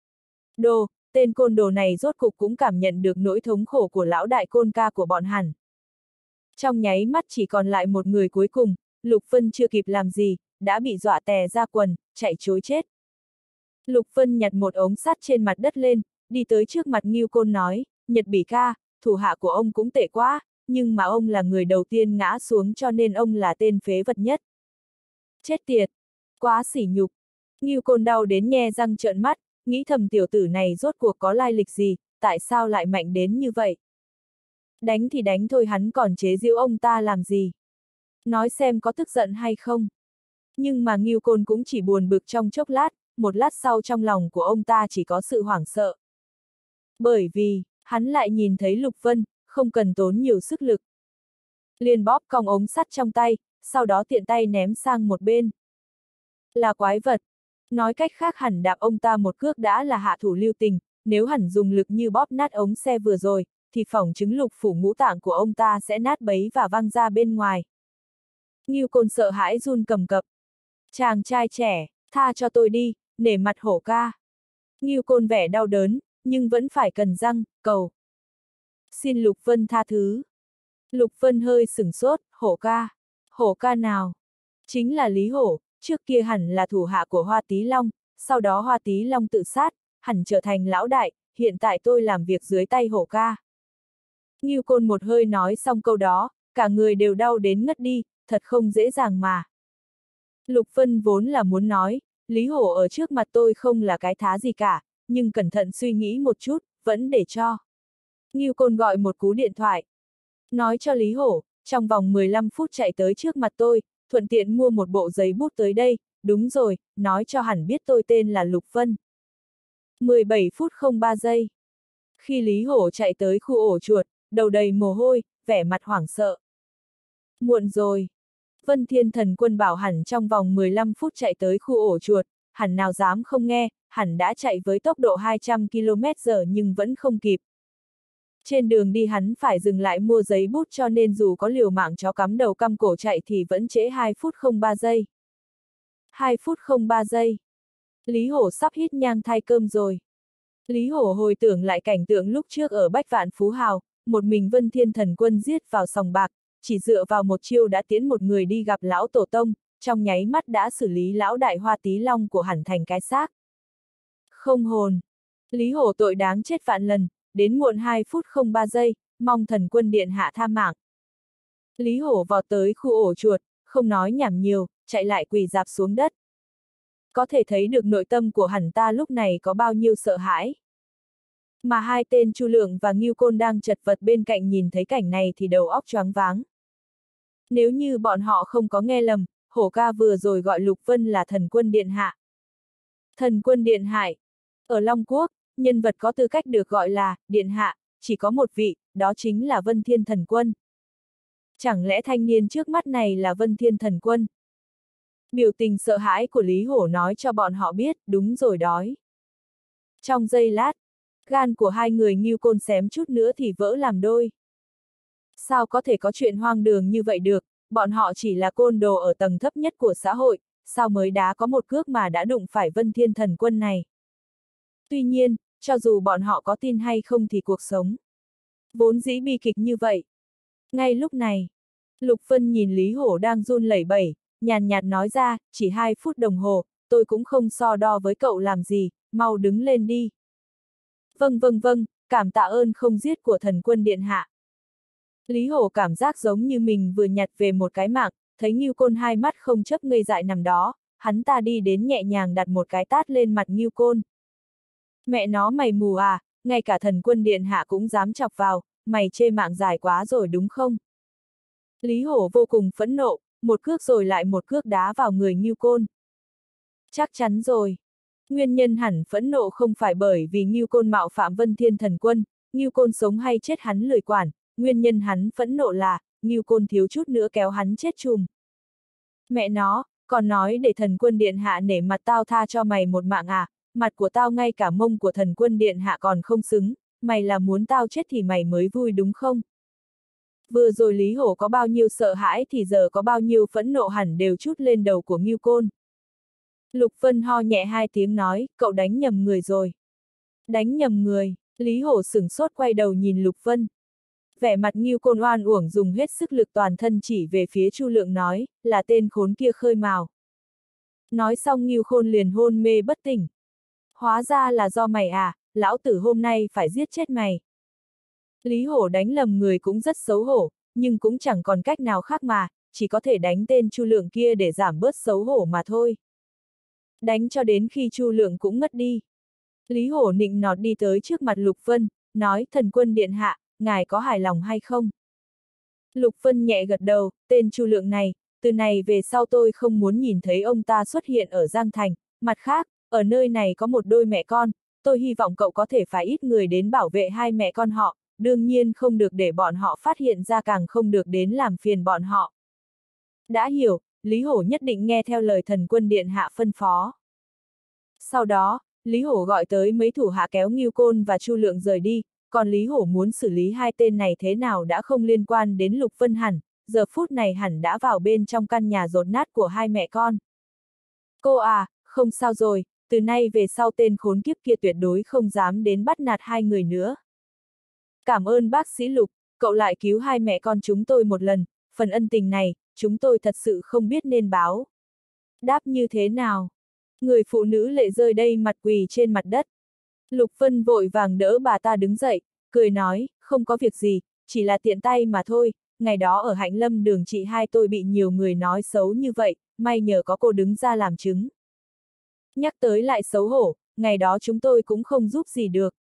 A: tên côn đồ này rốt cục cũng cảm nhận được nỗi thống khổ của lão đại Côn Ca của bọn hắn. Trong nháy mắt chỉ còn lại một người cuối cùng, Lục Vân chưa kịp làm gì, đã bị dọa tè ra quần, chạy trối chết. Lục Vân nhặt một ống sắt trên mặt đất lên, đi tới trước mặt Ngưu Côn nói, Nhật Bỉ ca, thủ hạ của ông cũng tệ quá, nhưng mà ông là người đầu tiên ngã xuống cho nên ông là tên phế vật nhất. Chết tiệt! Quá sỉ nhục! Ngưu Côn đau đến nhe răng trợn mắt, nghĩ thầm tiểu tử này rốt cuộc có lai lịch gì, tại sao lại mạnh đến như vậy? Đánh thì đánh thôi, hắn còn chế giễu ông ta làm gì? Nói xem có tức giận hay không? Nhưng mà Ngưu Côn cũng chỉ buồn bực trong chốc lát, một lát sau trong lòng của ông ta chỉ có sự hoảng sợ. Bởi vì, hắn lại nhìn thấy Lục Vân, không cần tốn nhiều sức lực. Liền bóp cong ống sắt trong tay, sau đó tiện tay ném sang một bên. Là quái vật. Nói cách khác hẳn đạp ông ta một cước đã là hạ thủ lưu tình, nếu hẳn dùng lực như bóp nát ống xe vừa rồi, thì phỏng chứng lục phủ ngũ tạng của ông ta sẽ nát bấy và văng ra bên ngoài. Ngưu Côn sợ hãi run cầm cập. Chàng trai trẻ, tha cho tôi đi, nể mặt hổ ca. Ngưu Côn vẻ đau đớn, nhưng vẫn phải cần răng, cầu. Xin Lục Vân tha thứ. Lục Vân hơi sửng sốt, hổ ca. Hổ ca nào? Chính là Lý Hổ, trước kia hẳn là thủ hạ của Hoa Tý Long, sau đó Hoa Tý Long tự sát, hẳn trở thành lão đại, hiện tại tôi làm việc dưới tay hổ ca. Ngưu Côn một hơi nói xong câu đó, cả người đều đau đến ngất đi, thật không dễ dàng mà. Lục Vân vốn là muốn nói, Lý Hổ ở trước mặt tôi không là cái thá gì cả, nhưng cẩn thận suy nghĩ một chút, vẫn để cho. Ngưu Côn gọi một cú điện thoại. Nói cho Lý Hổ, trong vòng 15 phút chạy tới trước mặt tôi, thuận tiện mua một bộ giấy bút tới đây, đúng rồi, nói cho hẳn biết tôi tên là Lục Vân. 17 phút 03 giây. Khi Lý Hổ chạy tới khu ổ chuột, đầu đầy mồ hôi, vẻ mặt hoảng sợ. Muộn rồi. Vân Thiên Thần Quân bảo hẳn trong vòng 15 phút chạy tới khu ổ chuột, hẳn nào dám không nghe, hẳn đã chạy với tốc độ 200 km/h nhưng vẫn không kịp. Trên đường đi hắn phải dừng lại mua giấy bút cho nên dù có liều mạng chó cắm đầu căm cổ chạy thì vẫn trễ 2 phút 03 giây. 2 phút 03 giây. Lý Hổ sắp hít nhang thay cơm rồi. Lý Hổ hồi tưởng lại cảnh tượng lúc trước ở Bách Vạn Phú Hào, một mình Vân Thiên Thần Quân giết vào sòng bạc, chỉ dựa vào một chiêu đã tiến một người đi gặp lão tổ tông, trong nháy mắt đã xử lý lão đại Hoa Tý Long của hẳn thành cái xác. Không hồn. Lý Hổ tội đáng chết vạn lần, đến muộn 2 phút 03 giây, mong Thần Quân điện hạ tha mạng. Lý Hổ vọt tới khu ổ chuột, không nói nhảm nhiều, chạy lại quỳ rạp xuống đất. Có thể thấy được nội tâm của hẳn ta lúc này có bao nhiêu sợ hãi. Mà hai tên Chu Lượng và Ngưu Côn đang chật vật bên cạnh nhìn thấy cảnh này thì đầu óc choáng váng. Nếu như bọn họ không có nghe lầm, hổ ca vừa rồi gọi Lục Vân là Thần Quân điện hạ. Thần Quân điện hạ. Ở Long Quốc, nhân vật có tư cách được gọi là điện hạ, chỉ có một vị, đó chính là Vân Thiên Thần Quân. Chẳng lẽ thanh niên trước mắt này là Vân Thiên Thần Quân? Biểu tình sợ hãi của Lý Hổ nói cho bọn họ biết, đúng rồi đói. Trong giây lát, gan của hai người Ngưu Côn xém chút nữa thì vỡ làm đôi. Sao có thể có chuyện hoang đường như vậy được, bọn họ chỉ là côn đồ ở tầng thấp nhất của xã hội, sao mới đá có một cước mà đã đụng phải Vân Thiên Thần Quân này. Tuy nhiên, cho dù bọn họ có tin hay không thì cuộc sống Vốn dĩ bi kịch như vậy. Ngay lúc này, Lục Vân nhìn Lý Hổ đang run lẩy bẩy, nhàn nhạt nói ra, chỉ 2 phút đồng hồ, tôi cũng không so đo với cậu làm gì, mau đứng lên đi. Vâng vâng vâng, cảm tạ ơn không giết của thần quân điện hạ. Lý Hổ cảm giác giống như mình vừa nhặt về một cái mạng, thấy Ngưu Côn hai mắt không chớp ngây dại nằm đó, hắn ta đi đến nhẹ nhàng đặt một cái tát lên mặt Ngưu Côn. Mẹ nó mày mù à, ngay cả thần quân điện hạ cũng dám chọc vào, mày chê mạng dài quá rồi đúng không? Lý Hổ vô cùng phẫn nộ, một cước rồi lại một cước đá vào người Ngưu Côn. Chắc chắn rồi. Nguyên nhân hẳn phẫn nộ không phải bởi vì Ngưu Côn mạo phạm Vân Thiên Thần Quân, Ngưu Côn sống hay chết hắn lười quản, nguyên nhân hắn phẫn nộ là, Ngưu Côn thiếu chút nữa kéo hắn chết chùm. Mẹ nó, còn nói để thần quân điện hạ nể mặt tao tha cho mày một mạng à, mặt của tao ngay cả mông của thần quân điện hạ còn không xứng, mày là muốn tao chết thì mày mới vui đúng không? Vừa rồi Lý Hổ có bao nhiêu sợ hãi thì giờ có bao nhiêu phẫn nộ hẳn đều trút lên đầu của Ngưu Côn. Lục Vân ho nhẹ 2 tiếng nói, cậu đánh nhầm người rồi. Đánh nhầm người, Lý Hổ sửng sốt quay đầu nhìn Lục Vân. Vẻ mặt Ngưu Côn oan uổng dùng hết sức lực toàn thân chỉ về phía Chu Lượng nói, là tên khốn kia khơi mào. Nói xong Ngưu Khôn liền hôn mê bất tỉnh. Hóa ra là do mày à, lão tử hôm nay phải giết chết mày. Lý Hổ đánh lầm người cũng rất xấu hổ, nhưng cũng chẳng còn cách nào khác mà, chỉ có thể đánh tên Chu Lượng kia để giảm bớt xấu hổ mà thôi. Đánh cho đến khi Chu Lượng cũng ngất đi. Lý Hổ nịnh nọt đi tới trước mặt Lục Vân, nói thần quân điện hạ, ngài có hài lòng hay không? Lục Vân nhẹ gật đầu, tên Chu Lượng này, từ này về sau tôi không muốn nhìn thấy ông ta xuất hiện ở Giang Thành, mặt khác, ở nơi này có một đôi mẹ con, tôi hy vọng cậu có thể phái ít người đến bảo vệ hai mẹ con họ, đương nhiên không được để bọn họ phát hiện ra càng không được đến làm phiền bọn họ. Đã hiểu, Lý Hổ nhất định nghe theo lời thần quân điện hạ phân phó. Sau đó, Lý Hổ gọi tới mấy thủ hạ kéo Ngưu Côn và Chu Lượng rời đi, còn Lý Hổ muốn xử lý hai tên này thế nào đã không liên quan đến Lục Vân hẳn, giờ phút này hẳn đã vào bên trong căn nhà dột nát của hai mẹ con. Cô à, không sao rồi, từ nay về sau tên khốn kiếp kia tuyệt đối không dám đến bắt nạt hai người nữa. Cảm ơn bác sĩ Lục, cậu lại cứu hai mẹ con chúng tôi một lần, phần ân tình này, chúng tôi thật sự không biết nên báo. Đáp như thế nào? Người phụ nữ lệ rơi đây mặt quỳ trên mặt đất. Lục Vân vội vàng đỡ bà ta đứng dậy, cười nói, không có việc gì, chỉ là tiện tay mà thôi, ngày đó ở Hạnh Lâm đường chị hai tôi bị nhiều người nói xấu như vậy, may nhờ có cô đứng ra làm chứng. Nhắc tới lại xấu hổ, ngày đó chúng tôi cũng không giúp gì được.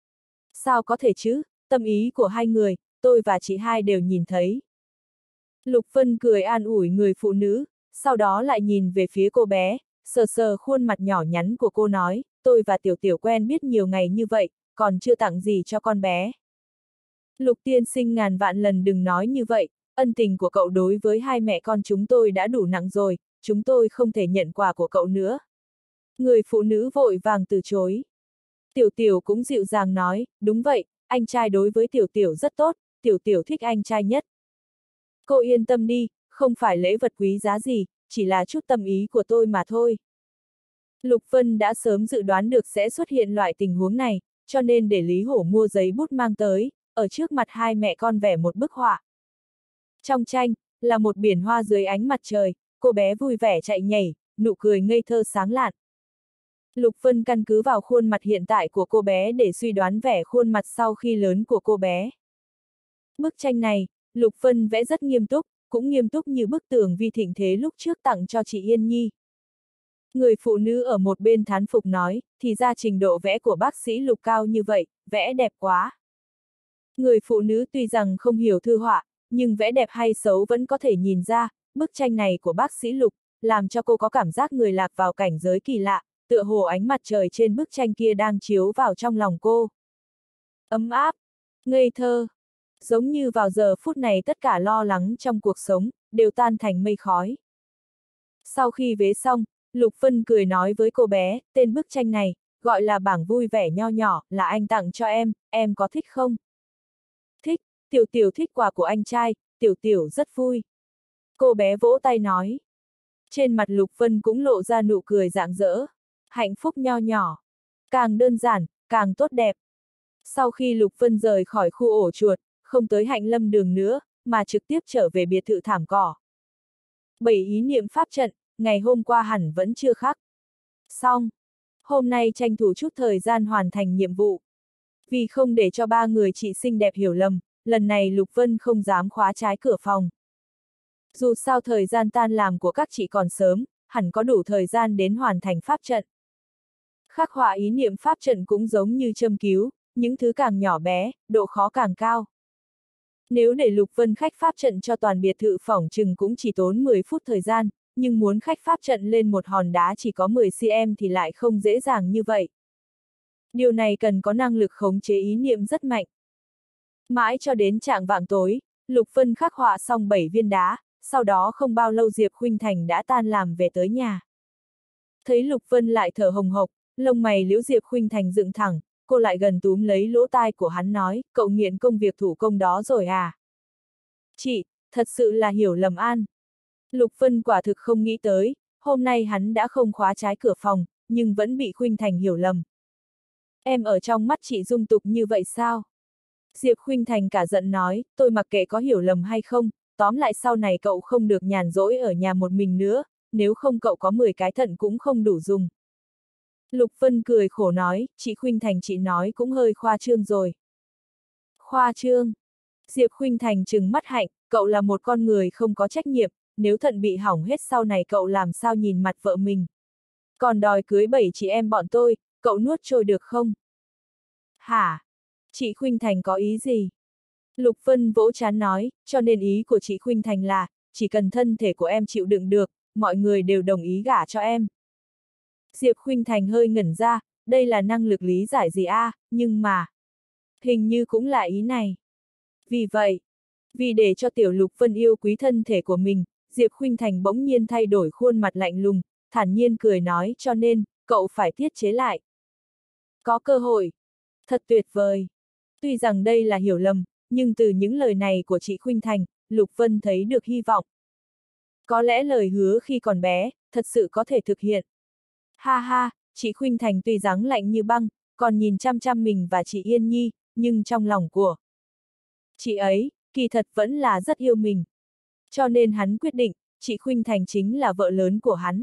A: Sao có thể chứ, tâm ý của hai người, tôi và chị hai đều nhìn thấy. Lục Vân cười an ủi người phụ nữ, sau đó lại nhìn về phía cô bé, sờ sờ khuôn mặt nhỏ nhắn của cô nói, tôi và Tiểu Tiểu quen biết nhiều ngày như vậy, còn chưa tặng gì cho con bé. Lục tiên sinh ngàn vạn lần đừng nói như vậy, ân tình của cậu đối với hai mẹ con chúng tôi đã đủ nặng rồi, chúng tôi không thể nhận quà của cậu nữa. Người phụ nữ vội vàng từ chối. Tiểu Tiểu cũng dịu dàng nói, đúng vậy, anh trai đối với Tiểu Tiểu rất tốt, Tiểu Tiểu thích anh trai nhất. Cô yên tâm đi, không phải lễ vật quý giá gì, chỉ là chút tâm ý của tôi mà thôi. Lục Vân đã sớm dự đoán được sẽ xuất hiện loại tình huống này, cho nên để Lý Hổ mua giấy bút mang tới, ở trước mặt hai mẹ con vẽ một bức họa. Trong tranh, là một biển hoa dưới ánh mặt trời, cô bé vui vẻ chạy nhảy, nụ cười ngây thơ sáng lạn. Lục Vân căn cứ vào khuôn mặt hiện tại của cô bé để suy đoán vẻ khuôn mặt sau khi lớn của cô bé. Bức tranh này, Lục Vân vẽ rất nghiêm túc, cũng nghiêm túc như bức tường vi thịnh thế lúc trước tặng cho chị Yên Nhi. Người phụ nữ ở một bên thán phục nói, thì ra trình độ vẽ của bác sĩ Lục cao như vậy, vẽ đẹp quá. Người phụ nữ tuy rằng không hiểu thư họa, nhưng vẽ đẹp hay xấu vẫn có thể nhìn ra, bức tranh này của bác sĩ Lục, làm cho cô có cảm giác người lạc vào cảnh giới kỳ lạ, tựa hồ ánh mặt trời trên bức tranh kia đang chiếu vào trong lòng cô. Ấm áp, ngây thơ, giống như vào giờ phút này tất cả lo lắng trong cuộc sống, đều tan thành mây khói. Sau khi vẽ xong, Lục Vân cười nói với cô bé, tên bức tranh này, gọi là bảng vui vẻ nho nhỏ, là anh tặng cho em có thích không? Thích, Tiểu Tiểu thích quà của anh trai, Tiểu Tiểu rất vui. Cô bé vỗ tay nói. Trên mặt Lục Vân cũng lộ ra nụ cười rạng rỡ. Hạnh phúc nho nhỏ. Càng đơn giản, càng tốt đẹp. Sau khi Lục Vân rời khỏi khu ổ chuột, không tới Hạnh Lâm đường nữa, mà trực tiếp trở về biệt thự thảm cỏ. 7 ý niệm pháp trận, ngày hôm qua hẳn vẫn chưa khắc. Xong. Hôm nay tranh thủ chút thời gian hoàn thành nhiệm vụ. Vì không để cho ba người chị xinh đẹp hiểu lầm, lần này Lục Vân không dám khóa trái cửa phòng. Dù sao thời gian tan làm của các chị còn sớm, hẳn có đủ thời gian đến hoàn thành pháp trận. Khắc họa ý niệm pháp trận cũng giống như châm cứu, những thứ càng nhỏ bé, độ khó càng cao. Nếu để Lục Vân khách pháp trận cho toàn biệt thự phỏng chừng cũng chỉ tốn 10 phút thời gian, nhưng muốn khách pháp trận lên một hòn đá chỉ có 10 cm thì lại không dễ dàng như vậy. Điều này cần có năng lực khống chế ý niệm rất mạnh. Mãi cho đến chạng vạng tối, Lục Vân khắc họa xong 7 viên đá, sau đó không bao lâu Diệp Khuynh Thành đã tan làm về tới nhà. Thấy Lục Vân lại thở hồng hộc, lông mày liễu Diệp Khuynh Thành dựng thẳng, cô lại gần túm lấy lỗ tai của hắn nói, cậu nghiện công việc thủ công đó rồi à? Chị, thật sự là hiểu lầm an. Lục Vân quả thực không nghĩ tới, hôm nay hắn đã không khóa trái cửa phòng, nhưng vẫn bị Khuynh Thành hiểu lầm. Em ở trong mắt chị dung tục như vậy sao? Diệp Khuynh Thành cả giận nói, tôi mặc kệ có hiểu lầm hay không, tóm lại sau này cậu không được nhàn rỗi ở nhà một mình nữa, nếu không cậu có 10 cái thận cũng không đủ dùng. Lục Vân cười khổ nói, chị Khuynh Thành chị nói cũng hơi khoa trương rồi. Khoa trương? Diệp Khuynh Thành trừng mắt hạnh, cậu là một con người không có trách nhiệm, nếu thận bị hỏng hết sau này cậu làm sao nhìn mặt vợ mình. Còn đòi cưới 7 chị em bọn tôi, cậu nuốt trôi được không? Hả? Chị Khuynh Thành có ý gì? Lục Vân vỗ trán nói, cho nên ý của chị Khuynh Thành là, chỉ cần thân thể của em chịu đựng được, mọi người đều đồng ý gả cho em. Diệp Khuynh Thành hơi ngẩn ra, đây là năng lực lý giải gì a? Nhưng mà, hình như cũng là ý này. Vì vậy, vì để cho tiểu Lục Vân yêu quý thân thể của mình, Diệp Khuynh Thành bỗng nhiên thay đổi khuôn mặt lạnh lùng, thản nhiên cười nói, cho nên, cậu phải tiết chế lại. Có cơ hội. Thật tuyệt vời. Tuy rằng đây là hiểu lầm, nhưng từ những lời này của chị Khuynh Thành, Lục Vân thấy được hy vọng. Có lẽ lời hứa khi còn bé, thật sự có thể thực hiện. Ha ha, chị Khuynh Thành tuy dáng lạnh như băng, còn nhìn chăm chăm mình và chị Yên Nhi, nhưng trong lòng của chị ấy, kỳ thật vẫn là rất yêu mình. Cho nên hắn quyết định, chị Khuynh Thành chính là vợ lớn của hắn.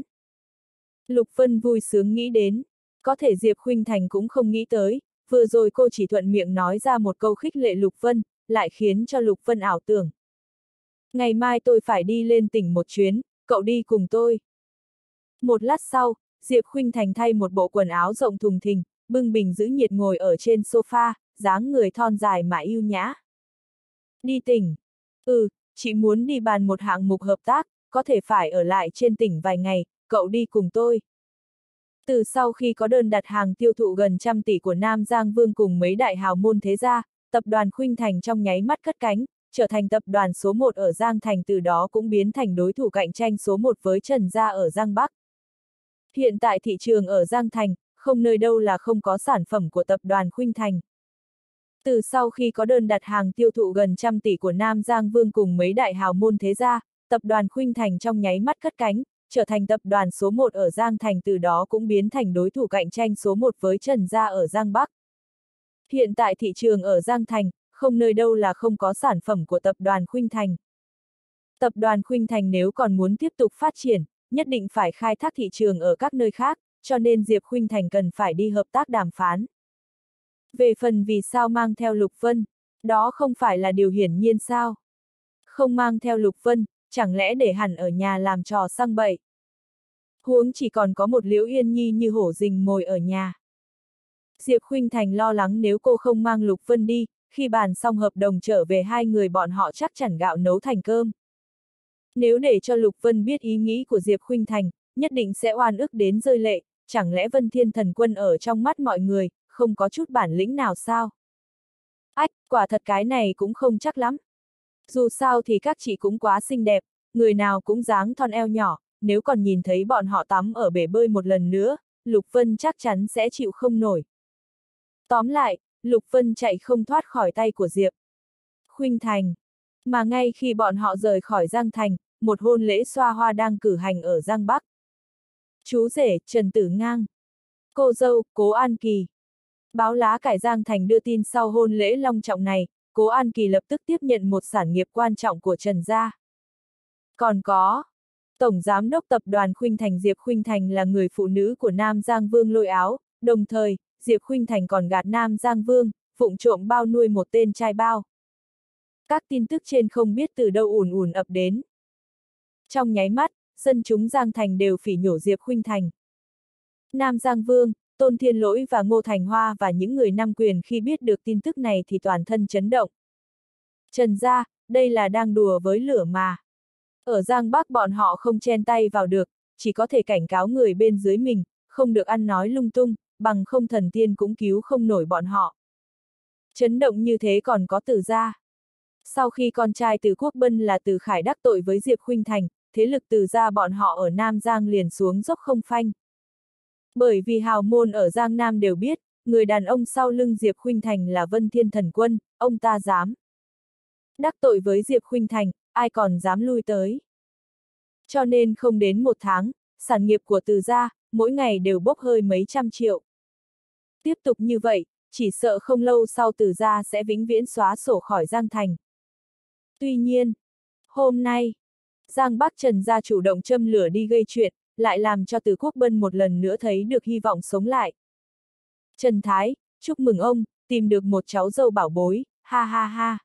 A: Lục Vân vui sướng nghĩ đến, có thể Diệp Khuynh Thành cũng không nghĩ tới, vừa rồi cô chỉ thuận miệng nói ra một câu khích lệ Lục Vân, lại khiến cho Lục Vân ảo tưởng. Ngày mai tôi phải đi lên tỉnh một chuyến, cậu đi cùng tôi. Một lát sau, Diệp Khuynh Thành thay một bộ quần áo rộng thùng thình, bưng bình giữ nhiệt ngồi ở trên sofa, dáng người thon dài mà yêu nhã. Đi tỉnh. Chị muốn đi bàn một hạng mục hợp tác, có thể phải ở lại trên tỉnh vài ngày, cậu đi cùng tôi. Từ sau khi có đơn đặt hàng tiêu thụ gần 100 tỷ của Nam Giang Vương cùng mấy đại hào môn thế gia, tập đoàn Khuynh Thành trong nháy mắt cất cánh, trở thành tập đoàn số 1 ở Giang Thành, từ đó cũng biến thành đối thủ cạnh tranh số 1 với Trần Gia ở Giang Bắc. Hiện tại thị trường ở Giang Thành, không nơi đâu là không có sản phẩm của tập đoàn Khuynh Thành. Từ sau khi có đơn đặt hàng tiêu thụ gần 100 tỷ của Nam Giang Vương cùng mấy đại hào môn thế gia, tập đoàn Khuynh Thành trong nháy mắt cất cánh, trở thành tập đoàn số 1 ở Giang Thành, từ đó cũng biến thành đối thủ cạnh tranh số 1 với Trần Gia ở Giang Bắc. Hiện tại thị trường ở Giang Thành, không nơi đâu là không có sản phẩm của tập đoàn Khuynh Thành. Tập đoàn Khuynh Thành nếu còn muốn tiếp tục phát triển, nhất định phải khai thác thị trường ở các nơi khác, cho nên Diệp Khuynh Thành cần phải đi hợp tác đàm phán. Về phần vì sao mang theo Lục Vân, đó không phải là điều hiển nhiên sao? Không mang theo Lục Vân, chẳng lẽ để hẳn ở nhà làm trò săng bậy? Huống chỉ còn có một Liễu Yên Nhi như hổ rình mồi ở nhà. Diệp Khuynh Thành lo lắng nếu cô không mang Lục Vân đi, khi bàn xong hợp đồng trở về hai người bọn họ chắc chắn gạo nấu thành cơm. Nếu để cho Lục Vân biết ý nghĩ của Diệp Khuynh Thành, nhất định sẽ oan ức đến rơi lệ, chẳng lẽ Vân Thiên Thần Quân ở trong mắt mọi người, không có chút bản lĩnh nào sao? Ách, quả thật cái này cũng không chắc lắm. Dù sao thì các chị cũng quá xinh đẹp, người nào cũng dáng thon eo nhỏ, nếu còn nhìn thấy bọn họ tắm ở bể bơi một lần nữa, Lục Vân chắc chắn sẽ chịu không nổi. Tóm lại, Lục Vân chạy không thoát khỏi tay của Diệp Khuynh Thành. Mà ngay khi bọn họ rời khỏi Giang Thành, một hôn lễ xoa hoa đang cử hành ở Giang Bắc. Chú rể, Trần Tử Ngang. Cô dâu, Cố An Kỳ. Báo lá cải Giang Thành đưa tin sau hôn lễ long trọng này, Cố An Kỳ lập tức tiếp nhận một sản nghiệp quan trọng của Trần gia. Còn có, Tổng Giám đốc Tập đoàn Khuynh Thành Diệp Khuynh Thành là người phụ nữ của Nam Giang Vương Lôi Áo, đồng thời, Diệp Khuynh Thành còn gạt Nam Giang Vương, vụng trộm bao nuôi một tên trai bao. Các tin tức trên không biết từ đâu ùn ùn ập đến. Trong nháy mắt, dân chúng Giang Thành đều phỉ nhổ Diệp Khuynh Thành. Nam Giang Vương, Tôn Thiên Lỗi và Ngô Thành Hoa và những người nam quyền khi biết được tin tức này thì toàn thân chấn động. Trần gia, đây là đang đùa với lửa mà. Ở Giang Bắc bọn họ không chen tay vào được, chỉ có thể cảnh cáo người bên dưới mình, không được ăn nói lung tung, bằng không thần tiên cũng cứu không nổi bọn họ. Chấn động như thế còn có Từ gia. Sau khi con trai Từ Quốc Bân là Từ Khải đắc tội với Diệp Khuynh Thành, thế lực Từ gia bọn họ ở Nam Giang liền xuống dốc không phanh. Bởi vì hào môn ở Giang Nam đều biết, người đàn ông sau lưng Diệp Khuynh Thành là Vân Thiên Thần Quân, ông ta dám đắc tội với Diệp Khuynh Thành, ai còn dám lui tới. Cho nên không đến một tháng, sản nghiệp của Từ gia, mỗi ngày đều bốc hơi mấy trăm triệu. Tiếp tục như vậy, chỉ sợ không lâu sau Từ gia sẽ vĩnh viễn xóa sổ khỏi Giang Thành. Tuy nhiên, hôm nay, Giang Bắc Trần gia chủ động châm lửa đi gây chuyện, lại làm cho Từ Quốc Bân một lần nữa thấy được hy vọng sống lại. Trần Thái, chúc mừng ông, tìm được một cháu dâu bảo bối, ha ha ha.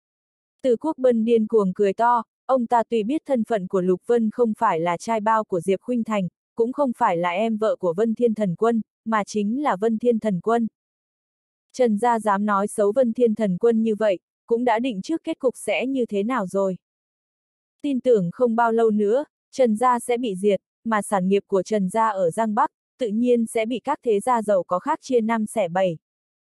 A: Từ Quốc Bân điên cuồng cười to, ông ta tuy biết thân phận của Lục Vân không phải là trai bao của Diệp Khuynh Thành, cũng không phải là em vợ của Vân Thiên Thần Quân, mà chính là Vân Thiên Thần Quân. Trần gia dám nói xấu Vân Thiên Thần Quân như vậy, cũng đã định trước kết cục sẽ như thế nào rồi. Tin tưởng không bao lâu nữa, Trần gia sẽ bị diệt, mà sản nghiệp của Trần gia ở Giang Bắc, tự nhiên sẽ bị các thế gia giàu có khác chia năm xẻ bảy.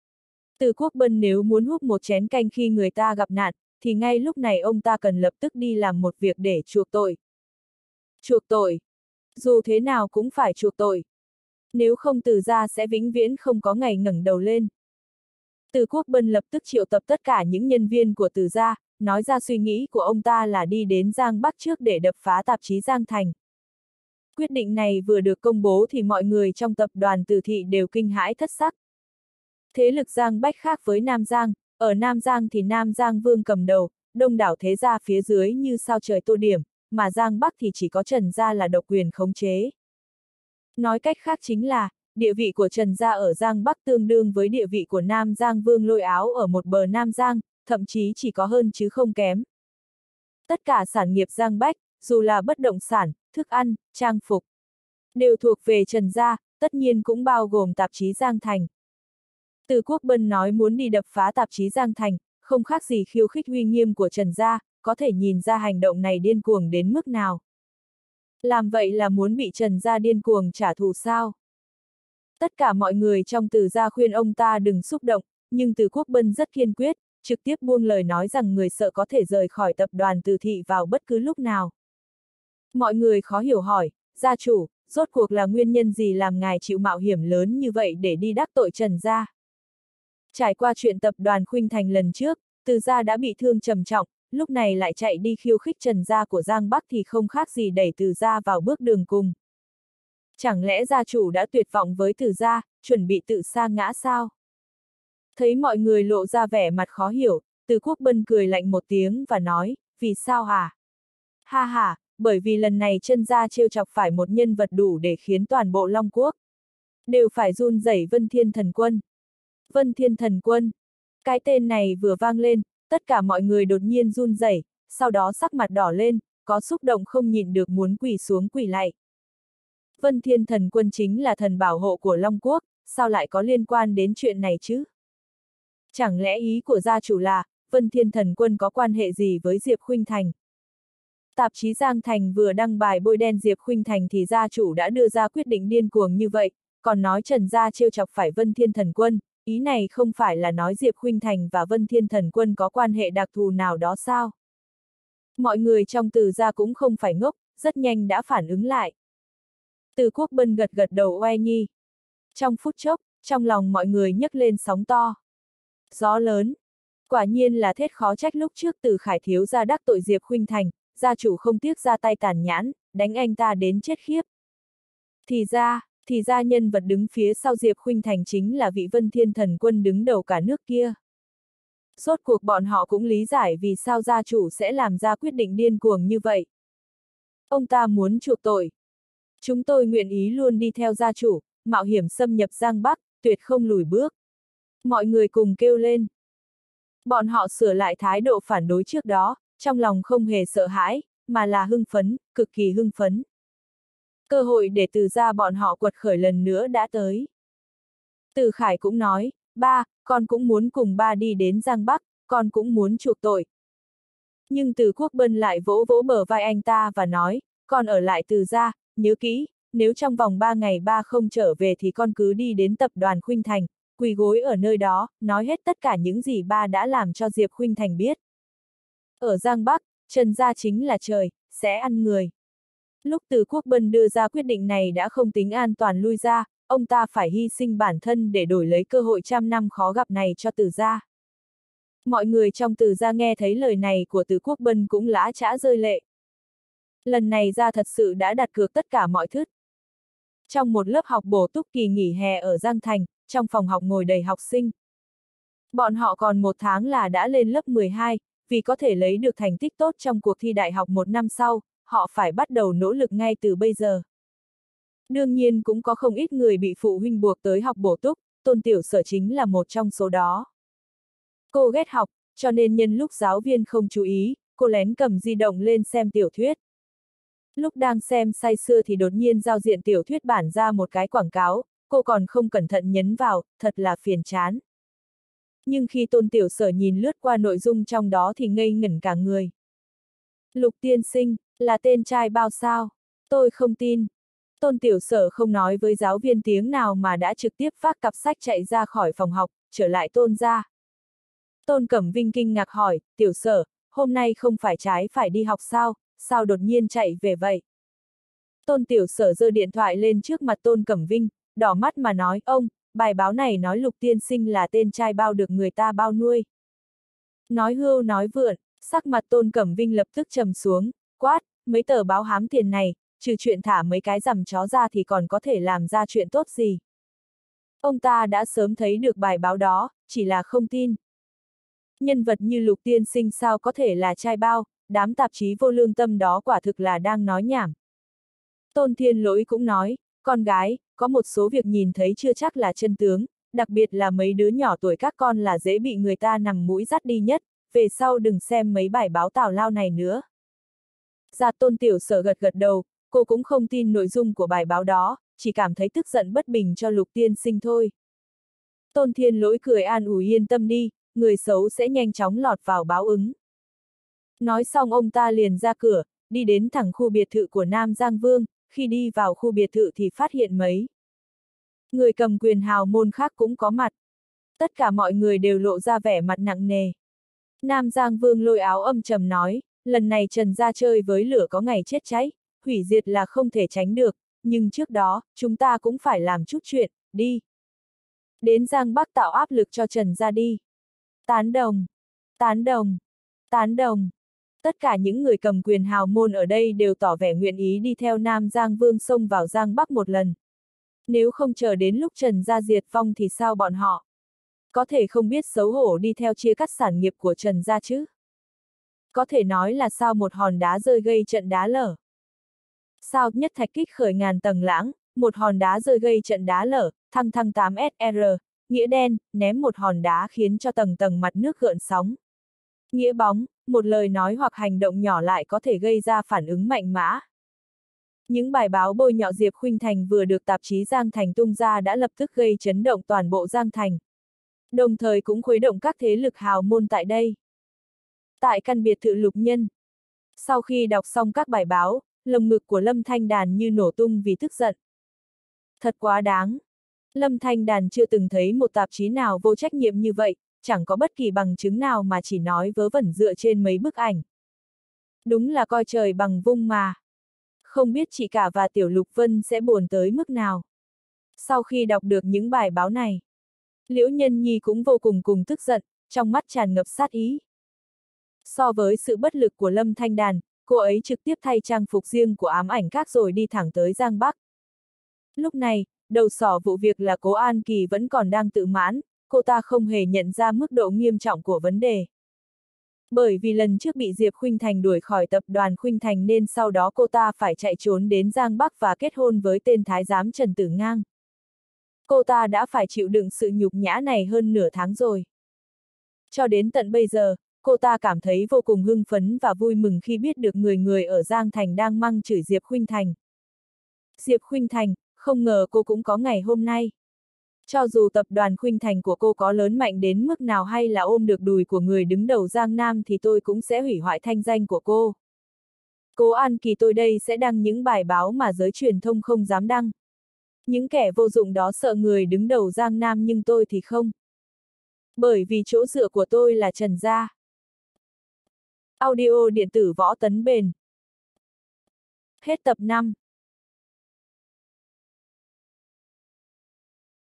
A: Từ Quốc Bân nếu muốn húp một chén canh khi người ta gặp nạn, thì ngay lúc này ông ta cần lập tức đi làm một việc để chuộc tội. Chuộc tội. Dù thế nào cũng phải chuộc tội. Nếu không Từ gia sẽ vĩnh viễn không có ngày ngẩng đầu lên. Từ Quốc Bân lập tức triệu tập tất cả những nhân viên của Từ gia, nói ra suy nghĩ của ông ta là đi đến Giang Bắc trước để đập phá tạp chí Giang Thành. Quyết định này vừa được công bố thì mọi người trong tập đoàn Từ thị đều kinh hãi thất sắc. Thế lực Giang Bách khác với Nam Giang, ở Nam Giang thì Nam Giang Vương cầm đầu, đông đảo thế gia phía dưới như sao trời tô điểm, mà Giang Bắc thì chỉ có Trần gia là độc quyền khống chế. Nói cách khác chính là, địa vị của Trần gia ở Giang Bắc tương đương với địa vị của Nam Giang Vương Lôi Áo ở một bờ Nam Giang, thậm chí chỉ có hơn chứ không kém. Tất cả sản nghiệp Giang Bách, dù là bất động sản, thức ăn, trang phục, đều thuộc về Trần gia, tất nhiên cũng bao gồm tạp chí Giang Thành. Từ Quốc Bân nói muốn đi đập phá tạp chí Giang Thành, không khác gì khiêu khích uy nghiêm của Trần gia, có thể nhìn ra hành động này điên cuồng đến mức nào. Làm vậy là muốn bị Trần gia điên cuồng trả thù sao? Tất cả mọi người trong Từ gia khuyên ông ta đừng xúc động, nhưng Từ Quốc Bân rất kiên quyết, trực tiếp buông lời nói rằng người sợ có thể rời khỏi tập đoàn Từ thị vào bất cứ lúc nào. Mọi người khó hiểu hỏi, gia chủ, rốt cuộc là nguyên nhân gì làm ngài chịu mạo hiểm lớn như vậy để đi đắc tội Trần gia? Trải qua chuyện tập đoàn Khuynh Thành lần trước, Từ gia đã bị thương trầm trọng, lúc này lại chạy đi khiêu khích Trần gia của Giang Bắc thì không khác gì đẩy Từ gia vào bước đường cùng. Chẳng lẽ gia chủ đã tuyệt vọng với Từ gia, chuẩn bị tự sa ngã sao? Thấy mọi người lộ ra vẻ mặt khó hiểu, Từ Quốc Bân cười lạnh một tiếng và nói, vì sao hả? Ha ha, bởi vì lần này Trần gia trêu chọc phải một nhân vật đủ để khiến toàn bộ Long Quốc đều phải run rẩy Vân Thiên Thần Quân. Vân Thiên Thần Quân. Cái tên này vừa vang lên, tất cả mọi người đột nhiên run rẩy, sau đó sắc mặt đỏ lên, có xúc động không nhịn được muốn quỳ xuống quỳ lạy. Vân Thiên Thần Quân chính là thần bảo hộ của Long Quốc, sao lại có liên quan đến chuyện này chứ? Chẳng lẽ ý của gia chủ là, Vân Thiên Thần Quân có quan hệ gì với Diệp Khuynh Thành? Tạp chí Giang Thành vừa đăng bài bôi đen Diệp Khuynh Thành thì gia chủ đã đưa ra quyết định điên cuồng như vậy, còn nói Trần gia trêu chọc phải Vân Thiên Thần Quân, ý này không phải là nói Diệp Khuynh Thành và Vân Thiên Thần Quân có quan hệ đặc thù nào đó sao? Mọi người trong Từ gia cũng không phải ngốc, rất nhanh đã phản ứng lại. Từ Quốc Bân gật gật đầu oai nhi. Trong phút chốc, trong lòng mọi người nhấc lên sóng to. Gió lớn. Quả nhiên là thết khó trách lúc trước Từ Khải thiếu gia đắc tội Diệp Khuynh Thành, gia chủ không tiếc ra tay tàn nhẫn, đánh anh ta đến chết khiếp. Thì ra, Thì ra nhân vật đứng phía sau Diệp Khuynh Thành chính là vị Vân Thiên Thần Quân đứng đầu cả nước kia. Rốt cuộc bọn họ cũng lý giải vì sao gia chủ sẽ làm ra quyết định điên cuồng như vậy. Ông ta muốn chuộc tội. Chúng tôi nguyện ý luôn đi theo gia chủ, mạo hiểm xâm nhập Giang Bắc, tuyệt không lùi bước. Mọi người cùng kêu lên. Bọn họ sửa lại thái độ phản đối trước đó, trong lòng không hề sợ hãi, mà là hưng phấn, cực kỳ hưng phấn. Cơ hội để Từ gia bọn họ quật khởi lần nữa đã tới. Từ Khải cũng nói, ba, con cũng muốn cùng ba đi đến Giang Bắc, con cũng muốn chuộc tội. Nhưng Từ Quốc Bân lại vỗ vỗ bờ vai anh ta và nói, con ở lại Từ gia, nhớ kỹ, nếu trong vòng 3 ngày ba không trở về thì con cứ đi đến tập đoàn Khuynh Thành, quỳ gối ở nơi đó, nói hết tất cả những gì ba đã làm cho Diệp Khuynh Thành biết. Ở Giang Bắc, Trần gia chính là trời, sẽ ăn người. Lúc Từ Quốc Bân đưa ra quyết định này đã không tính an toàn lui ra, ông ta phải hy sinh bản thân để đổi lấy cơ hội trăm năm khó gặp này cho Từ gia. Mọi người trong Từ gia nghe thấy lời này của Từ Quốc Bân cũng lã chã rơi lệ. Lần này ra thật sự đã đặt cược tất cả mọi thứ. Trong một lớp học bổ túc kỳ nghỉ hè ở Giang Thành, trong phòng học ngồi đầy học sinh. Bọn họ còn 1 tháng là đã lên lớp 12, vì có thể lấy được thành tích tốt trong cuộc thi đại học 1 năm sau, họ phải bắt đầu nỗ lực ngay từ bây giờ. Đương nhiên cũng có không ít người bị phụ huynh buộc tới học bổ túc, Tôn Tiểu Sở chính là một trong số đó. Cô ghét học, cho nên nhân lúc giáo viên không chú ý, cô lén cầm di động lên xem tiểu thuyết. Lúc đang xem say sưa thì đột nhiên giao diện tiểu thuyết bản ra một cái quảng cáo, cô còn không cẩn thận nhấn vào, thật là phiền chán. Nhưng khi Tôn Tiểu Sở nhìn lướt qua nội dung trong đó thì ngây ngẩn cả người. Lục tiên sinh, là tên trai bao sao? Tôi không tin. Tôn Tiểu Sở không nói với giáo viên tiếng nào mà đã trực tiếp vác cặp sách chạy ra khỏi phòng học, trở lại Tôn gia. Tôn Cẩm Vinh kinh ngạc hỏi, Tiểu Sở, hôm nay không phải trái phải đi học sao, sao đột nhiên chạy về vậy? Tôn Tiểu Sở giơ điện thoại lên trước mặt Tôn Cẩm Vinh, đỏ mắt mà nói, ông, bài báo này nói Lục tiên sinh là tên trai bao được người ta bao nuôi. Nói hưu nói vượn, sắc mặt Tôn Cẩm Vinh lập tức trầm xuống, quát, mấy tờ báo hám tiền này, trừ chuyện thả mấy cái rằm chó ra thì còn có thể làm ra chuyện tốt gì. Ông ta đã sớm thấy được bài báo đó, chỉ là không tin. Nhân vật như Lục tiên sinh sao có thể là trai bao, đám tạp chí vô lương tâm đó quả thực là đang nói nhảm. Tôn Thiên Lỗi cũng nói, con gái, có một số việc nhìn thấy chưa chắc là chân tướng, đặc biệt là mấy đứa nhỏ tuổi các con là dễ bị người ta nằm mũi dắt đi nhất, về sau đừng xem mấy bài báo tào lao này nữa. Dạ Tôn Tiểu Sở gật gật đầu, cô cũng không tin nội dung của bài báo đó, chỉ cảm thấy tức giận bất bình cho Lục tiên sinh thôi. Tôn Thiên Lỗi cười an ủi yên tâm đi, người xấu sẽ nhanh chóng lọt vào báo ứng. Nói xong ông ta liền ra cửa, đi đến thẳng khu biệt thự của Nam Giang Vương, khi đi vào khu biệt thự thì phát hiện mấy người cầm quyền hào môn khác cũng có mặt. Tất cả mọi người đều lộ ra vẻ mặt nặng nề. Nam Giang Vương lôi áo âm trầm nói, lần này Trần gia chơi với lửa có ngày chết cháy, hủy diệt là không thể tránh được, nhưng trước đó, chúng ta cũng phải làm chút chuyện, đi. Đến Giang Bắc tạo áp lực cho Trần gia đi. Tán đồng, tán đồng, tán đồng. Tất cả những người cầm quyền hào môn ở đây đều tỏ vẻ nguyện ý đi theo Nam Giang Vương xông vào Giang Bắc một lần. Nếu không chờ đến lúc Trần gia diệt vong thì sao bọn họ? Có thể không biết xấu hổ đi theo chia cắt sản nghiệp của Trần gia chứ? Có thể nói là sao một hòn đá rơi gây trận đá lở. Sao nhất thạch kích khởi ngàn tầng lãng, một hòn đá rơi gây trận đá lở, thăng thăng 8SR, nghĩa đen, ném một hòn đá khiến cho tầng tầng mặt nước gợn sóng. Nghĩa bóng, một lời nói hoặc hành động nhỏ lại có thể gây ra phản ứng mạnh mẽ. Những bài báo bôi nhọ Diệp Khuynh Thành vừa được tạp chí Giang Thành tung ra đã lập tức gây chấn động toàn bộ Giang Thành. Đồng thời cũng khuấy động các thế lực hào môn tại đây. Tại căn biệt thự Lục Nhân. Sau khi đọc xong các bài báo, lồng ngực của Lâm Thanh Đàn như nổ tung vì tức giận. Thật quá đáng. Lâm Thanh Đàn chưa từng thấy một tạp chí nào vô trách nhiệm như vậy, chẳng có bất kỳ bằng chứng nào mà chỉ nói vớ vẩn dựa trên mấy bức ảnh. Đúng là coi trời bằng vung mà. Không biết chị cả và Tiểu Lục Vân sẽ buồn tới mức nào. Sau khi đọc được những bài báo này, Liễu Nhân Nhi cũng vô cùng tức giận, trong mắt tràn ngập sát ý. So với sự bất lực của Lâm Thanh Đàn, cô ấy trực tiếp thay trang phục riêng của ám ảnh các rồi đi thẳng tới Giang Bắc. Lúc này, đầu sỏ vụ việc là Cố An Kỳ vẫn còn đang tự mãn, cô ta không hề nhận ra mức độ nghiêm trọng của vấn đề. Bởi vì lần trước bị Diệp Khuynh Thành đuổi khỏi tập đoàn Khuynh Thành nên sau đó cô ta phải chạy trốn đến Giang Bắc và kết hôn với tên thái giám Trần Tử Ngang. Cô ta đã phải chịu đựng sự nhục nhã này hơn nửa tháng rồi. Cho đến tận bây giờ, cô ta cảm thấy vô cùng hưng phấn và vui mừng khi biết được người người ở Giang Thành đang mắng chửi Diệp Khuynh Thành. Diệp Khuynh Thành, không ngờ cô cũng có ngày hôm nay. Cho dù tập đoàn Khuynh Thành của cô có lớn mạnh đến mức nào hay là ôm được đùi của người đứng đầu Giang Nam thì tôi cũng sẽ hủy hoại thanh danh của cô. Cố An Kỳ tôi đây sẽ đăng những bài báo mà giới truyền thông không dám đăng. Những kẻ vô dụng đó sợ người đứng đầu Giang Nam nhưng tôi thì không. Bởi vì chỗ dựa của tôi là Trần Gia. Audio điện tử Võ Tấn Bền. Hết tập 5.